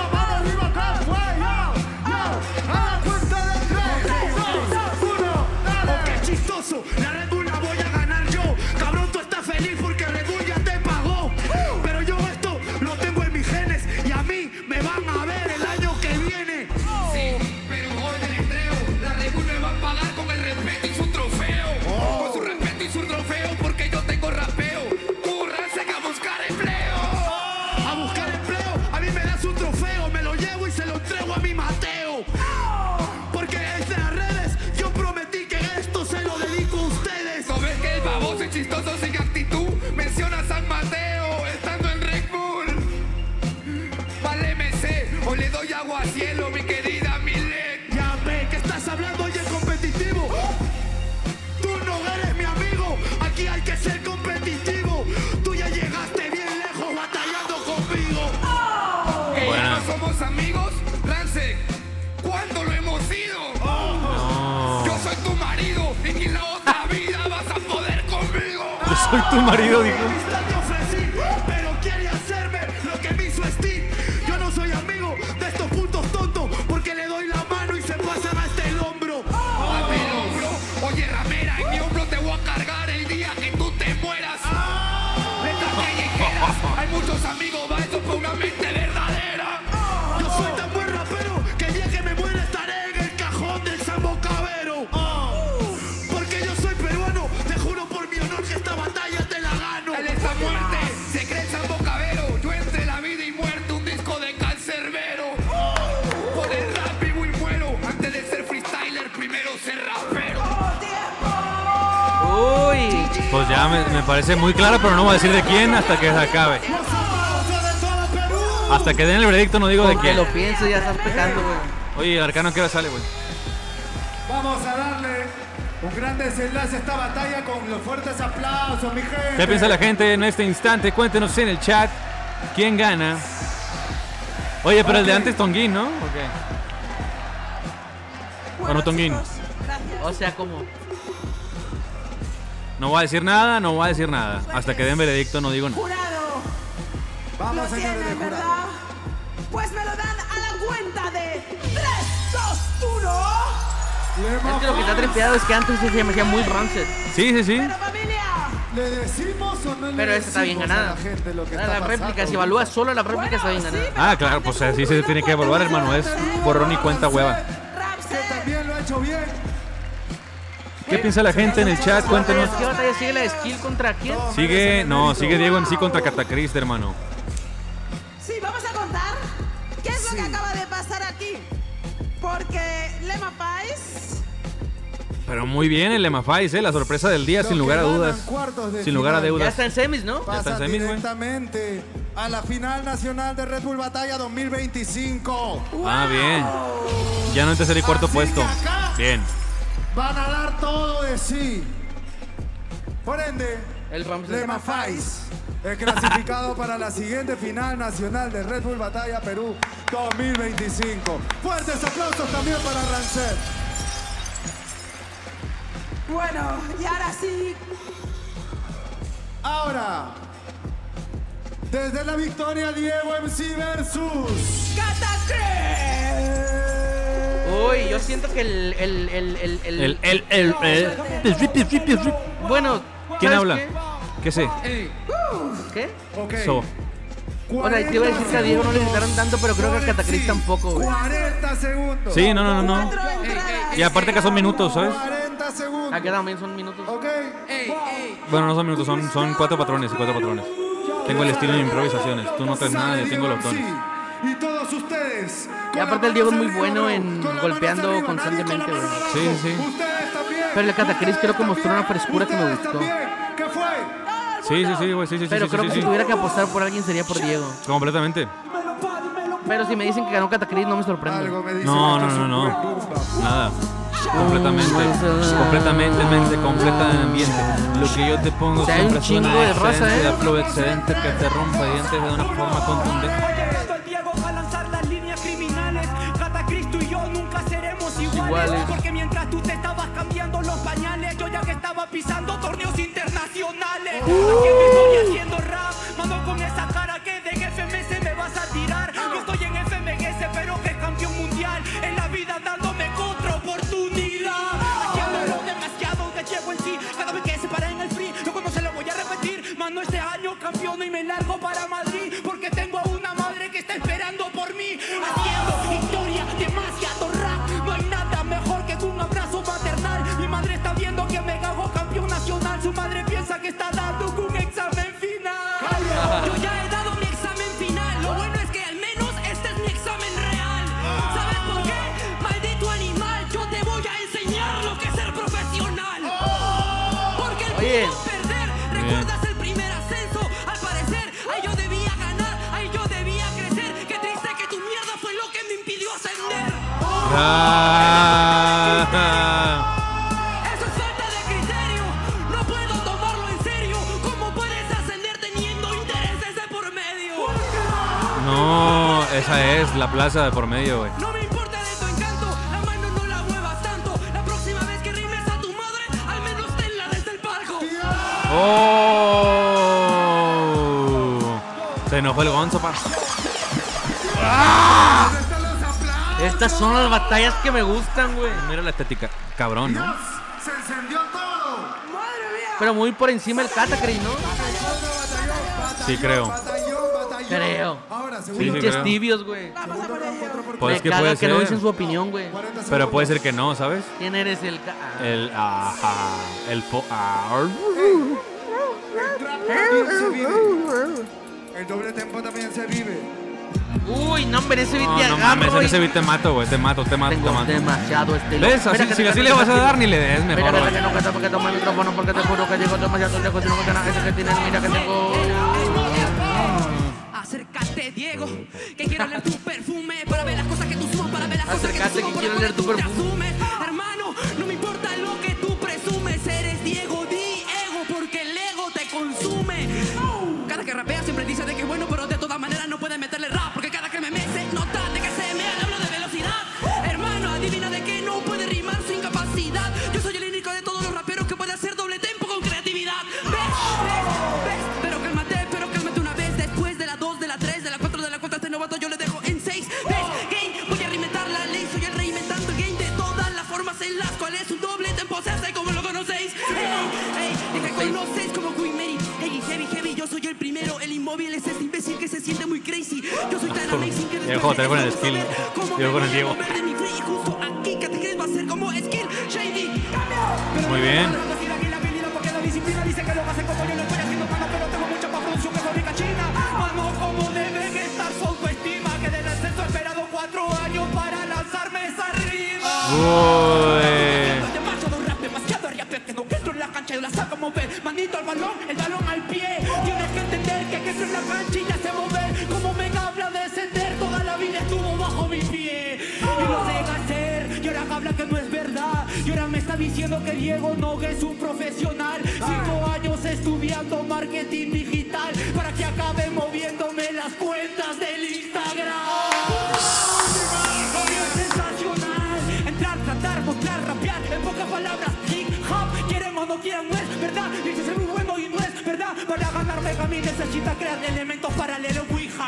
¡Qué chistoso! La Red Bull la voy a ganar yo. Cabrón, tú estás feliz porque Red Bull ya te pagó. Pero yo esto lo tengo en mis genes y a mí me van a ver el año que viene. Sí, pero hoy del estreo, la Red Bull me va a pagar con el respeto y su trofeo. Con su respeto y su trofeo, porque yo tengo rapeo. Tú, Rancet, a buscar empleo. A buscar empleo, a mí me das un trofeo, me lo llevo y se lo entrego a mi Mateo. Porque desde las redes yo prometí que esto se lo dedico a ustedes. ¿No ves que el baboso y chistoso sin actitud menciona a San Mateo estando en Red Bull? Vale, MC, hoy le doy agua a cielo, mi querida Milet. Ya ve que estás hablando y es competitivo. Tú no eres mi amigo, aquí hay que ser competitivo. Tú ya llegaste bien lejos batallando conmigo. ¿Que ya no somos amigos? Rancet, ¿cuándo lo hemos sido? Yo soy tu marido y en la otra vida vas a poder conmigo. Yo soy tu marido, dijo. Amistad te ofrecí, pero quiere hacerme lo que me hizo Steve. Yo no soy amigo de estos putos tontos porque le doy la mano y se pasan hasta el hombro. Dame el hombro, oye ramera, en mi hombro te voy a cargar el día que Pues ya me parece muy claro, pero no voy a decir de quién hasta que se acabe. Hasta que den el veredicto no digo de quién. Que lo piense, ya estás pecando, güey. Oye, el arcano ¿qué hora sale, güey? Vamos a darle un gran desenlace a esta batalla con los fuertes aplausos, mi gente. ¿Qué piensa la gente en este instante? Cuéntenos en el chat quién gana. Oye, pero el de antes Tonguín, ¿no? Ok. Bueno, Tonguín. O sea, como... No voy a decir nada, no voy a decir nada. Hasta que den veredicto no digo nada. Vamos, señores de ¿Tienen, jurado. verdad? Pues me lo dan a la cuenta de 3, 2, 1. Es que lo que está tripeado es que antes se me hacía muy Rancid. Sí. ¿Le decimos o no le Pero esta está bien decimos a ganada. la gente lo que La está réplica, pasando? si evalúas solo la réplica está bien ganada. Ah, claro, pues así se tiene que evaluar, hermano. Es borrón y cuenta hueva. Que también lo ha hecho bien. ¿Qué piensa la gente en el chat? Cuéntenos. ¿Qué batalla sigue la de Skill contra quién? Sigue Diego MC contra Catacrist, hermano. Sí, vamos a contar qué es lo que acaba de pasar aquí. Porque Lema Pais... Pero muy bien el Lema Fights, la sorpresa del día, sin lugar a dudas. Sin lugar a Ya deudas. está en semis, ¿no? Ya está en Pasan semis, güey. directamente a la final nacional de Red Bull Batalla 2025. Ah, bien. Ya no en tercer y cuarto Así puesto. que acá Bien. van a dar todo de sí. Por ende, El Ramses. Lema Fights es clasificado para la siguiente final nacional de Red Bull Batalla Perú 2025. Fuertes aplausos también para Ranced. Bueno, y ahora sí, Ahora, desde la victoria, Diego MC versus Uy, yo siento que Bueno, ¿Quién ¿sabes habla? qué? ¿Qué sé? ¿Qué? So. O sea, te iba a decir que a Diego no le gritaron tanto, pero creo que a Catacrist tampoco, güey. 40 segundos. Sí, no. Y aparte que son minutos, ¿sabes? 40 segundos. Aquí también son minutos. Ok. Bueno, no son minutos, son 4 patrones y 4 patrones. Tengo el estilo de improvisaciones. Tú no traes nada, yo tengo los dones. Y todos ustedes. Y aparte el Diego es muy bueno en golpeando constantemente, güey. Sí. Ustedes también. Pero el Catacrist creo que mostró una frescura que me gustó. ¿Qué fue? Sí, güey, sí. Pero creo que sí. si tuviera que apostar por alguien sería por Diego. Completamente. Pero si me dicen que ganó Catacrist no me sorprende. No. Nada. Completamente. Lo que yo te pongo O sea, hay un siempre es una chingo de raza, excelencia ¿eh? de flow excedente que te rompa dientes de una forma contundente. Oye, Diego va a lanzar las líneas criminales. Catacristo y yo nunca seremos iguales. Porque mientras tú te estabas cambiando los pañales, yo ya que estaba pisando torneos internacionales. Aquí estoy haciendo rap, mano, con esa cara que de FMS me vas a tirar. No estoy en FMS, pero que es campeón mundial. En la vida dándome otra oportunidad. Haciéndolo demasiado de Diego en sí. Cada vez que se para en el free, luego no se lo voy a repetir. Mano, este año campeón y me largo para Madrid. Porque tengo a una madre que está esperando por mí. Haciendo historia, demasiado rap. No hay nada mejor que un abrazo maternal. Mi madre está viendo que me hago campeón nacional. Su madre piensa que está dando un examen final. Yo ya he dado mi examen final. Lo bueno es que al menos este es mi examen real. ¿Sabes por qué? Maldito animal, yo te voy a enseñar lo que es ser profesional. Porque el Oye. punto perder, ¿recuerdas el primer ascenso? Al parecer, ahí yo debía ganar, ahí yo debía crecer. Qué triste que tu mierda fue lo que me impidió ascender. Eso es falta de criterio, no puedo tomarlo en serio. ¿Cómo puedes ascender teniendo intereses de por medio? No, esa es la plaza de por medio, güey. No me importa de tu encanto, la mano no la muevas tanto. La próxima vez que rimes a tu madre, al menos tenla desde el palco. ¡Oh! Se enojó el Gonzo, pa. Estas son las batallas que me gustan, güey. Mira la estética, cabrón, ¿no? Se encendió todo. Pero muy por encima el Catacrist, ¿no? Sí, creo. Creo. Ahora, Sí, Pinches creo. tibios, güey. Pues Me es que caga puede que no ser. dicen su opinión, güey. Pero puede ser que no, ¿sabes? ¿Quién eres el El El trap también se vive. El doble tempo también se vive. Uy, no, hombre, ese beat te No agarro. mames, en y- ese beat te mato, güey. Te mato. Tengo demasiado estilo. ¿Ves? Así, si así le vas a dar, ni le des mejor, Mira, güey. que no canta porque toma el micrófono, porque te juro que llego demasiado lejos. Si no me gana ese que tiene, mira que tengo. Acércate, Diego, que quiero leer tu perfume para ver las cosas que tú sumas, para ver las cosas que Acércate, tú que sumas, quiero por leer tu lo que tú perfume. presumes. Hermano, no me importa lo que tú presumes, eres Diego, di ego, porque el ego te consume. Cada que rapea siempre dice de que es bueno, pero de todas maneras no puede meterle rap, porque cada que me mece nota de que se me hablo de velocidad. Hermano, adivina de que no puede rimar su incapacidad. Yo soy el único de todos los raperos que puede hacer doble tempo con creatividad. ¿Ves? Pero cálmate una vez. Después de la 2, de la 3, de la 4, de la 4, este novato yo le dejo en 6. ¿Ves? Game, voy a reinventar la ley. Soy el reinventando el game de todas las formas en las cuales un doble tempo se hace como lo conocéis. Ey, que conoces como Queen Mary. Ey, heavy, yo soy el primero. El inmóvil es este imbécil que se siente muy crazy. Yo soy tan amazing que Yo juego con el skill. Yo con el Diego. de mi free. Y justo aquí que te crees va a ser como skill shady. Muy bien. Porque la disciplina dice que lo hace como yo lo estoy haciendo, mano, pero tengo mucha más producción que fabrica China. Mano, como deben estar su autoestima, que del ascenso he esperado 4 años para lanzarme esa rima. Uy. Te marcho de un rap demasiado rápido que no entro en la cancha y la saco a mover. Manito al balón, el balón al pie. Tienes que entender que entro en la cancha y ya sé mover. Como me habla de descender, toda la vida estuvo bajo mi pie. Y lo sé hacer, y ahora habla que no es verdad. Y ahora me está diciendo que Diego no es un profesional. 5 años estudiando marketing digital para que acabe moviéndome las cuentas del Instagram. Es sensacional. Entrar, tratar, mostrar, rapear. En pocas palabras, hip hop. Quieren o no quieran, no es verdad. Dice ser muy bueno y no es verdad. Para ganar Megami necesita crear elementos paralelos.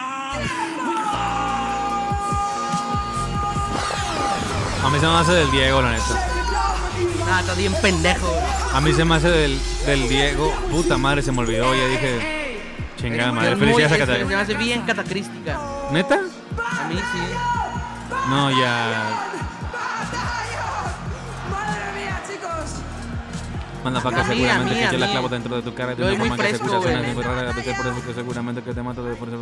A mí se me hace del Diego, la neta. Ah, está bien pendejo. A mí se me hace del Diego. Puta madre, se me olvidó. Ya dije, chingada madre. Felicidades a Se Catalina. me hace bien catacrística. ¿Neta? A mí sí. No, ya. Madre mía, chicos. Manda para acá, A mí, seguramente a mí, que a yo la mí. clavo dentro de tu cara de Yo una soy muy forma que se fresco, escucha güey. suena muy rara, por eso que seguramente que te mato de por eso.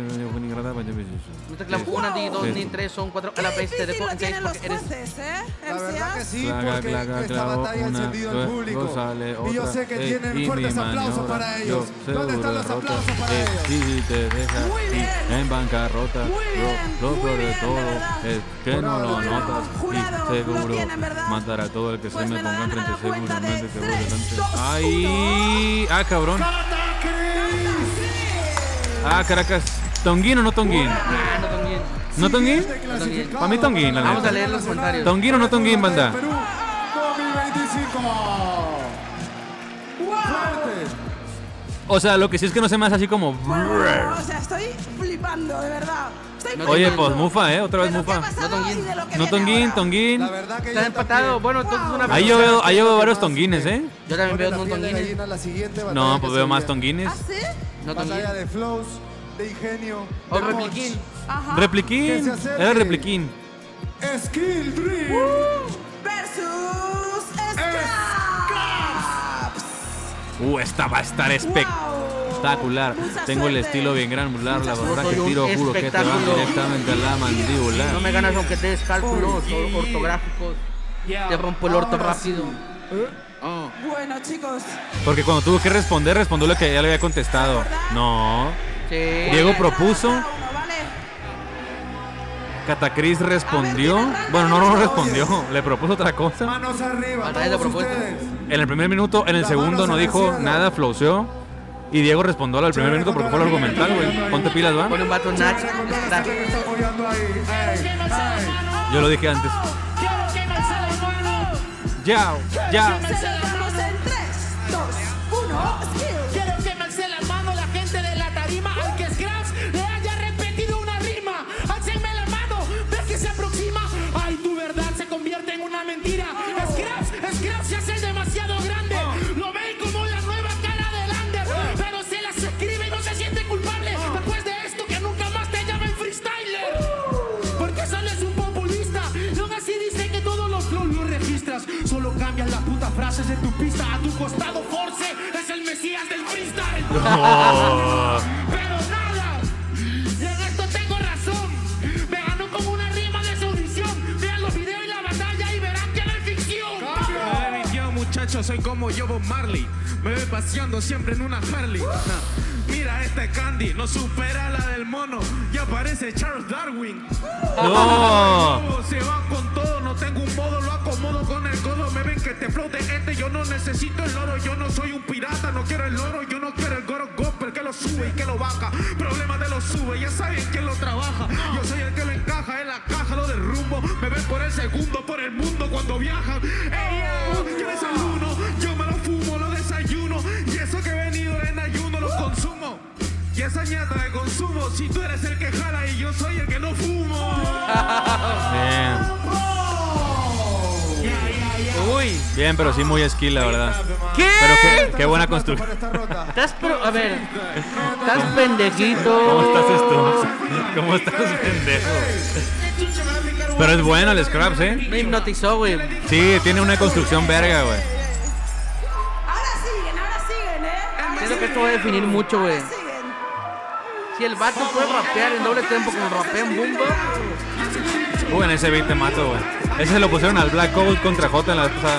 No te clavo una, ni dos, ni tres, son 4 a la vez. Te dejo en 6 porque eres. La verdad que sí, Claga, porque claga, esta clavo batalla ha una, encendido al luego público. sale Y yo otra, sé que ey, tienen y fuertes mi aplausos maniobra, para yo ellos. ¿Dónde están los seguro aplausos para derrota, ellos? y te deja en bancarrota. Lo peor de todo es que no lo notas y seguro matará a todo el que se me ponga enfrente, seguramente que voy delante. ¡Ay! ¡Ah, cabrón! ¡Ah, Caracas! ¿Tonguín o no Tonguín? Ah, no Tonguín. ¿No Tonguín? No Tonguín. Para mí Tonguín, la Vamos neta. a leer los comentarios. ¿Tonguín o no Tonguín, banda? 2025. Fuerte. O sea, lo que sí es que no se me hace así como... O sea, estoy flipando, de verdad. Estoy Oye, flipando. pues mufa, otra vez mufa. No Tonguín. No Tonguín, Tonguín. La verdad que Está empatado. Bueno, entonces una Ahí yo veo varios Tonguines, ¿eh? Yo también veo un Tonguín. Tonguines. La siguiente batalla No, que pues se veo más viene. Tonguines. ¿Ah, sí? No Tonguín. Batalla de flows, de ingenio, O de Repliquín. Ajá. Repliquín. Que se acerque. Era Repliquín. punch. Skill Dream. Versus Scraps. Esta va a estar espectacular. Mucha Tengo el suerte. estilo bien granular. La verdad Soy que un tiro, juro que te va espectáculo. directamente a la mandíbula. No me ganas aunque te des cálculos ortográficos. Te rompo el orto rápido. Ah. Bueno, chicos. Porque cuando tuvo que responder, respondió lo que ya le había contestado. No. Sí. Diego propuso. Cada uno, ¿vale? Catacris respondió. Bueno, no respondió. Le propuso otra cosa. Manos arriba, Batalla de todos propuestas. ustedes. En el primer minuto, en el Las segundo manos no en el dijo cielo. nada, flowseó. Y Diego respondió al primer minuto porque fue lo argumental, güey. Ponte pilas, ¿va? Pone un vato Nach. Chévere con toda la gente que está apoyando ahí. Ey, ey. Yo lo dije antes. Quiero que me alce la mano. Ya, ya. Celebramos en 3, 2, 1. Skill. Quiero que me alce la mano la gente de la tarima al que Scraps le haya repetido una rima. Alcenme la mano, ves que se aproxima. Ay, tu verdad se convierte en una mentira. Scraps se hace demasiado grande. Lo ven como la nueva cara del Under, pero se las escribe y no se siente culpable. Después de esto que nunca más te llamen freestyler. Porque sales un populista. Y aún así dice que todos los flows los registras. Solo cambias las putas frases de tu pista. A tu costado Force es el mesías del freestyle. No. Pero nada, y en esto tengo razón. no soy como yo, Bob Marley. Me ve paseando siempre en una Harley. Mira este Candy, no supera la del mono. Y aparece Charles Darwin. No. Se va con todo, no tengo un modo, lo acomodo con el codo. Me ven que te flote yo no necesito el oro. Yo no soy un pirata, no quiero el oro. Yo no quiero el goro gospel que lo sube y que lo baja. Problemas de lo sube, ya saben quién lo trabaja. Yo soy el que lo encaja en la caja, lo derrumbo. Me ven por el segundo, por el mundo cuando viajan. Ey, yo desayuno, yo me lo fumo, lo desayuno. Y eso que he venido en ayuno lo consumo. Y esa ñata de consumo, si tú eres el que jala y yo soy el que no fumo. Bien. Uy. Bien, pero sí muy skill, la verdad. ¿Qué? Pero qué buena construcción. A ver, estás pendejito. ¿Cómo estás esto? ¿Cómo estás, pendejo? Pero es bueno el Scraps, ¿eh? Me hipnotizó, güey. Sí, tiene una construcción verga, güey. Ahora siguen, Siento que esto va a definir mucho, güey. Si el vato puede rapear en doble tempo como rapea en Bumba. En ese beat te mato, güey. Ese se lo pusieron al Black Code contra J en la vez pasada.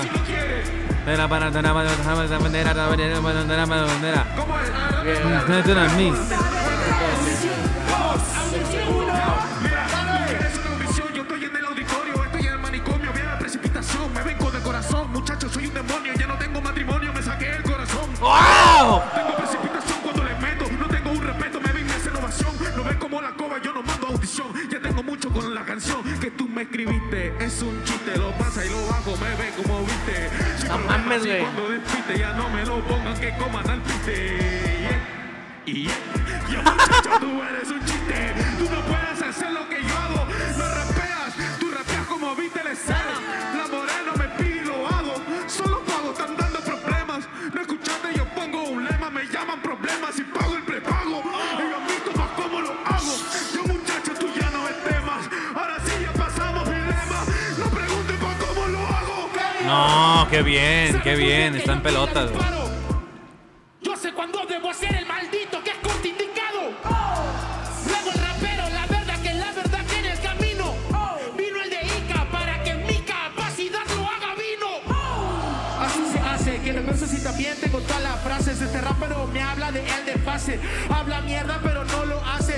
Yo estoy en el auditorio, estoy en el manicomio, viene la precipitación, me vengo de corazón, muchachos, soy un demonio, ya no tengo matrimonio, me saqué el corazón. ¡Wow! Tengo precipitación cuando le meto, no tengo un respeto, me ven y me hacen ovación, no ven como la coba, yo no mando audición, ya tengo mucho con la canción que tú me escribiste, es un chiste, lo pasa y lo bajo, me ven como viste. No mames, güey. Cuando despiste, ya no me lo pongan que coman al piste. Y muchacho, tú eres un chiste. Tú no puedes hacer lo que yo hago. No rapeas, tú rapeas como viste la escena. La morena me pide y lo hago. Solo pago, están dando problemas. No escuchaste, yo pongo un lema. Me llaman problemas y pago el prepago. Ellos han visto más cómo lo hago. Yo, muchacho, tú ya no ves temas. Ahora sí ya pasamos problemas. No pregunten por cómo lo hago. No, qué bien. Está en pelotas, güey. Yo sé cuándo debo hacer el maldito que es contraindicado. Luego el rapero, la verdad que en el camino. Vino el de Ica para que mi capacidad lo haga vino. Así se hace, que el verso sí también tengo todas las frases. Este rapero me habla de él de fase. Habla mierda pero no lo hace.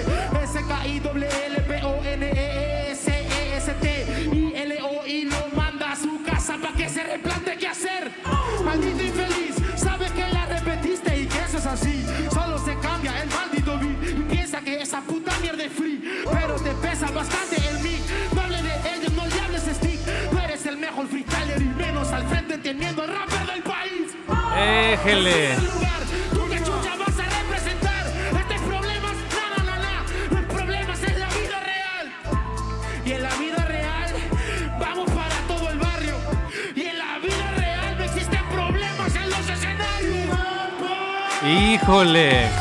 SKILLPONEESEST y LOI lo manda a su casa para que se replante qué hacer. Maldito infeliz, sabes que la repetiste y que eso es así. Solo se cambia el maldito beat y piensa que esa puta mierda es free. Pero te pesa bastante el mic. No hable de ellos, no le hables stick. Tú eres el mejor freestyler y menos al frente entendiendo el rapper del país. Éjele. ¿Tú qué chucha vas a representar? Estos problemas, no. Los problemas es la vida real. Y en la vida real vamos para todo el barrio. Y en la vida real no existen problemas en los escenarios. Híjole.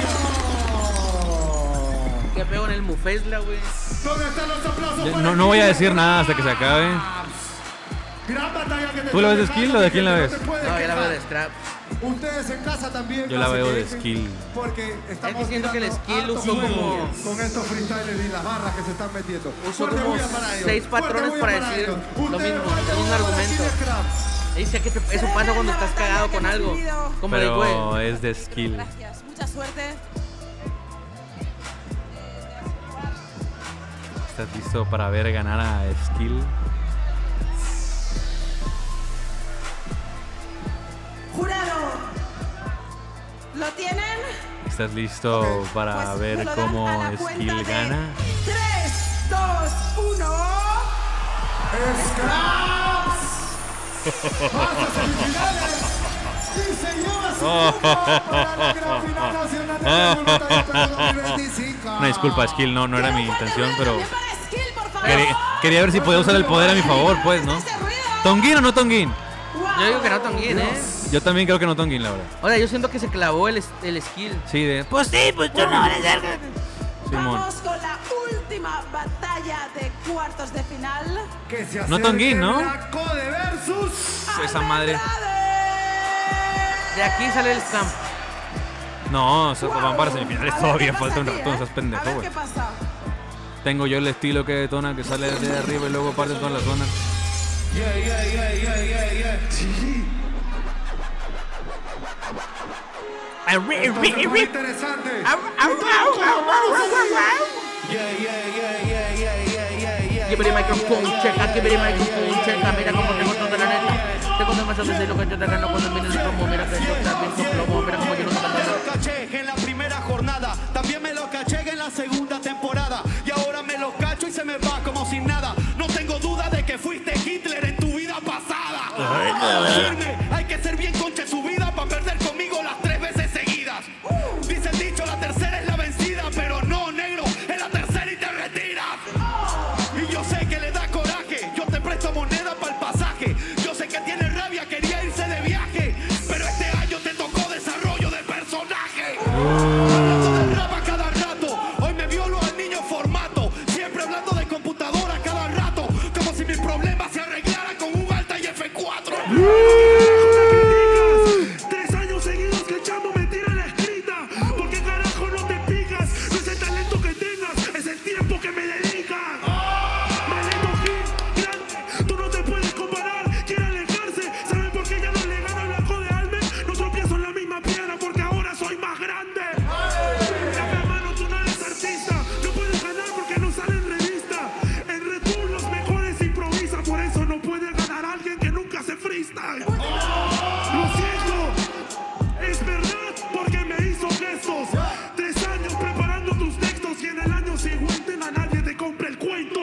Que pego en el Mufesla, güey. ¿Dónde están los aplausos? No voy a decir nada hasta que se acabe. Gran batalla que ¿Tú la ves de skill o de quién la ves? No, yo la veo de scrap. Ustedes en casa también. Yo la así veo que de dejen, skill. Porque estamos Es que siento que el tirando skill harto usó fuego como- con estos freestylers y las barras que se están metiendo. Usó Fuerte como bulla para ellos. 6 Fuerte patrones bulla para para decir ellos. lo Ustedes mismo, fuerte el mismo bulla para argumento. Killer Crabs. Dice que eso pasa cuando estás cagado con algo. Como de, güey. Pero es de skill. Gracias, mucha suerte. ¿Estás listo para ver ganar a skill? Jurado, ¿lo tienen? ¿Estás listo para Pues ver me lo dan cómo a la cuenta skill de gana? 3, 2, 1. Scraps. Pasa a semifinales. Y se lleva su Oh. cupo para la gran final nacional de Red Bull Batalla Perú 2025. Una disculpa, skill, no era mi intención, pero Skill, por favor. quería ver si podía usar el poder a mi favor, pues, ¿no? ¿Tonguín o no Tonguín? Yo digo que no Tonguín, Yo también creo que no Tonguín, la verdad. Oye, yo siento que se clavó el skill. Sí, pues sí, pues yo no eres el... Simón. Vamos con la última batalla de cuartos de final. Que se No Tonguín, ¿no? Black Code versus Esa madre. De aquí sale el camp. No, van para semifinales A ver, todavía, ¿qué falta pasa un aquí, rato, no seas A pendejo, ver güey. qué pasa. Tengo yo el estilo que detona, que sale de arriba y luego parte todas las zonas. Yeah. Muy interesante. Give me the microphone check, give me the microphone check. Mira cómo tengo toda la neta. Tengo demasiado de lo que yo te gano cuando viene el promo. Mira que yo también soy plomo. Mira cómo yo no Me lo caché en la primera jornada, también me lo caché en la segunda temporada. Y ahora me lo cacho y se me va como sin nada. No tengo duda de que fuiste Hitler en tu vida pasada. Firme, hay que ser bien concha en su vida para perder conmigo las 3 veces seguidas. Dice el dicho, la tercera es la vencida, pero no, negro, es la tercera y te retiras. Y yo sé que le da coraje, yo te presto moneda para el pasaje. Yo sé que tiene rabia, quería irse de viaje, pero este año te tocó desarrollo de personaje. Hablando de rap a cada rato, hoy me violo al niño formato. Siempre hablando de computadora cada rato, como si mis problemas se arreglaran con un Alta y F4. 3 años seguidos que Chamo me tira la escrita. ¿Por qué carajo no te picas? No es el talento que tengas, es el tiempo que me dedicas. Maldito Gil, grande, tú no te puedes comparar. Quiere alejarse, ¿saben por qué ya no le gana Blanco de Almen? No tropiezo en la misma piedra porque ahora soy más grande. Ya, hermano, tú no eres artista. No puedes ganar porque no sale en revista. En Red Bull los mejores improvisan, por eso no puede ganar alguien que nunca hace freestyle. Lo siento, es verdad porque me hizo gestos. 3 años preparando tus textos y en el año siguiente a nadie te compra el cuento.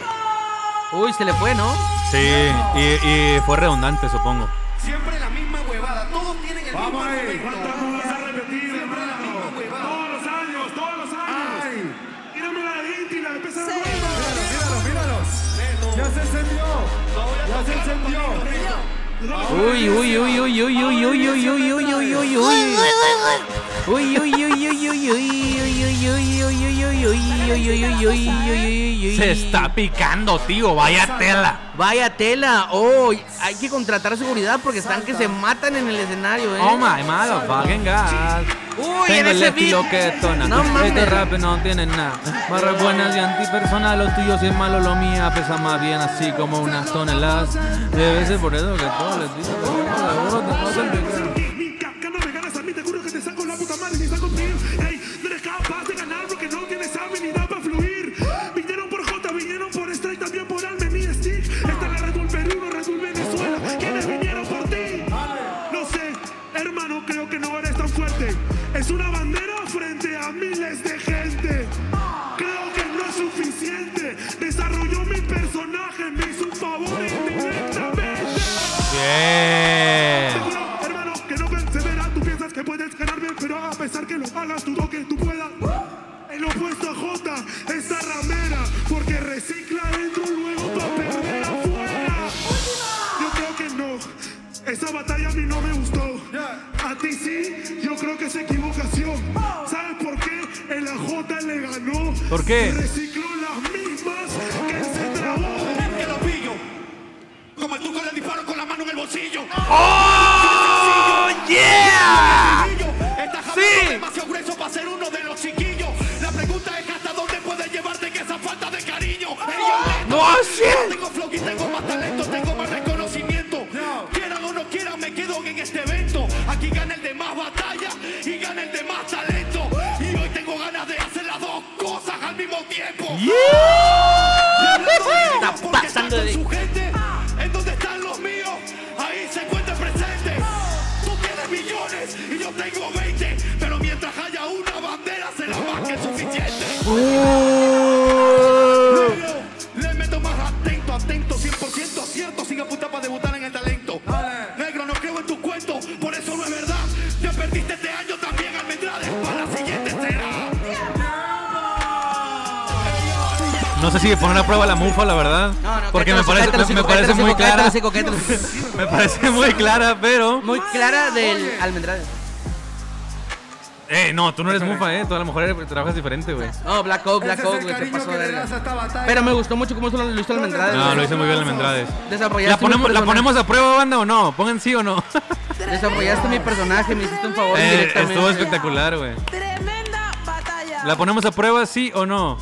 Uy, se le fue, ¿no? Sí, y fue redundante, supongo. Siempre la misma huevada, todos tienen el mismo Vamos ahí, argumento. ¿cuántas no vas a repetir, Siempre la misma hermano? huevada. Todos los años. Mírame la de Inti, la de Pesar Míralos. Ya se encendió. Ya se encendió. Uy, uy, uy, uy, uy, uy, uy, uy, uy, uy, uy, uy, uy. Uy, uy, uy, uy, uy, uy, uy, uy, uy, uy, uy, uy, uy, uy, uy, uy, uy, uy. Se está picando, tío. Vaya tela. Vaya tela. Oh, hay que contratar seguridad porque están que se matan en el escenario, Oh my motherfucking god. Uy, Tengo en el ese estilo beat. que tona. No mames. Este rap no tiene nada. Barras buenas y antipersonal. Lo tuyo si es malo, lo mío pesa más bien así como unas toneladas. Debe ser por eso que todo les digo. Seguro te pasa el picado. Que no me ganas a mí, te juro que te saco la puta madre y saco frío. Ey, no eres capaz de ganar porque no tienes habilidad para fluir. Vinieron por J, vinieron por Strike, también por Almen y Stick. Esta es la Red Bull Perú, no Red Bull Venezuela. ¿Quiénes vinieron por ti? No sé, hermano, creo que no eres tan fuerte. Es una bandera frente a miles de gente. Creo que no es suficiente. Desarrolló mi personaje, me hizo un favor indirectamente. Bien. Seguro, hermano, que no persevera. Tú piensas que puedes ganarme, pero a pesar que lo hagas, dudo que tú puedas. El opuesto a J, esta ramera, porque recicla dentro luego para perder afuera. Yo creo que no. Esa batalla a mí no me gustó. A ti sí, yo creo que es equivocación. ¿Sabes por qué? El AJ le ganó. ¿Por qué? Recicló las mismas que se trabó. Que lo pillo. Como el tuco le disparo con la mano en el bolsillo. ¡Oh, yeah! Estás Sí. demasiado grueso para ser uno de los chiquillos. La pregunta es hasta dónde puede llevarte que esa falta de cariño. ¡No, shit! Tengo flow y tengo más talento, tengo más reconocimiento. Quieran o no quieran, me quedo en este evento. Aquí gana el de más batalla y gana el de más talento. Y hoy tengo ganas de hacer las dos cosas al mismo tiempo. Está pasando de... Su gente, en donde están los míos, ahí se encuentra presente. Tú tienes millones y yo tengo 20, pero mientras haya una bandera será más que suficiente. Negro, le meto más atento, 100% cierto, sigue puta para debutar en el talento. Negro, no creo en tu cuento, por eso no es verdad. Ya perdiste este año también, Almendrades, para la siguiente será. No sé si poner a prueba la mufa, la verdad. Porque me parece muy clara. Me parece muy clara, pero... Muy clara del Almendrade. No, tú no eres mufa, tú a lo mejor trabajas diferente, güey. No, Black Oak, se pasó de verga. Pero me gustó mucho cómo lo hizo Almendrade. No, lo hice muy bien Almendrades. Desarrollaste ¿La ponemos a prueba, banda, o no? Pongan sí o no. Desarrollaste mi personaje, me hiciste un favor directamente. Estuvo espectacular, güey. Tremenda batalla. ¿La ponemos a prueba sí o no?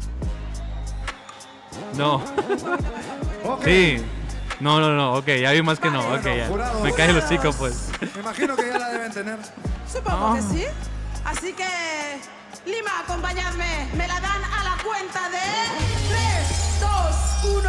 No. Sí. No, ok, ya vi más que no. Ok, ya. Me cae los chicos, pues. Me imagino que ya la deben tener. Supongo que sí. Así que, Lima, acompañadme. Me la dan a la cuenta de 3, 2, 1.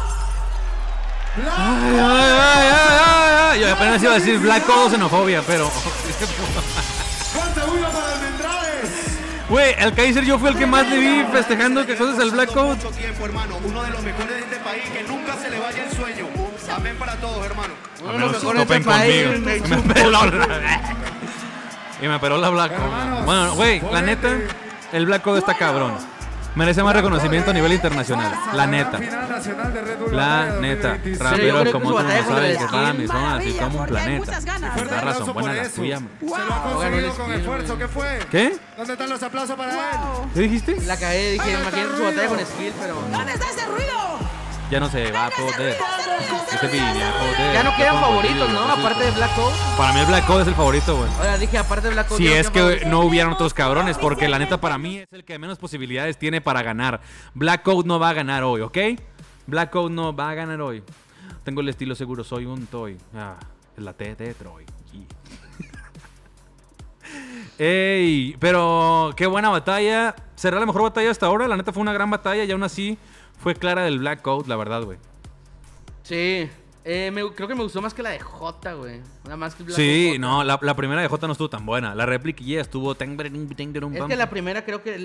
Ay. Yo apenas iba a decir Black Code o xenofobia, pero... ¡Fuerte bulla para Almendrades! Güey, el Kaiser yo fui el que más le vi festejando que cosas el Black Code. Mucho tiempo, hermano. Uno de los mejores de este país, que nunca se le vaya el sueño. Amén para todos, hermano. Uno de los mejores de este país. Y me peló la Black Code. Bueno, güey, la neta, el Black Code está cabrón. Merece más reconocimiento a nivel internacional. La neta. La neta. Raperos como tú no sabes que para mí son así como un planeta. Da razón, buena la tuya. Se lo ha conseguido con esfuerzo. ¿Qué fue? ¿Qué? ¿Dónde están los aplausos para él? ¿Qué dijiste? La cagué, dije, imagínate su batalla con Skill, pero... ¿Dónde está ese ruido? Ya no se va a poder. Este viene a joder. Ya no quedan favoritos, ¿no? Aparte de Black Code. Para mí el Black Code es el favorito, güey. Ahora dije, aparte de Black Code. Si es que no hubieran otros cabrones, porque la neta para mí es el que menos posibilidades tiene para ganar. Black Code no va a ganar hoy, ¿ok? Black Code no va a ganar hoy. Tengo el estilo seguro, soy un toy. Es la T de Troy. Ey, pero qué buena batalla. ¿Será la mejor batalla hasta ahora? La neta fue una gran batalla y aún así fue clara del Black Code, la verdad, güey. Sí. Creo que me gustó más que la de Jota, güey. Nada más que el Black Sí, Code. no, la primera de Jota no estuvo tan buena. La réplica ya estuvo... Es que la primera creo que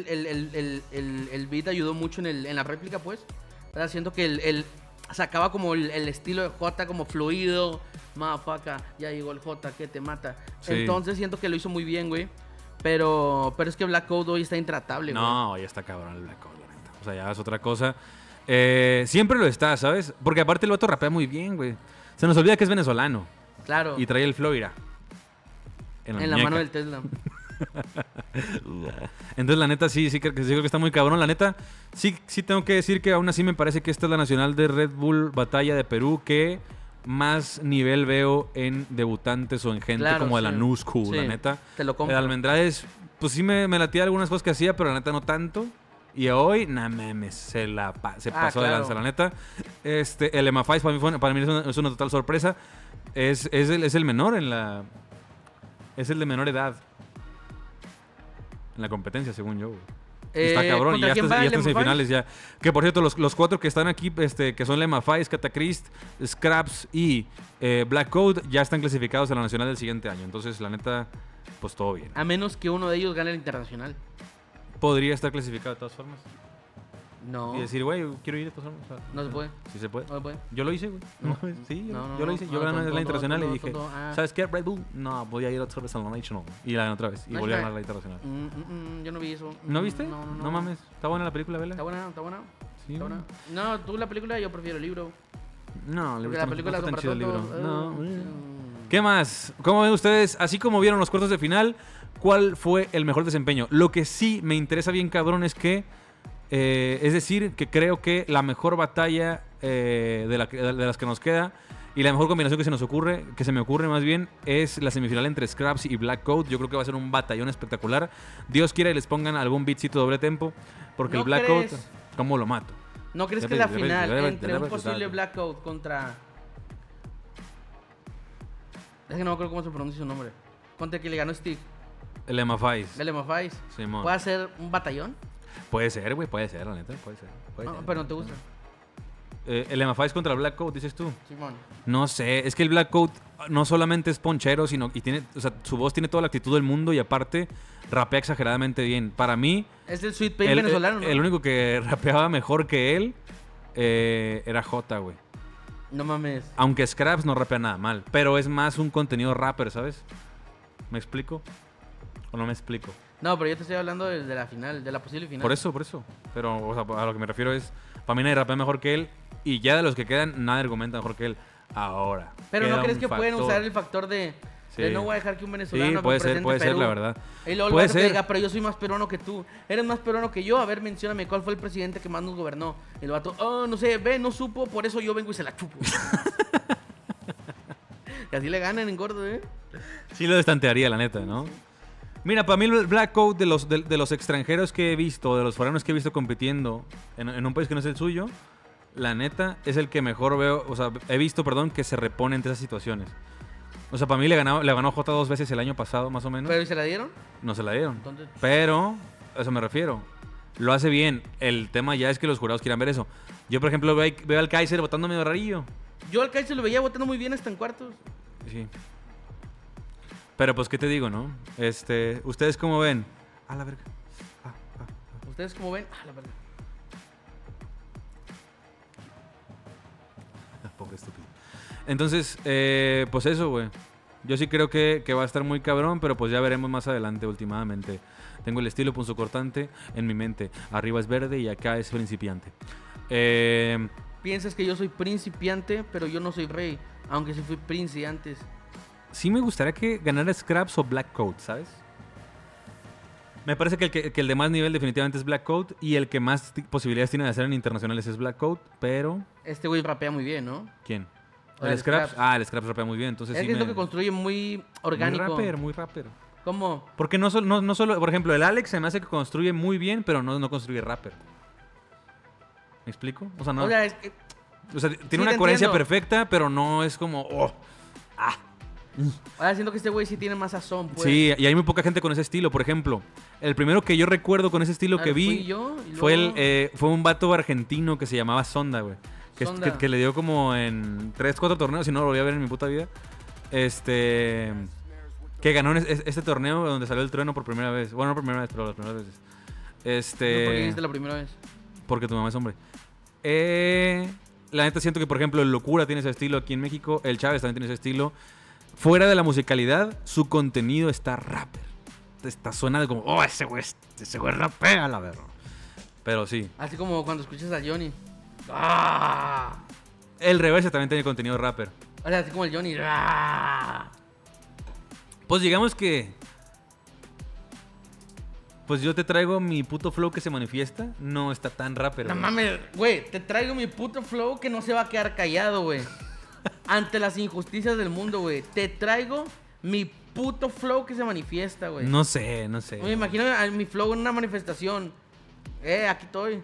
el beat ayudó mucho en la réplica, pues. ¿Verdad? Siento que el sacaba como el estilo de Jota, como fluido. Motherfucker, ya llegó el Jota que te mata. Sí. Entonces siento que lo hizo muy bien, güey. Pero es que Black Code hoy está intratable, güey. No, ya está cabrón el Black Code, la neta. O sea, ya es otra cosa. Siempre lo está, ¿sabes? Porque aparte el vato rapea muy bien, güey. Se nos olvida que es venezolano. Claro. Y trae el flow, irá. En la mano del Tesla. Entonces, la neta, sí creo que está muy cabrón. La neta, sí tengo que decir que aún así me parece que esta es la nacional de Red Bull Batalla de Perú que más nivel veo en debutantes o en gente como de la New School, sí, la neta. Te lo compro. El Almendrades, pues sí me latía algunas cosas que hacía, pero la neta no tanto. Y hoy, nah memes, se pasó de lanza, la neta. El MA5 para mí es una total sorpresa. Es el menor en la... Es el de menor edad en la competencia, según yo. Está cabrón, y ya está en semifinales ya. Que por cierto, los cuatro que están aquí, que son Lema Five, Catachrist, Scraps y Black Code, ya están clasificados a la nacional del siguiente año. Entonces, la neta, pues todo bien. A menos que uno de ellos gane el internacional. Podría estar clasificado de todas formas. No. Y decir, güey, quiero ir de todas formas. O sea, no se puede. Sí se puede. No se puede. Yo lo hice, güey. No. Sí, No, yo lo hice. Yo gané la internacional y dije, ah. ¿sabes qué? Red Bull, no, voy a ir otra vez a la National. Y la gané otra vez. Y volví a ganar la internacional. Yo no vi eso. ¿No viste? No mames. ¿Está buena la película, Vela? ¿Está buena? Sí. ¿Está buena? No, tú la película, yo prefiero el libro. No, el libro la película no está tan chido el libro. No. ¿Qué más? ¿Cómo ven ustedes? Así como vieron los cuartos de final, ¿cuál fue el mejor desempeño? Lo que sí me interesa bien, cabrón, es que... es decir, que creo que la mejor batalla de las que nos queda y la mejor combinación que se me ocurre más bien es la semifinal entre Scraps y Black Code. Yo creo que va a ser un batallón espectacular. Dios quiera y les pongan algún beatcito doble tempo, porque el Black Code, ¿cómo lo mato? ¿No crees que la final entre un posible Black Code contra... Es que no me acuerdo cómo se pronuncia su nombre. Contra el que le ganó Stick. El Emma Fice. El Emma Fice. Simón. ¿Puede ser un batallón? Puede ser, güey, puede ser, la neta, puede ser. No, pero no te gusta. El Emma Fice contra el Black Code, dices tú. Simón. No sé, es que el Black Code no solamente es ponchero, sino y tiene, o sea, su voz tiene toda la actitud del mundo y aparte rapea exageradamente bien. Para mí es el Sweet Pain venezolano, ¿no? El único que rapeaba mejor que él era Jota, güey. No mames. Aunque Scraps no rapea nada mal, pero es más un contenido rapper, ¿sabes? ¿Me explico? ¿O no me explico? No, pero yo te estoy hablando de la final, de la posible final. Por eso. Pero, o sea, a lo que me refiero es, para mí nadie rapea mejor que él y ya de los que quedan, nadie argumenta mejor que él ahora. Pero ¿no crees que pueden usar el factor de no voy a dejar que un venezolano sí, puede ser, la verdad. Y luego el que diga, pero yo soy más peruano que tú. Eres más peruano que yo. A ver, mencióname, ¿cuál fue el presidente que más nos gobernó? Y el vato, no sé, no supo, por eso yo vengo y se la chupo. Y así le ganan en gordo, ¿eh? Sí lo destantearía, la neta, ¿no? Mira, para mí el Black Code de los extranjeros que he visto, de los foranos que he visto compitiendo en un país que no es el suyo, la neta es el que mejor veo, o sea, he visto, que se repone entre esas situaciones. O sea, para mí le ganó Jota 2 veces el año pasado, más o menos. ¿Pero se la dieron? No se la dieron. Entonces- Pero, a eso me refiero. Lo hace bien. El tema ya es que los jurados quieran ver eso. Yo, por ejemplo, veo al Kaiser votando medio rarillo. Yo al Kaiser lo veía votando muy bien hasta en cuartos. Sí. Pero pues, ¿qué te digo, no? ¿Ustedes cómo ven? A la verga. ¿Ustedes cómo ven? La verdad. Pobre estúpido. Entonces, pues eso, güey. Yo sí creo que va a estar muy cabrón, pero pues ya veremos más adelante, últimamente. Tengo el estilo punzocortante en mi mente. Arriba es verde y acá es principiante. Piensas que yo soy principiante, pero yo no soy rey. Aunque sí fui Prince antes. Sí me gustaría que ganara Scraps o Black Coat, ¿sabes? Me parece que el de más nivel definitivamente es Black Coat. Y el que más posibilidades tiene de hacer en internacionales es Black Coat, pero... Este güey rapea muy bien, ¿no? ¿Quién? El ¿El Scraps? Scraps. Ah, el Scraps rapea muy bien, entonces Es sí que es me... lo que construye muy orgánico. Muy rapper. ¿Cómo? Porque no solo... Por ejemplo, el Alex se me hace que construye muy bien, pero no construye rapper. ¿Me explico? O sea, no... O sea, es que... O sea, tiene Sí, una te coherencia entiendo. perfecta, pero no es como... Ahora siento que este güey sí tiene más sazón, pues. Sí, y hay muy poca gente con ese estilo. Por ejemplo, el primero que yo recuerdo con ese estilo que vi fui yo, y fue luego- fue un vato argentino que se llamaba Sonda, güey. Sonda. Que le dio como en 3, 4 torneos, y no lo volví a ver en mi puta vida. Que ganó en este torneo donde salió el trueno por primera vez. Bueno, no por primera vez, pero las primeras veces. No, porque viste la primera vez. Porque tu mamá es hombre. La neta siento que, por ejemplo, el Locura tiene ese estilo aquí en México. El Chávez también tiene ese estilo. Fuera de la musicalidad, su contenido está rapper. Suena de como, ese güey rapea, la verdad. Pero sí. Así como cuando escuchas a Johnny. ¡Ah! El Reverse también tiene contenido rapper. O sea, así como el Johnny. ¡Ah! Pues digamos que... Pues yo te traigo mi puto flow que se manifiesta. No está tan rapper. No güey. mames, güey, te traigo mi puto flow que no se va a quedar callado, güey. Ante las injusticias del mundo, güey. Te traigo mi puto flow que se manifiesta, güey. No sé. Me imagino mi flow en una manifestación. Aquí estoy.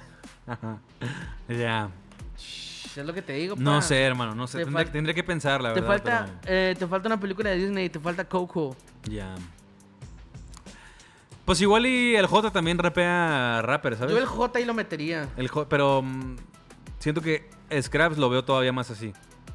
Ya. Es lo que te digo, pa. No sé, hermano, no sé. Tendré que pensar, la te verdad. te falta una película de Disney, te falta Coco. Ya. Pues igual y el J también rapea rapper, ¿sabes? Yo el J ahí lo metería. Pero siento que Scraps lo veo todavía más así.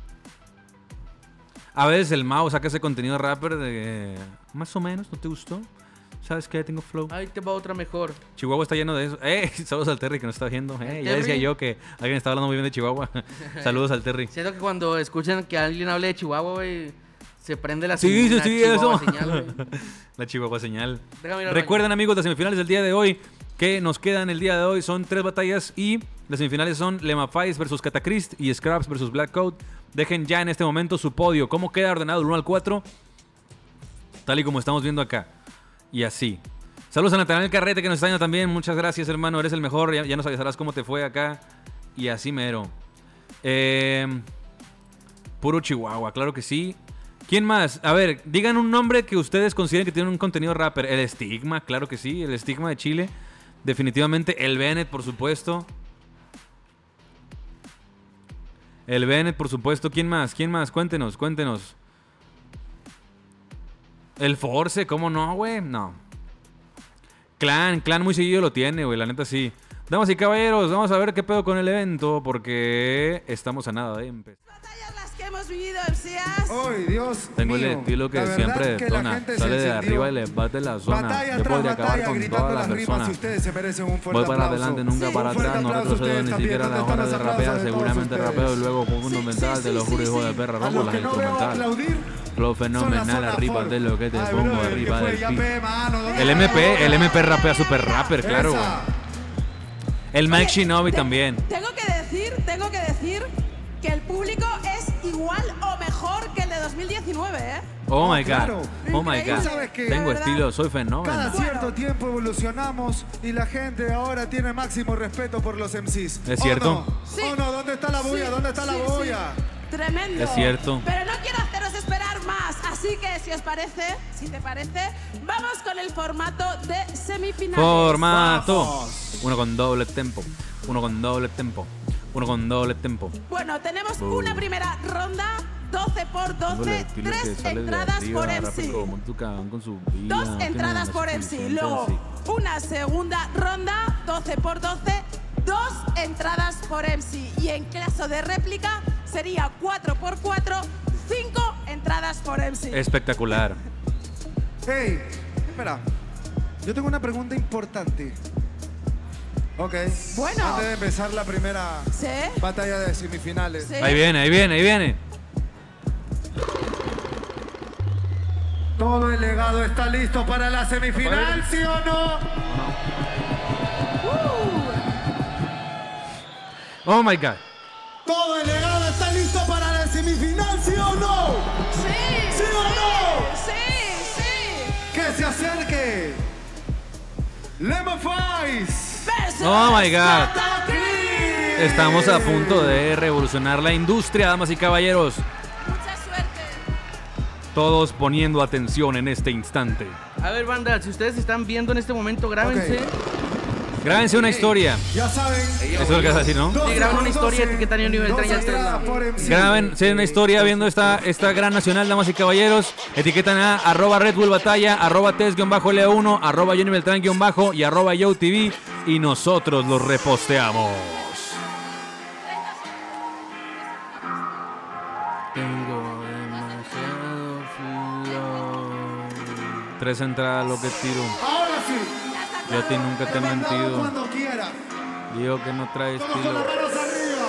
A veces el Mao saca ese contenido rapper de... Más o menos, ¿no te gustó? ¿Sabes qué? Tengo flow. Ahí te va otra mejor. Chihuahua está lleno de eso. Saludos al Terry que nos está viendo. Ya Terry? decía yo que alguien estaba hablando muy bien de Chihuahua. Saludos al Terry. Siento que cuando escuchan que alguien hable de Chihuahua, güey, se prende la Sí, la Chihuahua eso. señal, güey. La Chihuahua señal. Déjame ir al Recuerden, amigos, las semifinales del día de hoy que nos quedan el día de hoy son 3 batallas y las semifinales son Lema Fights versus Catacryst y Scraps versus Black Coat. Dejen ya en este momento su podio. ¿Cómo queda ordenado del 1 al 4? Tal y como estamos viendo acá. Y así. Saludos a Natanael Carrete que nos está viendo también. Muchas gracias, hermano. Eres el mejor. Ya nos avisarás cómo te fue acá. Y así mero. Puro Chihuahua, claro que sí. ¿Quién más? A ver, digan un nombre que ustedes consideren que tiene un contenido rapper. El Estigma, claro que sí. El Estigma de Chile. Definitivamente. El Bennett, por supuesto. El Bennett, por supuesto. ¿Quién más? Cuéntenos. El Force, ¿cómo no, güey? No. Clan muy seguido lo tiene, güey. La neta sí. Damas y caballeros, vamos a ver qué pedo con el evento. Porque estamos a nada de empezar. Las que hemos vivido, MCAs. ¡Ay, Dios Tengo el mío! estilo que La verdad siempre que la detona. gente se Sale de encendió. arriba y le bate la zona. Batalla Yo tras podría acabar batalla, con gritando todas las las rimas. personas. Ustedes se merecen un fuerte Voy para aplauso. adelante, nunca Sí, para un fuerte atrás. No aplauso a retrocedo ustedes ni también. siquiera ¿Dónde la están hora los de aplausos rapear. de todos Seguramente ustedes? rapeo y luego pongo un mental. Te lo juro, hijo de perra. A Rompo los la que no veo instrumental. aplaudir, Flow son la fenomenal zona arriba Ford. de lo que te Ay, pongo brother, arriba ¿qué fue? del Ya beat. ve, mano, ¿dónde El MP rapea super rapper, claro. Esa. El Mike Shinobi también. Tengo que decir que el público es igual o mejor que el de 2019, ¿eh? Oh my claro. god. Oh my Increíble. god. ¿Sabes qué? Tengo La verdad, estilo, soy fenómeno. Cada cierto tiempo evolucionamos y la gente ahora tiene máximo respeto por los MCs. ¿Es cierto? ¿O no? Sí. ¿O no? ¿Dónde está la bulla? Sí, ¿Dónde está la sí, bulla? sí. Tremendo. Es cierto. Pero no quiero haceros esperar más, así que si os parece, si te parece, vamos con el formato de semifinales. Formato. Uno con doble tempo. Uno con doble tempo. Bueno, tenemos una primera ronda 12 por 12, 3 entradas por MC. Dos entradas por MC. Luego, una segunda ronda, 12 por 12, 2 entradas por MC. Y en caso de réplica, sería 4 por 4, 5 entradas por MC. Espectacular. Hey, espera. Yo tengo una pregunta importante. Ok. Bueno. Antes de empezar la primera batalla de semifinales. Sí. Ahí viene, ahí viene, ahí viene. ¿Todo el legado está listo para la semifinal, sí o no? Oh my God. ¿Todo el legado está listo para la semifinal, sí o no? Sí. ¿Sí o no? Sí, sí. Que se acerque. Lemon Fice. Oh my God. Cataclysm. Estamos a punto de revolucionar la industria, damas y caballeros. Mucha suerte. Todos poniendo atención en este instante. A ver, banda, si ustedes están viendo en este momento, grábense. Grábense una historia. Ya saben. Eso es lo que vas a decir, ¿no? Sí, graben una historia, etiquetan a Nivel Tren, ya está. Grábense una historia viendo esta gran nacional, damas y caballeros. Etiquetan a @Red Bull Batalla, @Tess-Leo1, @Johnny Beltrán- y @YoTV. Y nosotros los reposteamos. Tengo demasiado frío. 3 entradas lo que tiro. Ahora sí. Yo a ti nunca te he mentido. Cuando quiera. Digo que no trae Todos con estilo. las manos arriba.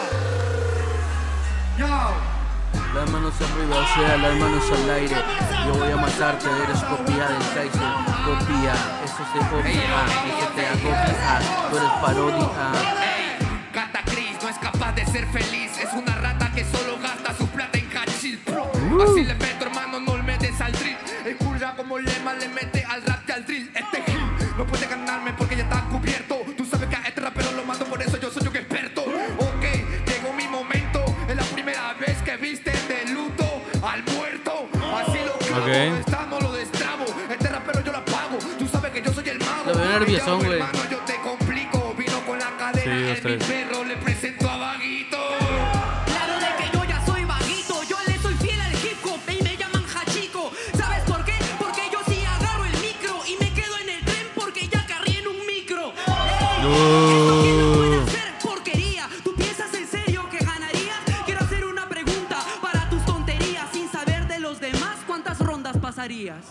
Yo. Las manos arriba, o sea, las manos al aire. Yo voy a matarte, eres copia del Kaiser. Copia, eso se copia, eso te agobia. Tú eres parodia. Cataclysm no es capaz de ser feliz. Es una rata que solo gasta su plata en hachís. Así le meto, hermano, no le metes al drill. El curra como lema le mete al rap y al drill. Este gil no puede ganarme porque ya está cubierto. Tú sabes que a este rapero lo mando, por eso yo soy un experto. Ok, llegó mi momento. Es la primera vez que visten de luto al muerto. Así lo clavo, esta no lo destrabo. Este rapero yo la pago. Tú sabes que yo soy el mago. Lo veo nerviosón, güey. Hermano, yo te complico. Vino con la cadena en mi perro. Le presento a Vaguito. Claro de que yo ya soy vaguito, yo le soy fiel al hip hop y me llaman Hachico. ¿Sabes por qué? Porque yo sí agarro el micro y me quedo en el tren porque ya carrí en un micro. Eso que no puede hacer porquería. ¿Tú piensas en serio que ganarías? Quiero hacer una pregunta para tus tonterías. Sin saber de los demás, ¿cuántas rondas pasarías?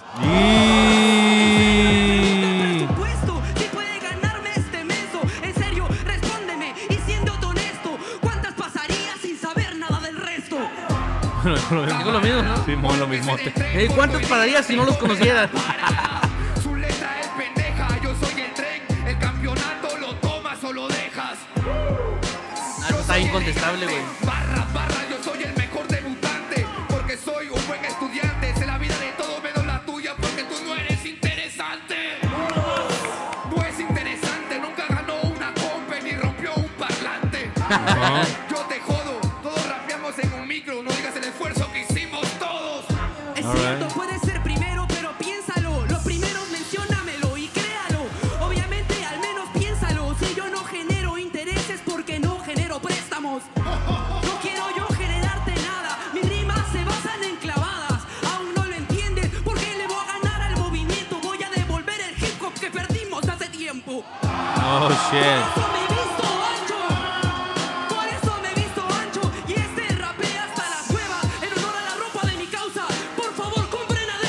Presupuesto, si puede ganarme este menso. En serio, respóndeme y siendo honesto, ¿cuántas pasarías sin saber nada del resto? Digo lo mismo, ¿no? Sí, lo mismo. ¿Cuántos pararías si no los conocieras? Su letra es pendeja, yo soy el tren. El campeonato lo tomas o lo dejas. Eso está incontestable, güey. Barra, yo soy el mejor debutante. Porque soy un buen estudiante. Sé la vida de todo menos la tuya porque tú no eres interesante. No es interesante, nunca ganó una compa ni rompió un parlante. Yo te jodo, todos rapeamos en un micro. No digas el esfuerzo que hicimos todos. Es cierto, puede ser primero, pero piénsalo. Los primeros menciónamelo y créalo. Obviamente, al menos piénsalo. Si yo no genero intereses, porque no genero préstamos. No quiero yo generarte nada. Mis rimas se basan en clavadas. Aún no lo entiendes, porque le voy a ganar al movimiento. Voy a devolver el hip hop que perdimos hace tiempo. Oh shit. Por eso me he visto ancho y este rapea hasta las huevas. En honor a la ropa de mi causa, por favor compren a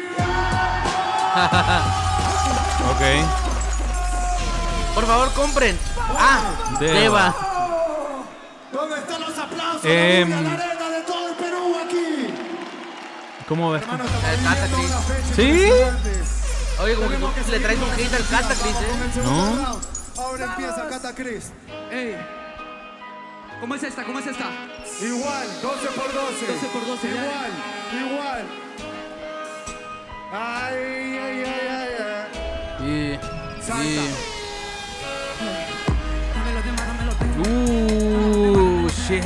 Deva. Ok. Por favor, compren. Deva. ¿Dónde están los aplausos? La la arena de todo el Perú aquí. ¿Cómo ves? ¿Sí? Oye, como que tú le traes un hate al Cataclysm, No. Ahora empieza Cataclysm. Ey. ¿Cómo es esta? ¿Cómo es esta? Igual, 12 por 12. 12 por 12. Igual. Ay. Shit.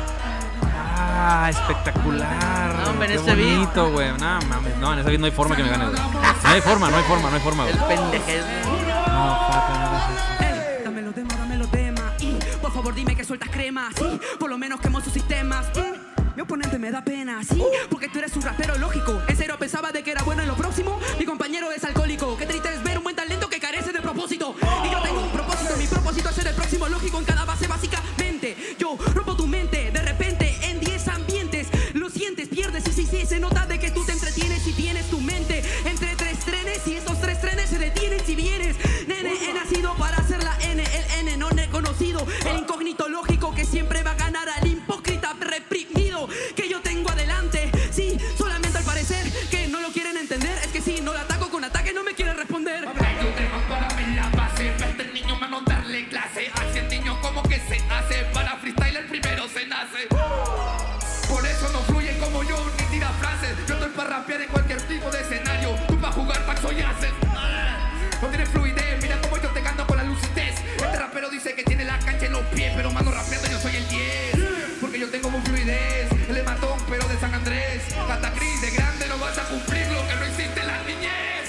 Espectacular. No, hombre, en Qué ese beat. bonito, güey. No mames. No, en ese beat no hay forma que me gane, güey. No hay forma, güey. El pendeje. No, fuck, Dámelo dema y por favor dime que sueltas crema. Sí, por lo menos quemo sus sistemas. Mi oponente me da pena, sí, porque tú eres un rapero lógico. En serio pensaba de que era bueno en lo próximo. Mi compañero es alcohólico. Qué triste es ver un buen talento que carece de propósito. Y yo tengo un propósito, mi propósito es ser el próximo lógico en cada base básicamente. Yo rompo tu mente, de repente en 10 ambientes. Lo sientes, pierdes y sí, se nota de que tú te entretienes y tienes tu mente entre 3 trenes y estos 3 trenes se detienen si vienes. Nene, he nacido para hacer la N, el N no he conocido. El incógnito lógico que siempre va a ganar al hipócrita reprimido que yo tengo adelante. Sí, solamente al parecer que no lo quieren entender. Es que si no lo ataco con ataque no me quieren responder. Para en la base, verte el niño, mano, darle clase. Así el niño como que se hace. Para freestyle el primero se nace. Por eso no fluye como yo, ni tira frases. Yo estoy para rapear en cualquier tipo de escenario. Tú para jugar Paxo y haces. No tienes fluidez, mira cómo yo te gano con la lucidez. Este rapero dice que tiene la cancha en los pies, pero mano rapeando yo soy el 10. Porque yo tengo muy fluidez. Él es matón, pero de San Andrés. Catacris, de grande no vas a cumplir lo que no hiciste en la niñez.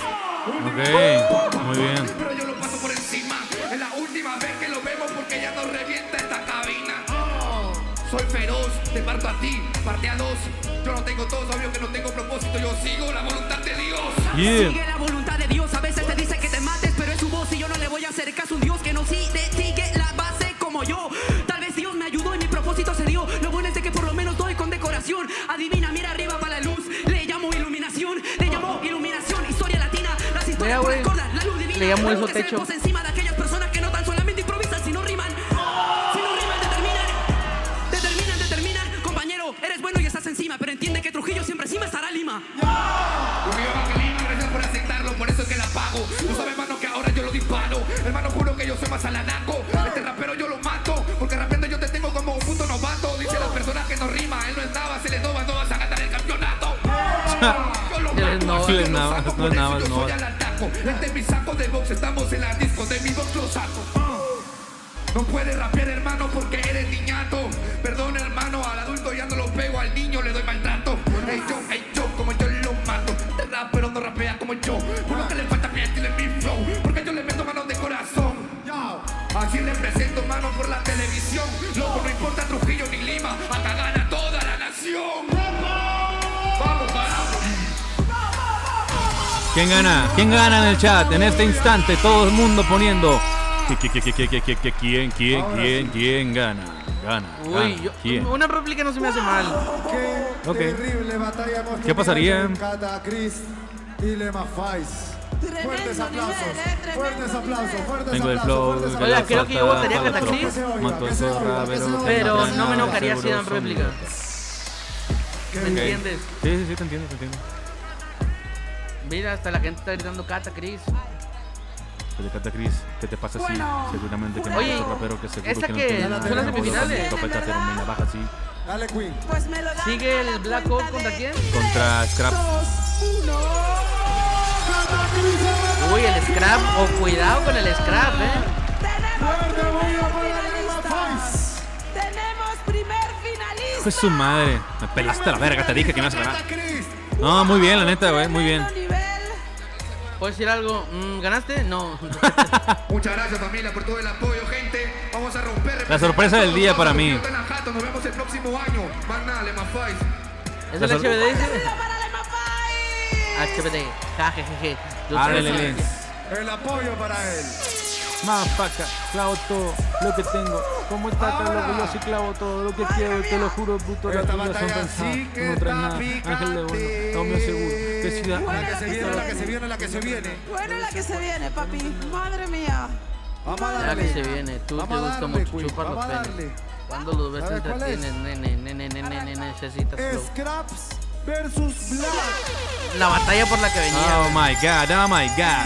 Ok, muy bien. Pero yo lo paso por encima. Es la última vez que lo vemos porque ya nos revienta esta cabina. Soy feroz, te parto a ti, parte a 2. Yo no tengo todo, obvio que no tengo propósito. Yo sigo la voluntad de Dios. Sigue la voluntad de Dios. A veces te dice que te mates, pero es su voz y yo no le voy a hacer caso a un Dios que no sigue la base como yo. Tal vez Dios me ayudó y mi propósito se dio. Lo bueno es de que por lo menos doy con decoración. Adivina, mira arriba para la luz. Le llamo iluminación, le llamo iluminación. Historia latina, las historias por las cordas, la luz divina. Le llamo eso que se techo. posa encima de aquellas personas que no tan solamente improvisan, sino riman. Si no riman, determinan. Compañero, eres bueno y estás encima, pero entiende que Trujillo siempre encima estará Lima. Gracias por aceptarlo, por eso es que la pago. Tú sabes, hermano, que ahora yo lo disparo. Hermano, juro que yo soy más alanaco. Este rapero yo lo mato, porque rapeando yo te tengo como un puto novato. Dice las personas que no rima, él no es nada, se le doba, no vas a ganar el campeonato. Yo lo mato, yo lo saco, por eso yo soy al ataco. Este es mi saco de box, estamos en la disco, de mi box lo saco. No puedes rapear, hermano, porque eres niñato. Perdón, hermano, al adulto ya no lo pego, al niño le doy maltrato. Hey yo, como yo lo mato. Este rapero no rapea como yo. Uno que le falta mi estilo en mi flow, porque yo le meto manos de corazón. Así le presento, mano, por la televisión. Loco, no importa Trujillo ni Lima, acá gana toda la nación. Vamos, carajo. ¿Quién gana? ¿Quién gana en el chat? En este instante, todo el mundo poniendo. ¿Quién gana? Uy, ¿Quién? una réplica no se me hace mal. Qué terrible batalla hemos ¿Qué pasaría? tenido con Catacris y Lema Faiz. Fuertes aplausos, fuertes aplausos. Tengo el flow. Oiga, creo que yo votaría a Catacris, pero no me enojaría si dan réplica. ¿Me entiendes? Sí, te entiendo. Mira, hasta la gente está gritando Catacris. De Catacris, ¿qué te pasa así? Seguramente que no Oye, es un rapero que seguro esta que no que tiene nada son las de semifinales. escopeta, pero me la baja así. Dale, Queen. Pues me lo da. ¿Sigue el Black Hole contra quién? Contra Scrap. Uy, el Scrap, cuidado con el Scrap, Tenemos primer finalista. Pues su madre. Me pelaste la verga, te dije que me ibas a ganar. No, muy bien, la neta, güey, muy bien. ¿Puedo decir algo? ¿Ganaste? No. Muchas gracias, familia, por todo el apoyo, gente. Vamos a romper. La sorpresa del día para mí. Nos vemos el próximo año. Más nada, Lema Faiz. ¿Es el HBD? HBD. Jajejeje. El apoyo para él. Más paca, clavo todo lo que tengo. ¿Cómo está, Carlos? Yo sí clavo todo lo que quiero, te lo juro, puto. La tuya son pensadas, no traes nada. Ángel de bueno, no me aseguro. Que ciudad. La que se viene, la que se viene. Bueno, la que se viene, papi. Madre mía. Vamos a La darle. que se viene. Tú te gusta mucho chupar los penes. Cuando los ves te entretienes, nene, necesitas flow. Scraps versus Black. La batalla por la que venía. Oh my god.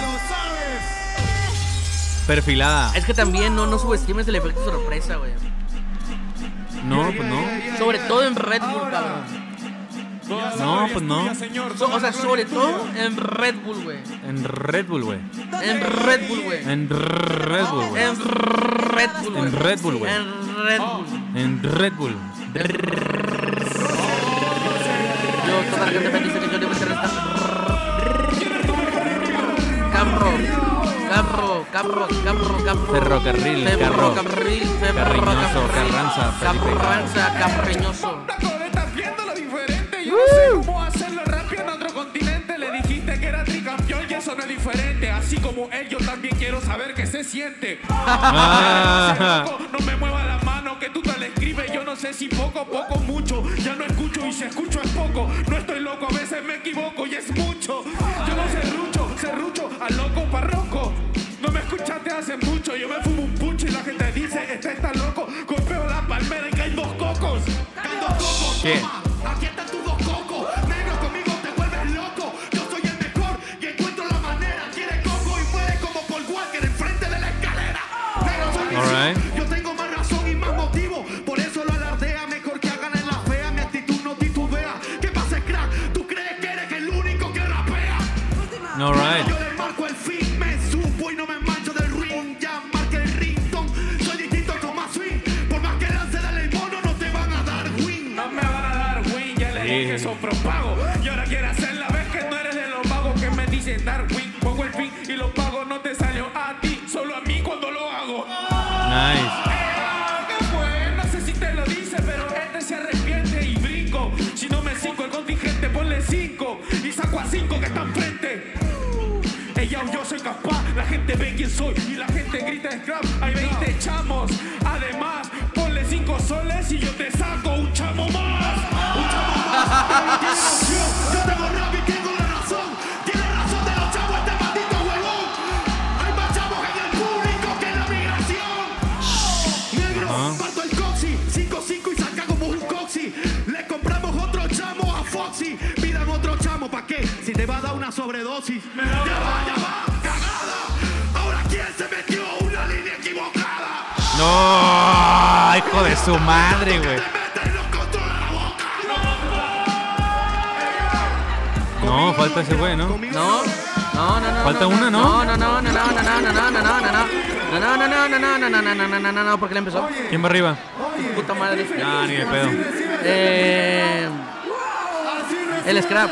Perfilada. Es que también no subestimes el efecto sorpresa, güey. No, pues no. Sobre todo en Red Bull, cabrón. No, pues no. O sea, sobre todo en Red Bull, güey. En Red Bull, güey. En Red Bull, güey. En Red Bull, güey. En Red Bull, güey. En Red Bull, güey. En Red Bull. En Red Bull. Yo, toda la gente me dice que yo debo ser esta. Carro. Ferrocarril, carro. Ferrocarril, Carriñoso, Carranza, Felipe Carranza, Carriñoso. Black Code está bien no sé cómo hacerlo rápido en otro continente. Le dijiste que era tricampeón y eso no es diferente. Así como él, yo también quiero saber qué se siente. No me mueva la mano que tú te le escribes. Yo no sé si poco, mucho. Ya no escucho y si escucho es poco. No estoy loco, a veces me equivoco y es mucho. Yo no sé rucho, al loco parroco. No me escuchaste hace mucho. Yo me fumo un pucho y la gente dice, este está loco. Golpeo la palmera y caen 2 cocos. Caen 2 cocos, toma. Aquí están tus 2 cocos. Negro, conmigo te vuelves loco. Yo soy el mejor y encuentro la manera. Quiere coco y muere como Paul Walker enfrente de la escalera. Negro, soy mi yo tengo más razón y más motivo. Por eso lo alardea. Mejor que hagan en la fea. Mi actitud no titubea. ¿Qué pasa, crack? ¿Tú crees que eres el único que rapea? All right. Yo le marco el fin. Me supo y no me mancho del ring. Ya marqué el ringtone. Soy distinto como swing. Por más que lance dale mono, no te van a dar win. No me van a dar win. Ya le dije son propago. Y ahora quiere hacer la vez que no eres de los vagos que me dicen dar win. Pongo el fin y lo pago. No te salió a ti, solo a mí cuando lo hago. Nice. ¿Qué fue? No sé si te lo dice, pero este se arrepiente y brinco. Si no me cinco el contingente, ponle 5 y saco a 5 que están frente. Ella o yo soy capaz, la gente ve quién soy y la gente grita scrap. Hay 20 chamos, además ponle 5 soles y yo te saco un chamo más. Un chamo más. Tiene opción, yo tengo rap y tengo la razón. Tiene razón de los chavos este maldito huevón. Hay más chavos en el público que en la migración. Negro, parto el coxi, 5-5 y saca como un coxi. Le compramos otro chamo a Foxy. Pidan otro chamo, ¿pa' qué? Si te va a dar una sobredosis. Ya va, cagada. Ahora quién se metió una línea equivocada. No, hijo de su madre, güey. No, falta ese güey, ¿no? No. Falta una, ¿no? No, porque le empezó. ¿Quién va arriba? Puta madre. No, ni de pedo. El scrap.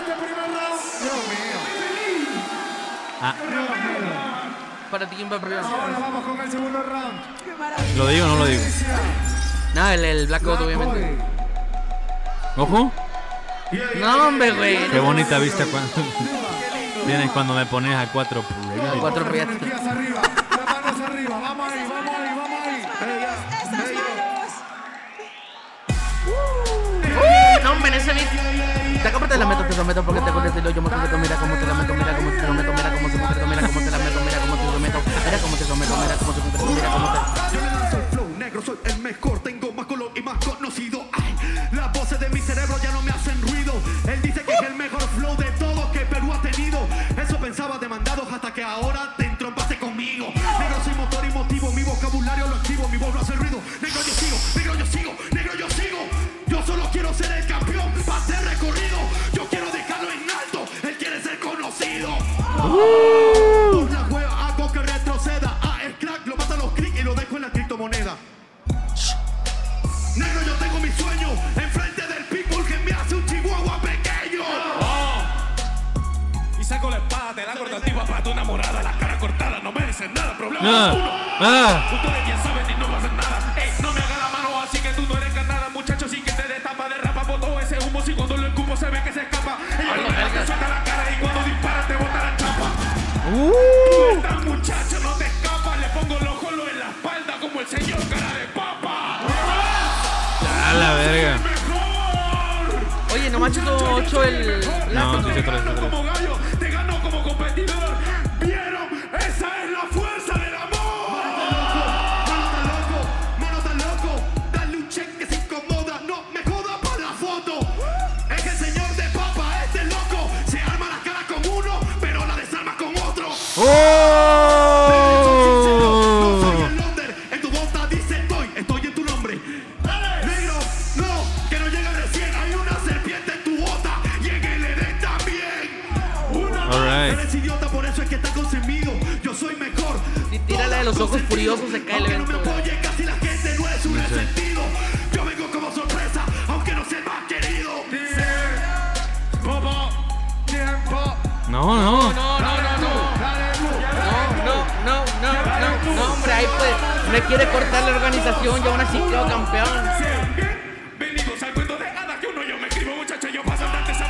Ah. Para ti, ¿quién va arriba? Ahora vamos con el segundo round. ¿Lo digo o no lo digo? No, el Black Goat, obviamente. ¿Ojo? No, hombre, güey. Qué bonita vista cuando vienes cuando me pones a 4 A 4 proyectos. Las manos arriba. Vamos ahí. No, hombre, ese beat. Te compras la meto, te lo meto porque te acuerdas del hoyo. Mira cómo te la meto, mira cómo te lo meto, mira cómo te lo meto, mira cómo te la meto, mira cómo te lo meto, mira cómo te lo meto, mira cómo te lo meto, mira cómo te. Yo le lanzo el flow negro, soy el mejor, tengo más color y más conocido. Ay, las voces de mi cerebro ya no me hacen ruido. Él dice que es el mejor flow de todos que Perú ha tenido. Eso pensaba de mandados hasta que ahora te entrompaste conmigo. Negro soy motor y motivo, mi vocabulario lo activo, mi voz no hace ruido. Negro yo sigo, negro yo sigo, negro yo sigo. Yo solo quiero ser el campeón, para hacer recorrido. Yo quiero dejarlo en alto, él quiere ser conocido. Por la hueva hago que retroceda. El crack lo mata a los clics y lo dejo en la criptomoneda. Negro, yo tengo mi sueño enfrente del people que me hace un chihuahua pequeño. Y saco la espada, te la cortativa para tu enamorada. La cara cortada, no me dicen nada, problema uno. Ustedes ya saben y no me hacen nada. Ey, no me hagas la mano así que tú no eres ganada, muchacho, sin que te destapa de rapa. Botó ese humo, si cuando lo escupo se ve que se escapa. Ella no te suelta la cara y cuando dispara te bota la chapa. Esta muchacha no te escapa, le pongo los jolos en la espalda como el señor cara de papa. A la verga. Oye, no manches 8 el. No, sí, 3. Como gallo, te ganó como competidor. ¿Vieron? Esa es la fuerza del amor. Mano tan loco. Dale un check que se incomoda. No me joda para la foto. Es el señor de papa, este loco. Se arma la cara con uno, pero la desarma con otro. No soy el Londer. En tu bota dice estoy en tu nombre. Negro, no, que no llega recién. Hay una serpiente en tu bota y en el Edén también. Eres idiota, por eso es que estás consumido. Yo soy mejor. Si tírala de los ojos furiosos, se cae el evento. Aunque no me apoye casi la gente, no es un resentido. Yo vengo como sorpresa, aunque no sea el más querido. Tiempo. No, hombre, ahí pues me quiere cortar la organización y aún así quedo campeón. Venidos al cuento de hadas que uno yo me escribo, muchacho, yo paso antes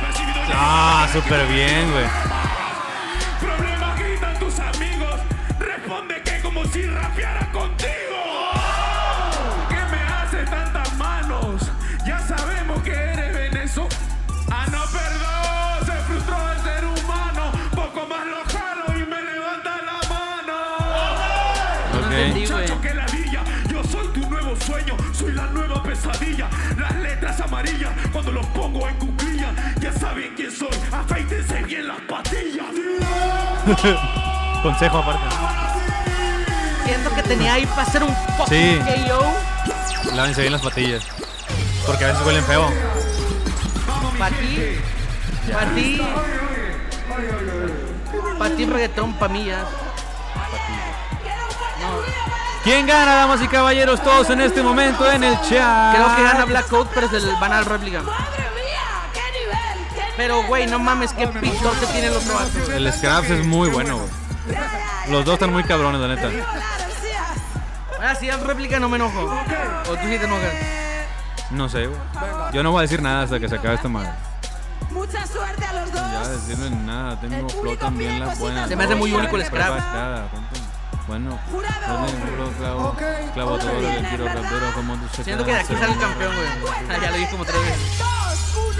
súper bien, güey. Problemas gritan tus amigos. Responde que como si rapeara contigo. ¿Qué me hace tantas manos? Ya sabemos que eres venezolano. Ah, no, perdón, se frustró el ser humano. Poco más lo jalo y me levanta la mano. Muchacho, que ladilla. Yo soy tu nuevo sueño, soy la nueva pesadilla. Las letras amarillas, cuando los pongo en cuclilla, ya saben quién soy. Afeítense bien las patillas. Consejo aparte. Siento que tenía ahí para hacer un Sí. fucking KO. Lávense bien las patillas. Porque a veces huelen feo. Pa' ti reggaetón, pa' mí ya. ¿Quién gana, damas y caballeros? Todos en este momento en el chat. Creo que gana Black Coat, pero se van a la réplica. Pero, güey, no mames, qué pitote tiene el otro vato. El Scraps es muy bueno, güey. Los dos están muy cabrones, la neta. Ahora si dan réplica no me enojo. O tú sí te enojas. No sé, güey. Yo no voy a decir nada hasta que se acabe esta madre. Mucha suerte a los dos. Ya decirle nada, tengo flow también las buenas. Se me hace muy único el scrap. Bueno, clavo todo lo que quiero, rapero como tú se siento que de aquí sale el campeón, güey. Ya lo dije como 3 veces. 2,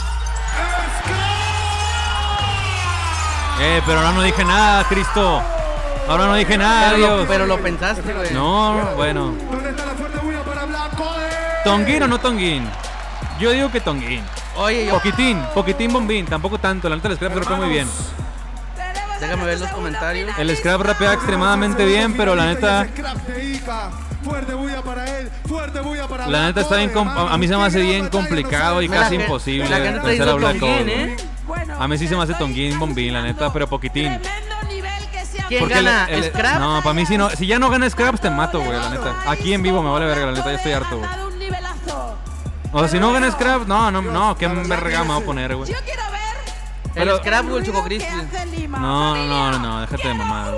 1. Pero ahora no dije nada, Cristo. Ahora no dije nada, Dios. Pero lo pensaste, güey. No, bueno. ¿Dónde está la fuerte bulla para Blanco? ¿Tonguín o no Tonguín? Yo digo que Tonguín. Oye, yo... Poquitín bombín, tampoco tanto. La neta el scrap rapea muy bien. Déjame ver los comentarios. El scrap rapea extremadamente bien, pero la neta... Fuerte bulla para él, fuerte bulla para la neta está bien, a mí se me hace bien complicado y casi imposible vencer a Black Coat. A mí sí se me hace Tonguín bombín, la neta, pero poquitín. ¿Quién gana? ¿Scrap? No, para mí si no, si ya no gana Scraps te mato, güey, la neta. Aquí en vivo me vale verga, la neta, ya estoy harto, güey. O sea, si no gana Scraps, no, qué verga me voy a poner, güey. ¿El Scrap o el Choco Crispy? No, déjate de mamar,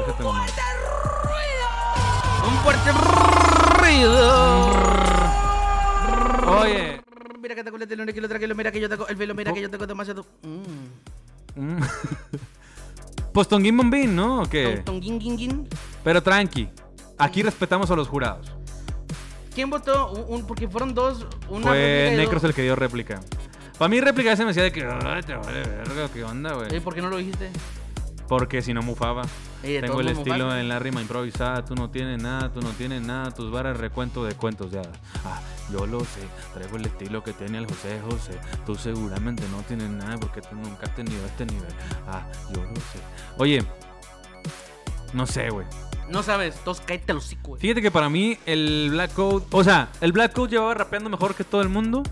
Un fuerte ruido. Oye. Mira que te culete, lo que lo traje, mira que yo tengo el velo, mira que yo tengo demasiado. Pues Tonguín bombín, ¿no? ¿O qué? Tonguín. Pero tranqui, aquí respetamos a los jurados. ¿Quién votó? Porque fueron dos. Fue Necros el que dio réplica. Para mí réplica se me decía de que te vale verga, ¿qué onda, güey? ¿Por qué no lo dijiste? Porque si no mufaba. Tengo el estilo en la rima improvisada. Tú no tienes nada, tus varas recuento de cuentos ya. Yo lo sé, traigo el estilo que tiene el José. Tú seguramente no tienes nada porque tú nunca has tenido este nivel. Yo lo sé. Oye, no sé, güey. No sabes, todos cállate los hocico, güey. Fíjate que para mí el Black Coat, o sea, el Black Coat llevaba rapeando mejor que todo el mundo.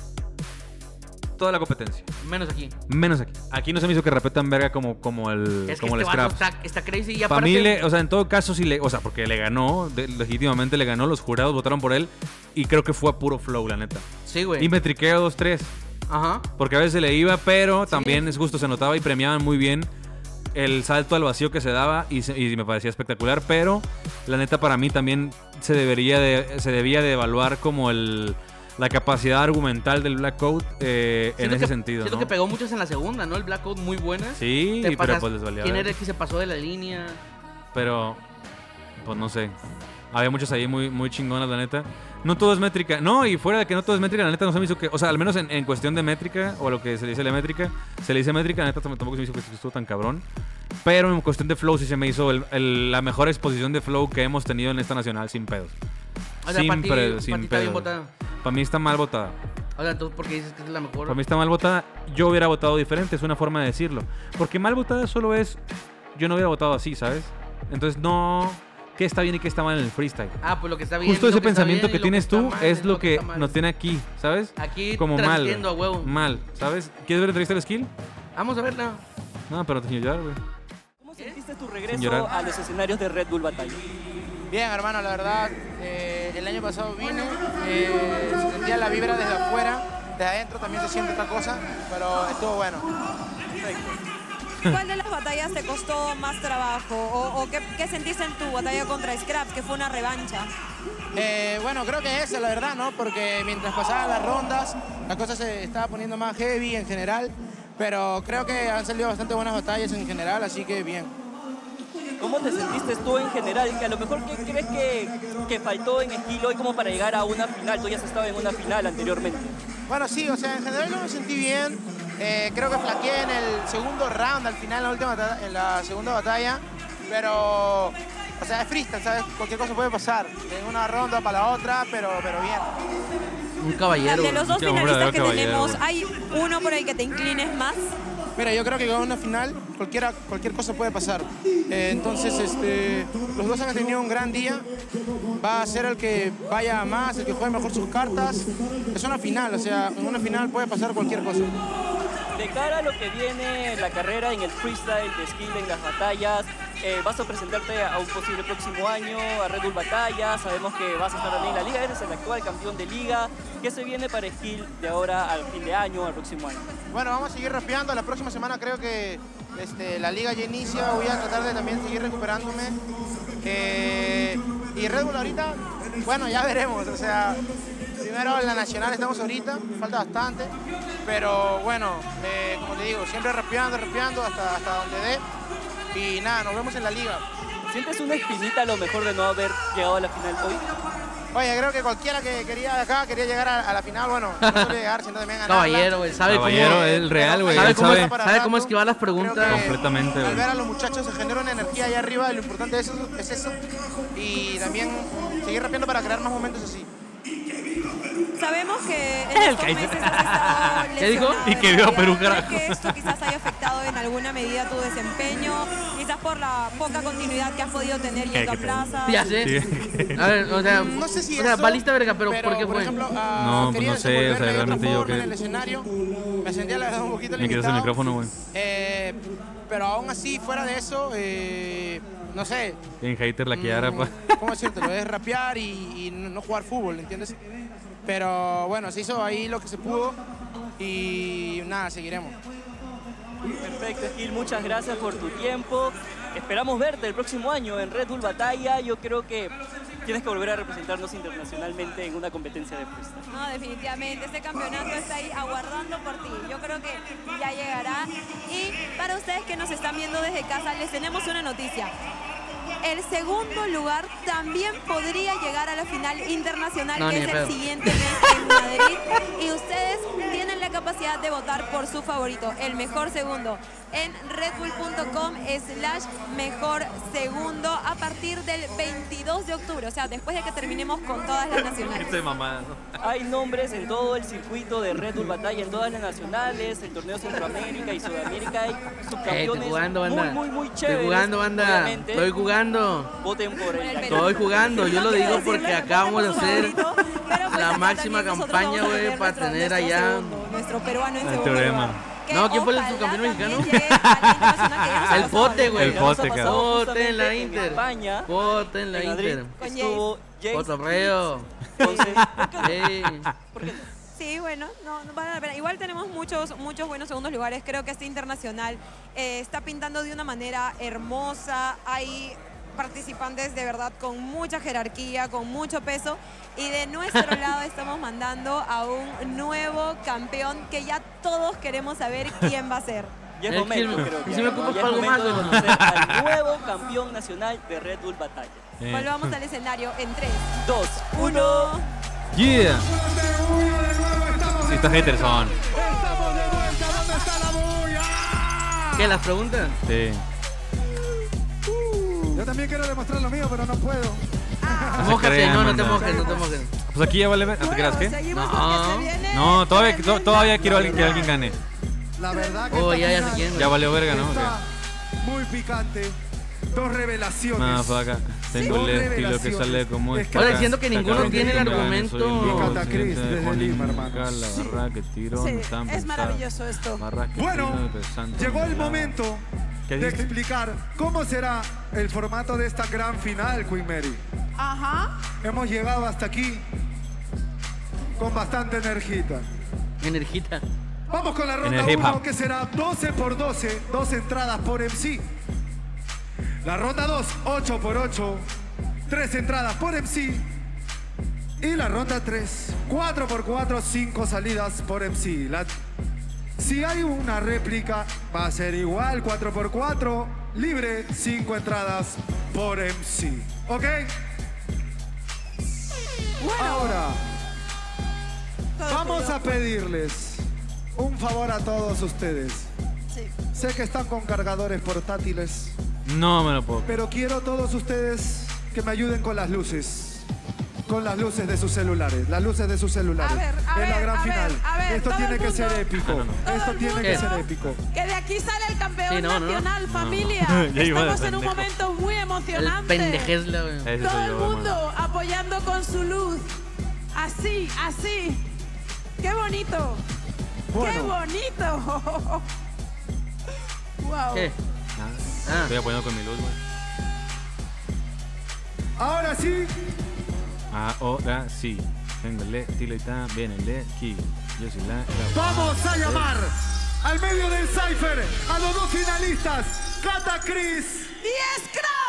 Toda la competencia. Menos aquí. Aquí no se me hizo que rapee tan verga como el Scrap. Está crazy y para mí, o sea, en todo caso sí porque le ganó, legítimamente le ganó, los jurados votaron por él y creo que fue a puro flow, la neta. Sí, güey. Y me triqueo 2-3. Ajá. Porque a veces se le iba, pero también es justo, se notaba y premiaban muy bien el salto al vacío que se daba y me parecía espectacular, pero la neta para mí también se debía de evaluar como la capacidad argumental del Black Coat en ese sentido. Siento que pegó muchas en la segunda, ¿no? El Black Coat muy buena. Sí, pero pues les valía. ¿Quién era el que se pasó de la línea? Pero, pues no sé. Había muchos ahí muy, muy chingonas, la neta. No todo es métrica. No, y fuera de que no todo es métrica, la neta no se me hizo que... O sea, al menos en cuestión de métrica, o lo que se le dice la métrica, la neta tampoco se me hizo que estuvo tan cabrón. Pero en cuestión de flow sí se me hizo la mejor exposición de flow que hemos tenido en esta nacional, sin pedos. O sea, sin pedos. Está bien votada. Para mí está mal votada. O sea, ¿tú por qué dices que es la mejor? Para mí está mal votada. Yo hubiera votado diferente, es una forma de decirlo. Porque mal votada solo es... Yo no hubiera votado así, ¿sabes? Entonces no... ¿Qué está bien y qué está mal en el freestyle? Pues lo que está bien. Justo ese pensamiento que tienes tú es lo que nos tiene aquí, ¿sabes? Aquí como mal. A huevo. Mal, ¿sabes? ¿Quieres ver entrevista de Skill? Vamos a verla. No, pero te sin llorar, güey. ¿Cómo sentiste tu regreso a los escenarios de Red Bull Batalla? Bien, hermano, la verdad, el año pasado vine, se sentía la vibra desde afuera, desde adentro también se siente otra cosa, pero estuvo bueno. ¿Cuál de las batallas te costó más trabajo? ¿O qué sentiste en tu batalla contra Scraps, que fue una revancha? Bueno, creo que esa, la verdad, ¿no? Porque mientras pasaban las rondas, la cosa se estaba poniendo más heavy en general, Pero creo que han salido bastante buenas batallas en general, así que bien. ¿Cómo te sentiste tú en general? Que a lo mejor, ¿qué crees que faltó en Skill hoy como para llegar a una final? Tú ya has estado en una final anteriormente. Bueno, sí, o sea, en general no me sentí bien. Creo que flaqueé en el segundo round, al final, en la segunda batalla. Pero, o sea, es freestyle, ¿sabes? Cualquier cosa puede pasar. En una ronda para la otra, pero bien. Un caballero. De los dos finalistas que tenemos, ¿hay uno por ahí que te inclines más? Mira, yo creo que con una final cualquier cosa puede pasar. Entonces, los dos han tenido un gran día. Va a ser el que vaya más, el que juegue mejor sus cartas. Es una final, o sea, en una final puede pasar cualquier cosa. De cara a lo que viene en la carrera, en el freestyle de Skill, en las batallas, vas a presentarte a un posible próximo año, a Red Bull Batalla, sabemos que vas a estar también en la liga, eres el actual campeón de liga. ¿Qué se viene para Skill de ahora al fin de año, al próximo año? Bueno, vamos a seguir rapeando, la próxima semana creo que la liga ya inicia, voy a tratar de también seguir recuperándome. Y Red Bull ahorita, bueno, ya veremos, o sea, primero en la nacional estamos ahorita, falta bastante, pero bueno, como te digo, siempre rapeando hasta donde dé. Y nada, nos vemos en la liga. ¿Sientes una espinita a lo mejor de no haber llegado a la final hoy? Oye, creo que cualquiera que quería de acá quería llegar a la final, bueno, no suele llegar, sino también ganar. Caballero, güey, sabe Caballero, cómo... el real, güey. Sabe cómo esquivar las preguntas. Completamente, Al güey. ver a los muchachos se genera una energía allá arriba, lo importante es eso. Y también seguir rapeando para crear más momentos así. Sabemos que en estos meses has estado ¿Qué dijo? lesionado Y que en viva realidad. Perú, ¿Crees carajo. que esto quizás haya afectado en alguna medida tu desempeño? Quizás por la poca continuidad que has podido tener yendo a plaza. Ya sé. A ver, o sea, No sé si o sea, eso, valiste verga, pero ¿por qué por fue? ejemplo, No, pues quería no sé, o sea, desenvolverme de otra realmente yo forma que... en el escenario, me sentía la verdad un poquito Me quitas el limitado. micrófono, güey. Pero aún así, fuera de eso, no sé. En hater la Kiara, pa. ¿Cómo decirte? Lo es rapear y no jugar fútbol, ¿entiendes? Pero bueno, se hizo ahí lo que se pudo y nada, seguiremos. Perfecto, Skill, muchas gracias por tu tiempo. Esperamos verte el próximo año en Red Bull Batalla. Yo creo que tienes que volver a representarnos internacionalmente en una competencia de freestyle. No, definitivamente, este campeonato está ahí aguardando por ti. Yo creo que ya llegará. Y para ustedes que nos están viendo desde casa, les tenemos una noticia. El segundo lugar también podría llegar a la final internacional, que es el siguiente mes en Madrid. Y ustedes tienen la capacidad de votar por su favorito, el mejor segundo, en redbull.com/mejor segundo a partir del 22 de octubre. O sea, después de que terminemos con todas las nacionales. Hay nombres en todo el circuito de Red Bull Batalla, en todas las nacionales, el torneo Centroamérica y Sudamérica. Hay subcampeones estoy jugando, banda. muy chéveres. Estoy jugando, banda. Obviamente. Estoy jugando. Voten por el Estoy jugando. Yo lo digo porque acabamos de hacer la máxima campaña, güey, para tener allá... Nuestro peruano en El segundo teorema. lugar. No, ¿quién fue el subcampeón mexicano? El El Pote, güey. El Pote, cabrón. Pote en la en Inter. España, Pote en la en Madrid, Inter. estuvo Jace. Cotorreo. Entonces, Ey. Sí, bueno, no vale la pena. Igual tenemos muchos buenos segundos lugares. Creo que este internacional está pintando de una manera hermosa. Hay participantes de verdad con mucha jerarquía, con mucho peso. Y de nuestro lado estamos mandando a un nuevo campeón que ya todos queremos saber quién va a ser. Ya es momento, creo que. Y si me ocupas Ya para es algo más, momento de güey. conocer al nuevo campeón nacional de Red Bull Batalla. Volvamos al escenario en 3, 2, 1. Yeah. Sí, estos haters son. Estamos de vuelta, ¿dónde está la bulla? ¿Qué, las preguntas? Sí. Yo también quiero demostrar lo mío, pero no puedo. Mójate, crean, no te banda. mojes, no te mojes. Pues aquí ya vale ver. ¿Te creas qué? No. No, todavía quiero que alguien gane. La verdad que Oh, esta ya sé final quién. Ya valió verga, ¿no? está muy picante. Dos revelaciones. No, faca. Tengo el estilo que sale como Es que Ahora acá- diciendo que ninguno tiene el argumento. Y Catacris desde Lima, hermano. La barra que tirón, Sí, tan es pesada. maravilloso esto. Barra que Bueno, tirón, pesante, llegó el mirada. momento ¿Qué de dices? explicar cómo será el formato de esta gran final, Queen Mary. Ajá. Hemos llegado hasta aquí con bastante energita. Energita. Vamos con la En ronda el hip 1, hop. que será 12 por 12, 2 entradas por MC. La ronda 2, 8 por 8, 3 entradas por MC. Y la ronda 3, 4 por 4, 5 salidas por MC. La Si hay una réplica, va a ser igual, 4x4, libre, 5 entradas por MC. ¿Ok? Ahora, vamos a pedirles un favor a todos ustedes. Sé que están con cargadores portátiles, No me lo puedo. pero quiero a todos ustedes que me ayuden con las luces. Con las luces de sus celulares, las luces de sus celulares. Es la gran final. Esto tiene que ser épico. Esto tiene que ser épico. Que de aquí sale el campeón Sí, no, nacional, no. familia. Ya iba de Estamos en un pendejo. momento muy El emocionante. pendejezla, güey. Ese Todo soy el yo, mundo apoyando con su luz. Así, así. ¡Qué bonito! ¡Qué Bueno. bonito! ¡Wow! ¿Qué? Estoy apoyando con mi luz, güey. Ahora sí, Ahora sí. Venga, le, tilo y ta, viene, le, aquí. Yo soy la. vamos a llamar al medio del Cypher a los dos finalistas, Cata Chris. ¡Y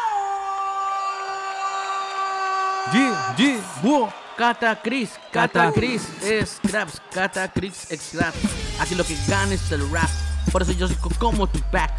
Buo. Cata Chris, Scraps, Cata Chris, Scraps. Aquí lo que gana es el rap. Por eso yo soy como Tupac.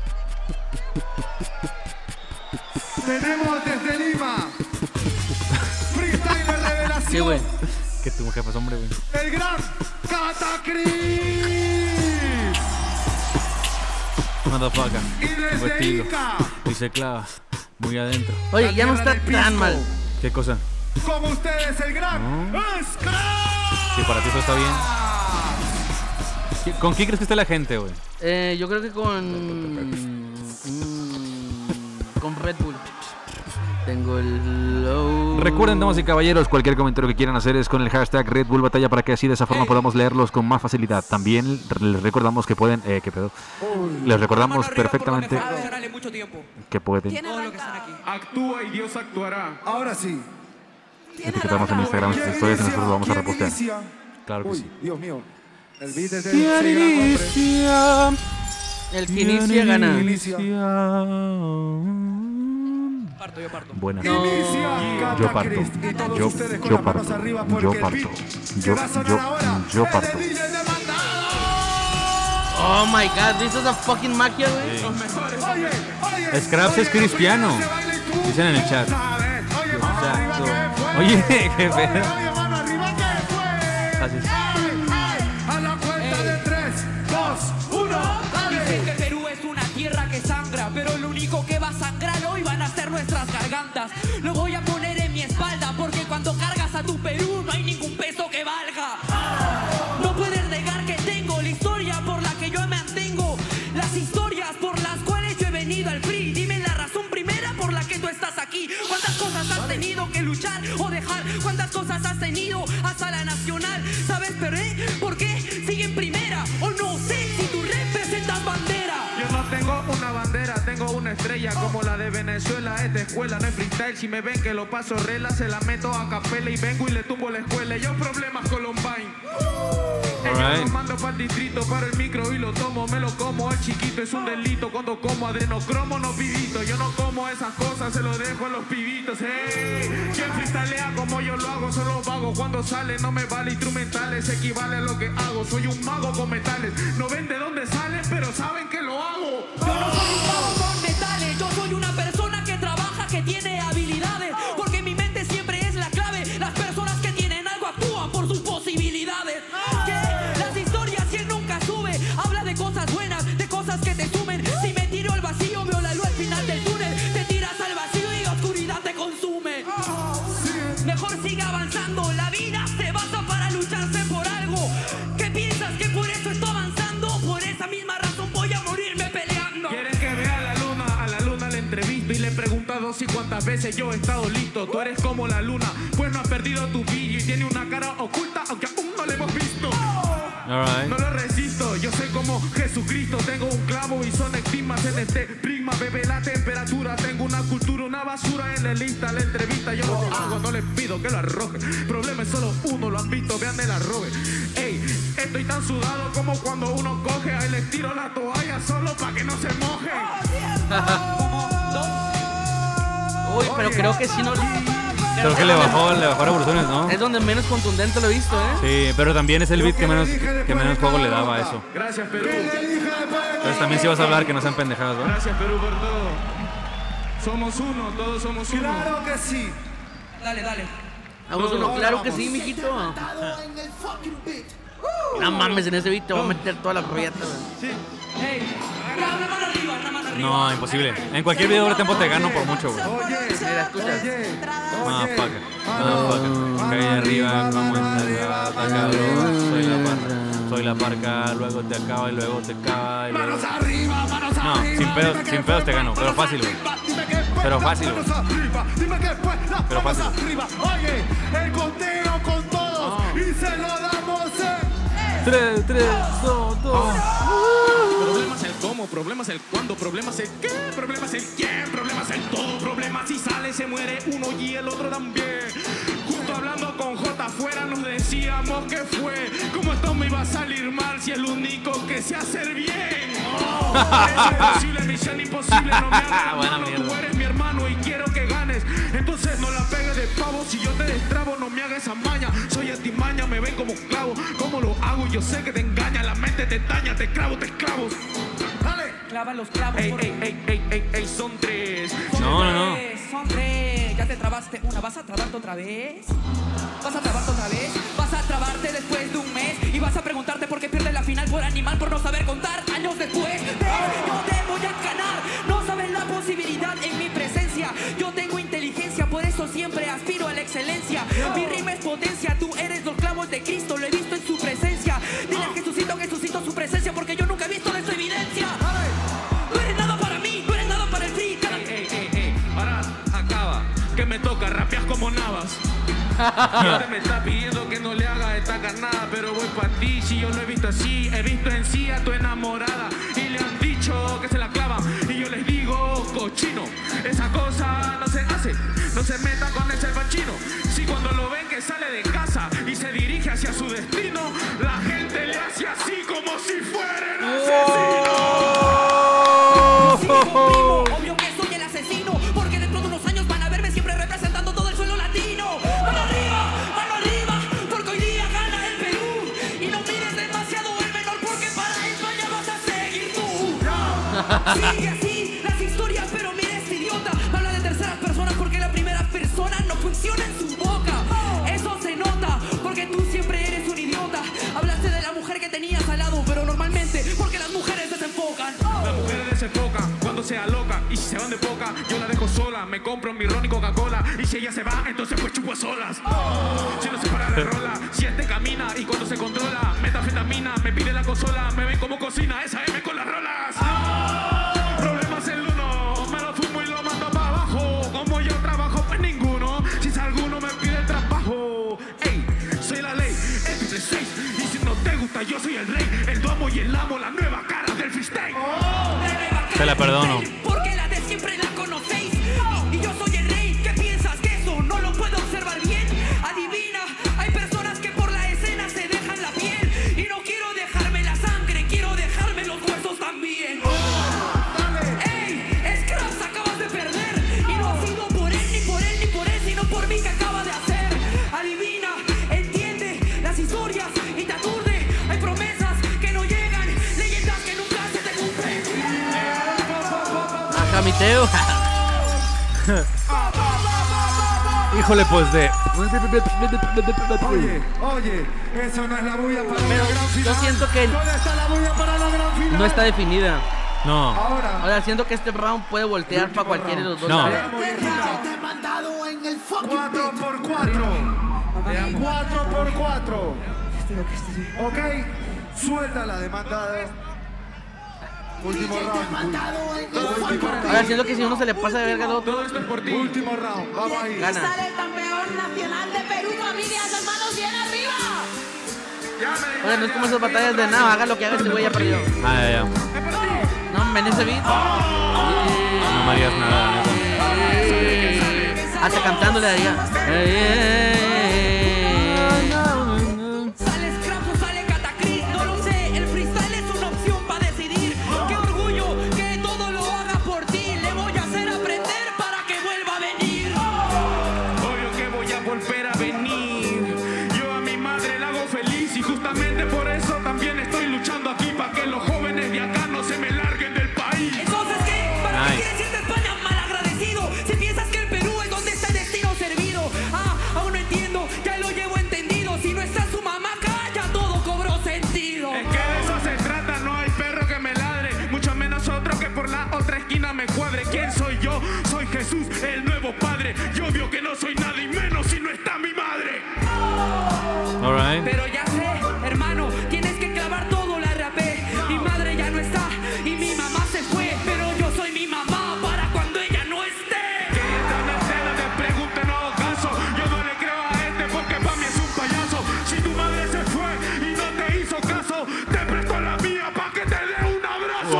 Tenemos desde Lima, freestyle revelación. Sí, güey. Que tu jefe es hombre, güey. El gran Cata Chris. Motherfucker. Y desde Tengo estilo. Ica, Y se clava. Muy adentro. Oye, ya no está tierra del tan pisco. mal. ¿Qué cosa? Con ustedes el gran Scraps. Si para ti eso está bien. ¿Con quién crees que está la gente, güey? Yo creo que con Red Bull. Tengo el low. Recuerden, damas y caballeros, cualquier comentario que quieran hacer es con el hashtag Red Bull Batalla para que así de esa forma podamos leerlos con más facilidad. También les recordamos que pueden... ¿qué pedo? Les recordamos perfectamente que pueden Actúa y Dios actuará. Ahora sí. etiquetarnos en Instagram, en sus historias y nosotros lo vamos a repostear. Claro que Uy, sí. Dios mío. El beat es del gran hombre. El que inicia gana. Parto, yo parto. Buena. Inicia Yo Cata parto. Chris. Y todos Yo ustedes con yo las manos parto. arriba porque Yo el parto. beat que va a sonar ahora Yo es parto. de DJ Demandado. Oh my god, this is a fucking magia, güey. Oye, oye. Scraps es cristiano. Dicen en el chat. Exacto. Oye, qué pedo. Mano arriba, ¿qué fue? Así es. A la cuenta de 3, 2, 1, dale. Dicen que Perú es una tierra que sangra, pero lo único que va a sangrar hoy van a ser nuestras gargantas. Lo voy a poner en mi espalda porque cuando cargas a tu Perú no hay ningún peso que valga. No puedes negar que tengo la historia por la que yo me mantengo, las historias por las cuales yo he venido al free. Dime la razón primera por la que tú estás aquí. ¿Cuántas cosas has tenido que luchar o dejar? ¿Cuántas cosas has tenido hasta la nacional? ¿Sabes por qué? Sigue en primera o no sé si tú representas bandera. Yo no tengo una bandera, tengo una estrella como la de Venezuela. Esta escuela no es freestyle, si me ven que lo paso rela, se la meto a capela y vengo y le tumbo la escuela. Yo problemas Columbine. Alright. Yo lo mando para el distrito, para el micro y lo tomo, me lo como al chiquito, es un delito. Cuando como adrenocromo no pibito, yo no como esas cosas, se lo dejo a los pibitos. Hey, quien freestalea como yo lo hago, solo vago. Cuando sale no me vale instrumentales, equivale a lo que hago. Soy un mago con metales, no ven de dónde salen, pero saben que lo hago. Yo no soy un mago con metales, yo soy una persona que trabaja, que tiene habilidades, porque mi mente siempre es la clave. Las personas que tienen algo actúan por sus posibilidades. Que las historias si él nunca sube, habla de cosas buenas, de cosas que te sumen. Si me tiro al vacío, veo la luz al final del túnel. Te tiras al vacío y la oscuridad te consume. Mejor sigue avanzando, la vida se basa para lucharse por algo. ¿Qué piensas que por eso estoy avanzando? Por esa misma razón voy a morirme peleando. Quieren que vea a la luna le entrevisto y le he preguntado si cuántas veces yo he estado listo. Tú eres como la luna, pues no has perdido tu brillo y tiene una cara oculta, aunque aún no le hemos visto. Alright. No lo resisto, yo soy como Jesucristo. Tengo un clavo y son estigmas en este prisma. Bebe la temperatura, tengo una cultura, una basura en la lista. La entrevista yo lo hago, no les pido que lo arroje. Problema es solo uno, lo han visto, vean el arrobe. Ey, estoy tan sudado como cuando uno coge. Ahí les tiro la toalla solo para que no se moje. Uy, pero creo que si no. Creo que le bajó revoluciones, ¿no? Es donde menos contundente lo he visto, ¿eh? Sí, pero también es el beat que menos juego le daba a eso. Gracias, Perú. Entonces también sí vas a hablar que no sean pendejadas, ¿no? Gracias, Perú, por todo. Somos uno, todos somos uno. Claro que sí. Dale, dale. Vamos uno, claro que sí, mijito. No mames, en ese beat te voy a meter toda la rollata, güey. Sí. Hey, la mano arriba, la mano arriba. No, imposible. En cualquier video de tiempo te gano por mucho, güey. Mira, escuchas. Calle arriba, como en cabrón. Soy la parca, luego te acaba y luego te acaba y luego... Manos arriba, manos No, arriba. sin pedos te gano, pero fácil, güey. Pero fácil, güey. Dime qué fue, Pero fácil. arriba. Oye, el conteo con todos y se lo damos en 3, 2, 2. Problemas el cómo, problemas el cuándo, problemas el qué, problemas el quién, problemas el todo, problemas si sale se muere uno y el otro también. Justo hablando con J afuera nos decíamos que fue, como esto me iba a salir mal si el único que sé hacer bien. Es imposible, misión imposible, no me hagas Buena malo, mierda. tú eres mi hermano y quiero que ganes. Entonces no la pegues de pavo, si yo te destrabo no me hagas esa maña. Soy antimaña, me ven como clavo, ¿cómo lo hago? Yo sé que te engaña, la mente te daña, te clavo, te esclavos. Dale. Clava los clavos. Ey, son tres. No. Son tres. Ya te trabaste una. ¿Vas a trabarte otra vez? ¿Vas a trabarte otra vez? ¿Vas a trabarte después de un mes? Y vas a preguntarte por qué pierdes la final por animal, por no saber contar años después. Yo te voy a ganar. No sabes la posibilidad en mi presencia. Yo tengo inteligencia, por eso siempre aspiro a la excelencia. Mi rima es potencia. Tú eres los clavos de Cristo. Lo he visto en su presencia. Dile a Jesucito su presencia, porque yo nunca he visto de su evidencia. No eres nada para mí, no eres nada para el free. Ahora acaba, que me toca, rapeas como Navas. Y este me está pidiendo que no le haga esta carnada, pero voy pa' ti, si yo lo he visto así, he visto en sí a tu enamorada. Y le han dicho que se la clavan, y yo les digo, cochino, esa cosa no se hace, no se meta con ese panchino. Si cuando lo ven que sale de casa y se dirige hacia su destino, la gente le hace así como si fuera el asesino. Obvio que soy el asesino, porque dentro de unos años van a verme siempre representando todo el suelo latino. Mano arriba, porque hoy día gana el Perú. Y no mires demasiado el menor, porque para España vas a seguir tú. Sigue así las historias, pero mira este idiota. Habla de terceras personas porque la primera persona no funciona en su boca. Eso se nota, porque tú siempre eres un idiota. Hablaste de la mujer que tenías al lado, pero normalmente porque las mujeres desenfocan. Las mujeres desenfocan cuando se alocan, y si se van de poca, yo la dejo sola. Me compro mi ron y Coca-Cola, y si ella se va, entonces pues chupo a solas. Si no se para de rola, si este camina y cuando se controla, metanfetamina, me pide la consola, me ven como cocina, esa M con las rolas. Problemas el uno, me lo fumo y lo mando para abajo. Como yo trabajo, pues ninguno. Si es alguno me pide el trabajo. Ey, soy la ley, el triple 6. Y si no te gusta, yo soy el rey, el domo y el amo, la nueva cara del freestyle. Te la perdono. Porque la de siempre la conocéis. Y yo soy el rey. ¿Qué piensas que eso no lo puedo observar bien? Adivina, hay personas que por la escena se dejan la piel. Y no quiero dejarme la sangre, quiero dejarme los huesos también. ¡Ey! Scraps, acabas de perder. Y no ha sido por él, ni por él, ni por él, sino por mí que acaba de hacer. Adivina, entiende las historias y te aturde. Hay promesas que no llegan, leyendas que nunca se te cumplen. Ajá, mi Teo. Híjole, pues de... Oye, eso no es la bulla para la gran final. Yo siento que ¿Dónde está la bulla para la gran final? no está definida. No. O sea, siento que este round puede voltear para cualquiera de los dos No. lados. Demandado en el 4x4. 4x4. Ok, suelta la demandada. Último round. Ahora siento que si uno se le pasa de verga al otro. Último round, vamos ahí. Gana. Sale el campeón nacional de Perú, familias, las manos bien arriba. Oye, no es como esas batallas de nada, haga lo que haga ese güey ya perdió. Ya. No, en ese beat. No me harías nada, neta. Hasta cantándole haría. Sale Scraps o sale Catacris, no lo sé. El freestyle es una opción para decidir. Qué orgullo que todo lo haga por ti. Le voy a hacer aprender para que vuelva a venir. Obvio que Jesús, el nuevo padre. Y obvio que no soy nada y menos si no está mi madre. All right. Pero ya sé, hermano, tienes que clavar todo, la rapé. Mi madre ya no está y mi mamá se fue, pero yo soy mi mamá para cuando ella no esté. Que esta no escena te pregunte, no hago caso. Yo no le creo a este porque pa' mí es un payaso. Si tu madre se fue y no te hizo caso, te presto la mía pa' que te dé un abrazo.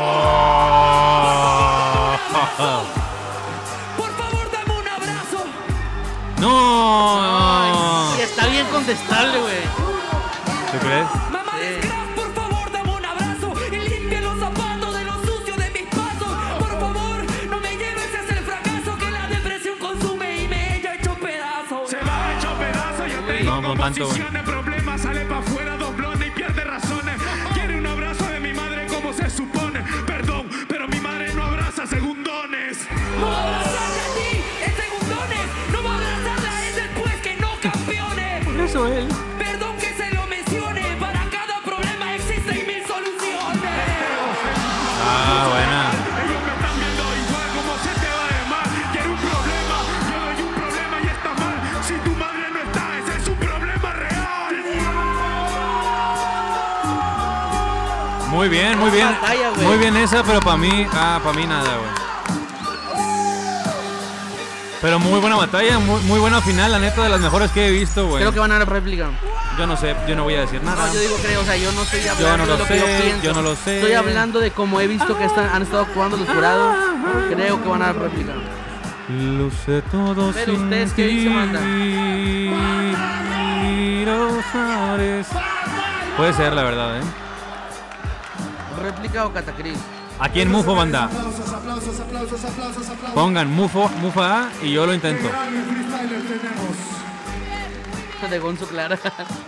Por favor, dame un abrazo. ¡No! Y está bien contestable, güey. ¿Tú crees? Mamá de Scrap, por favor, dame un abrazo y limpia los zapatos de lo sucio de mis pasos. Por favor, no me lleves hacia el fracaso que la depresión consume y me echa hecho pedazos. Se va hecho pedazo, yo tengo No, no tanto, güey. composiciones, problemas, sale pa' afuera, doblona y pierde razones. Quiere un abrazo de mi madre como se supone. Perdón, pero mi madre no abraza segundones. No va a abrazarle a ti, es segundones. No va a abrazarle a él después que no campeone. Por eso él. Perdón que se lo mencione, para cada problema existen 1000 soluciones. Ah, buena. Ellos me están viendo igual como se te va de mal. Quiere un problema, yo doy un problema y está mal. Si tu madre no está, ese es un problema real. Muy bien, muy bien. Batalla, güey. Muy bien esa, pero para mí nada, güey. Pero muy buena batalla, muy buena final, la neta, de las mejores que he visto, güey. Creo que van a dar réplica. Yo no sé, yo no voy a decir nada. No, yo digo creo, o sea, yo no estoy hablando Yo no de lo lo que yo sé, pienso. yo no lo sé. Estoy hablando de cómo he visto que han estado actuando los jurados. Creo que van a dar réplica. Luce todo Pero sin ustedes, ¿qué dicen, manda? ti, lo sabes. Puede ser, la verdad, ¿eh? ¿Réplica o catacris? Aquí en Mufo, banda. Aplausos, aplausos, aplausos, aplausos, aplausos. Pongan Mufa A y yo lo intento. Qué gran freestyler tenemos. De Gonzo Clara.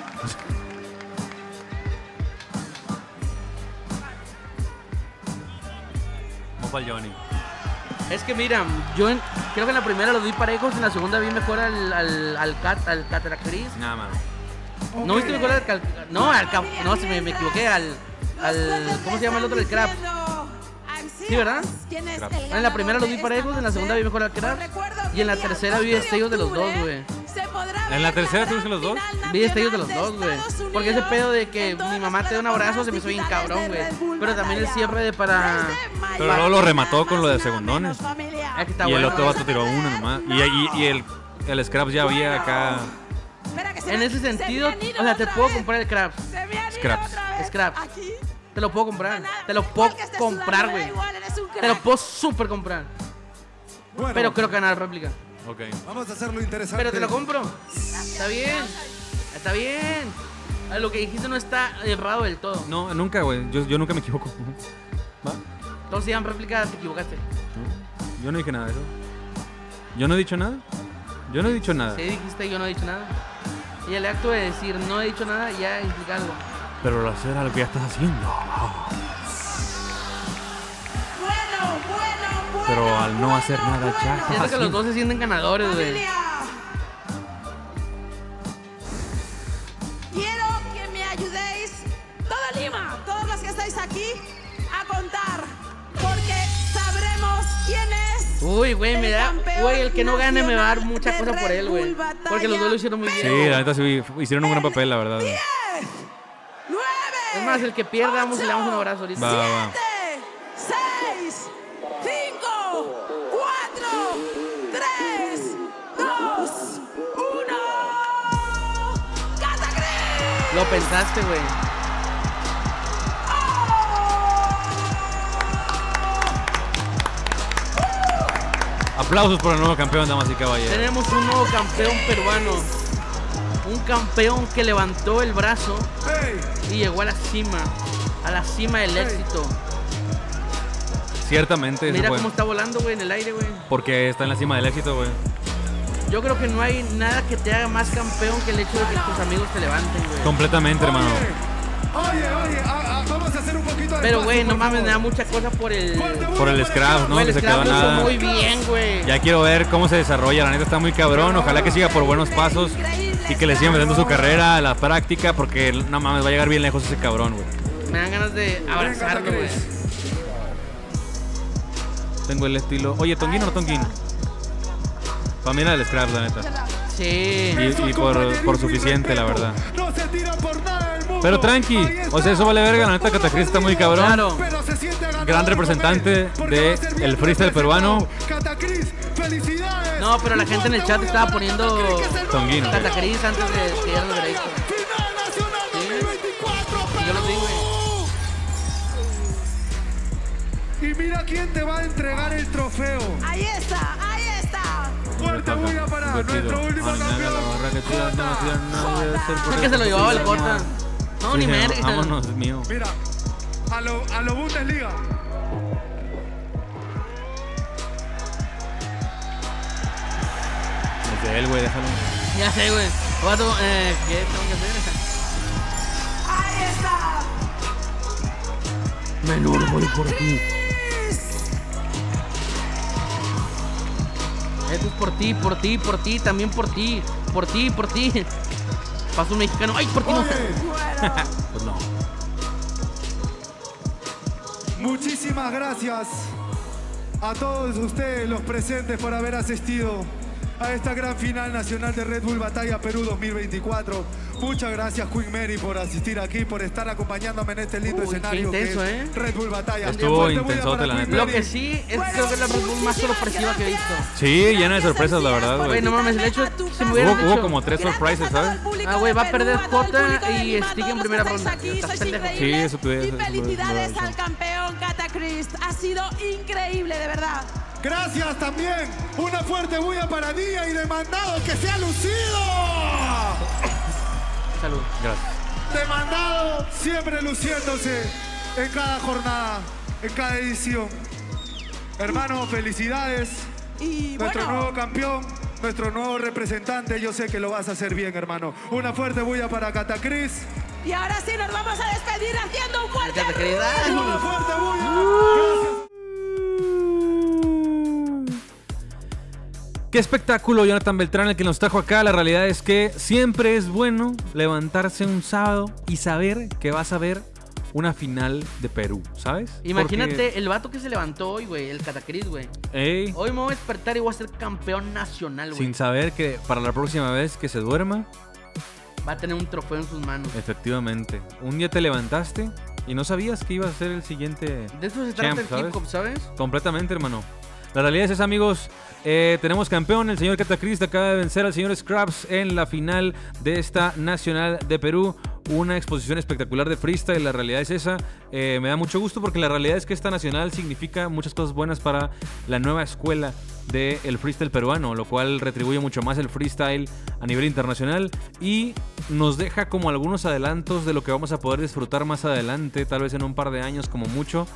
Mufa Johnny. Es que mira, creo que en la primera los vi parejos, en la segunda vi mejor al catacris. Nada más. ¿No viste mejor no, me equivoqué, al ¿cómo se llama el otro? El Crab. Sí, ¿verdad? En la primera los vi parejos, en la segunda vi mejor al Crab. Y en la tercera vi destellos de los dos, güey. ¿En la tercera tuviste los dos? Vi destellos de los dos, güey. Porque ese pedo de que mi mamá te da un abrazo se me hizo bien cabrón, güey. Pero también el cierre de para... Pero luego lo remató con lo de segundones. Y el otro vato tiró uno nomás. Y el Scraps ya había acá... En ese sentido, o sea, te puedo comprar el Scraps. Scraps. Te lo puedo comprar. Te lo puedo comprar, güey. Te lo puedo súper comprar. Bueno, Pero creo que van a dar réplica. Ok. vamos a hacerlo interesante. Pero te lo compro. Está bien. Está bien. Lo que dijiste no está errado del todo. No, nunca, güey. Yo nunca me equivoco. ¿Va? Todos si dan réplica, te equivocaste. Yo no dije nada de eso. ¿Yo no he dicho nada? Yo no he dicho nada. Si dijiste yo no he dicho nada. Y el acto de decir no he dicho nada ya implica algo. Pero lo hacer algo que ya estás haciendo. Pero al no hacer nada ya estás Siento que los haciendo. dos se sienten ganadores, güey. Quiero que me ayudéis, toda Lima, todos los que estáis aquí, a contar, porque sabremos quién es. Uy, güey, me da. campeón Güey, el que no gane me va a dar mucha nacional cosa por de él, güey. Red Bull Batalla. Porque los dos lo hicieron muy bien. Sí, la neta sí, hicieron un gran papel, la verdad. Es más, el que pierda, vamos y le damos un abrazo ahorita. Va. 6, 5, 4, 3, 2, 1. ¡Catacris! Lo pensaste, güey. Aplausos por el nuevo campeón, damas y caballeros. Tenemos un nuevo campeón peruano. Un campeón que levantó el brazo y llegó a la cima del éxito. Ciertamente, Mira eso fue. cómo está volando, güey, en el aire, güey. Porque está en la cima del éxito, güey. Yo creo que no hay nada que te haga más campeón que el hecho de que tus amigos te levanten, güey. Completamente, hermano. Oye, vamos a hacer un poquito de Pero, espacio, güey, no por mames, favor. me da mucha cosa por el... Por el scrap, ¿no? Güey, Que el se scrap quedó lo hizo nada. muy bien, güey. Ya quiero ver cómo se desarrolla. La neta está muy cabrón. Ojalá que siga por buenos pasos y que le siga metiendo su carrera a la práctica. Porque no mames, va a llegar bien lejos ese cabrón, güey. Me dan ganas de abrazarlo, güey. Tengo el estilo. Oye, ¿Tonguín o no Tonguín? Para mí era el Scraps, la neta. Sí. Y por suficiente, la verdad. No se tira por nada del mundo. Pero tranqui, o sea, eso vale verga, la neta Catacris está muy cabrón. Claro. Gran representante del freestyle peruano. Catacris, felicidades. No, pero la gente en el chat estaba poniendo Tonguino. Catacris antes de que dieran los derechos. Final Nacional 2024, Yo lo digo, Y mira quién te va a entregar el trofeo. Ahí está, ahí está. Fuerte bulla para nuestro último campeón. Es que se lo llevaba el Jota. No, Sí, ni merga. vámonos, mío. Mira, a lo Bundesliga. Es de él, güey, déjalo. Ya sé, güey. ¿Qué tengo que hacer? Ahí está. Menor, voy por ti. Esto es por ti, también por ti. Por ti. Paso un mexicano. ¡Ay, por ti no! Pues no. Muchísimas gracias a todos ustedes, los presentes, por haber asistido a esta gran final nacional de Red Bull Batalla Perú 2024. Muchas gracias, Queen Mary, por asistir aquí, por estar acompañándome en este lindo escenario qué intenso, que es Red Bull Batalla. Estuvo Fuerte bulla intensote, para la Queen neta. Lo que sí es que creo que es la Red Bull más sorpresiva que he visto. Sí, llena de sorpresas, la verdad, güey. Güey, no mames, el hecho se me hubiera Hubo como 3 surprises, ¿sabes? güey, va a perder Jota y Stick en primera ronda. Aquí, Estás sois pendejo. Sí, eso tuve. Y felicidades al campeón Catacris. Ha sido increíble, de verdad. Gracias también. Una fuerte bulla para Día y Demandado, que se ha lucido. Salud. Gracias. Demandado siempre luciéndose en cada jornada, en cada edición. Hermano, felicidades. Y nuestro bueno, nuevo campeón, nuestro nuevo representante. Yo sé que lo vas a hacer bien, hermano. Una fuerte bulla para Catacris. y ahora sí nos vamos a despedir haciendo un fuerte Una fuerte bulla. Qué espectáculo, Jonathan Beltrán, el que nos trajo acá. La realidad es que siempre es bueno levantarse un sábado y saber que vas a ver una final de Perú, ¿sabes? Imagínate Porque, el vato que se levantó hoy, güey, el Catacris, güey. ey, Hoy me voy a despertar y voy a ser campeón nacional, güey. sin saber que para la próxima vez que se duerma, Va a tener un trofeo en sus manos. efectivamente, un día te levantaste y no sabías que ibas a ser el siguiente De eso se trata champ, el hip hop, ¿sabes? Completamente, hermano. La realidad es esa, amigos. Tenemos campeón, el señor Catacris acaba de vencer al señor Scraps en la final de esta Nacional de Perú. Una exposición espectacular de freestyle, la realidad es esa. Me da mucho gusto porque la realidad es que esta Nacional significa muchas cosas buenas para la nueva escuela del freestyle peruano, lo cual retribuye mucho más el freestyle a nivel internacional y nos deja como algunos adelantos de lo que vamos a poder disfrutar más adelante, tal vez en un par de años como mucho.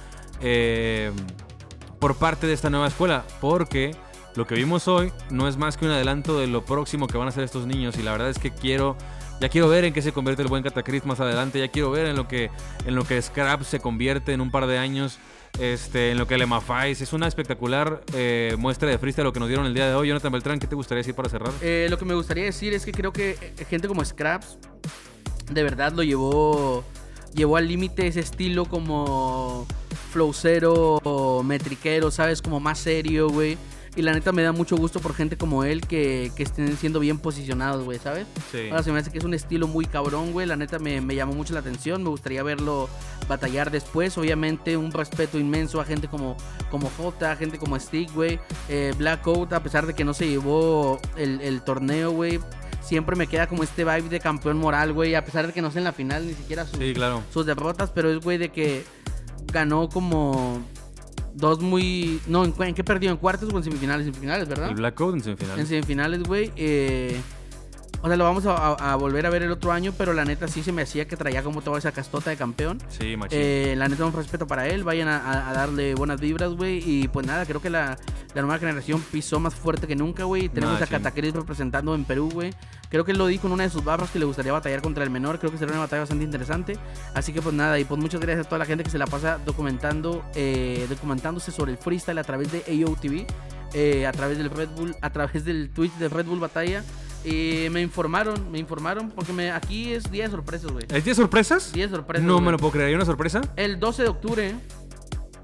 Por parte de esta nueva escuela, porque lo que vimos hoy no es más que un adelanto de lo próximo que van a hacer estos niños, y la verdad es que ya quiero ver en qué se convierte el buen Catacris más adelante, ya quiero ver en lo que Scrap se convierte en un par de años, en lo que el Emafais es una espectacular muestra de freestyle lo que nos dieron el día de hoy. Jonathan Beltrán, ¿qué te gustaría decir para cerrar? Lo que me gustaría decir es que creo que gente como Scraps de verdad lo llevó al límite ese estilo como flowcero o metriquero, ¿sabes? Como más serio, güey. Y la neta me da mucho gusto por gente como él que estén siendo bien posicionados, güey, ¿sabes? Sí. Ahora se me hace que es un estilo muy cabrón, güey. La neta me llamó mucho la atención. Me gustaría verlo batallar después. Obviamente un respeto inmenso a gente como Jota, gente como Stick, güey. Black Coat, a pesar de que no se llevó el torneo, güey. Siempre me queda como este vibe de campeón moral, güey. A pesar de que no sé en la final ni siquiera Sí, claro. sus derrotas. Pero es, güey, de que ganó como dos muy... No, ¿en qué perdió? ¿En cuartos o en semifinales? En semifinales, ¿verdad? El Black Code en semifinales. En semifinales, güey. O sea, lo vamos a volver a ver el otro año, pero la neta sí se me hacía que traía como toda esa castota de campeón. Sí, machín. La neta, un respeto para él. Vayan a darle buenas vibras, güey. Y pues nada, creo que la nueva generación pisó más fuerte que nunca, güey. Tenemos a Catacris representando en Perú, güey. Creo que él lo dijo en una de sus barras que le gustaría batallar contra el menor. Creo que será una batalla bastante interesante. Así que pues nada, y pues muchas gracias a toda la gente que se la pasa documentándose sobre el freestyle a través de AOTV, a través del Red Bull, a través del Twitch de Red Bull Batalla. Me informaron porque aquí es día de sorpresas, güey. ¿Es día de sorpresas? Día de sorpresas. No güey. me lo puedo creer. ¿Hay una sorpresa? El 12 de octubre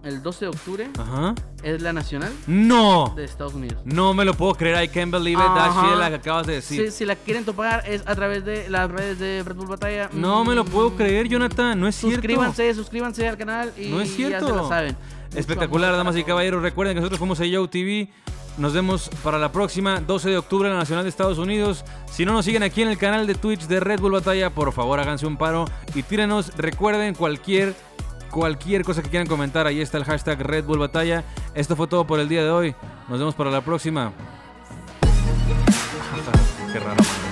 el 12 de octubre, Ajá. es la nacional ¡No! de Estados Unidos. No me lo puedo creer. I can't believe it. That shit, la que acabas de decir. Si la quieren topar es a través de las redes de Red Bull Batalla. No me lo puedo creer, Jonathan. No es cierto. Suscríbanse al canal y No es cierto. ya se la saben. Espectacular, damas y caballeros. Recuerden que nosotros fuimos a Yo TV. Nos vemos para la próxima, 12 de octubre, en la Nacional de Estados Unidos. Si no nos siguen aquí en el canal de Twitch de Red Bull Batalla, por favor háganse un paro y tírenos. Recuerden cualquier cosa que quieran comentar. Ahí está el hashtag Red Bull Batalla. Esto fue todo por el día de hoy. Nos vemos para la próxima. Qué raro, man.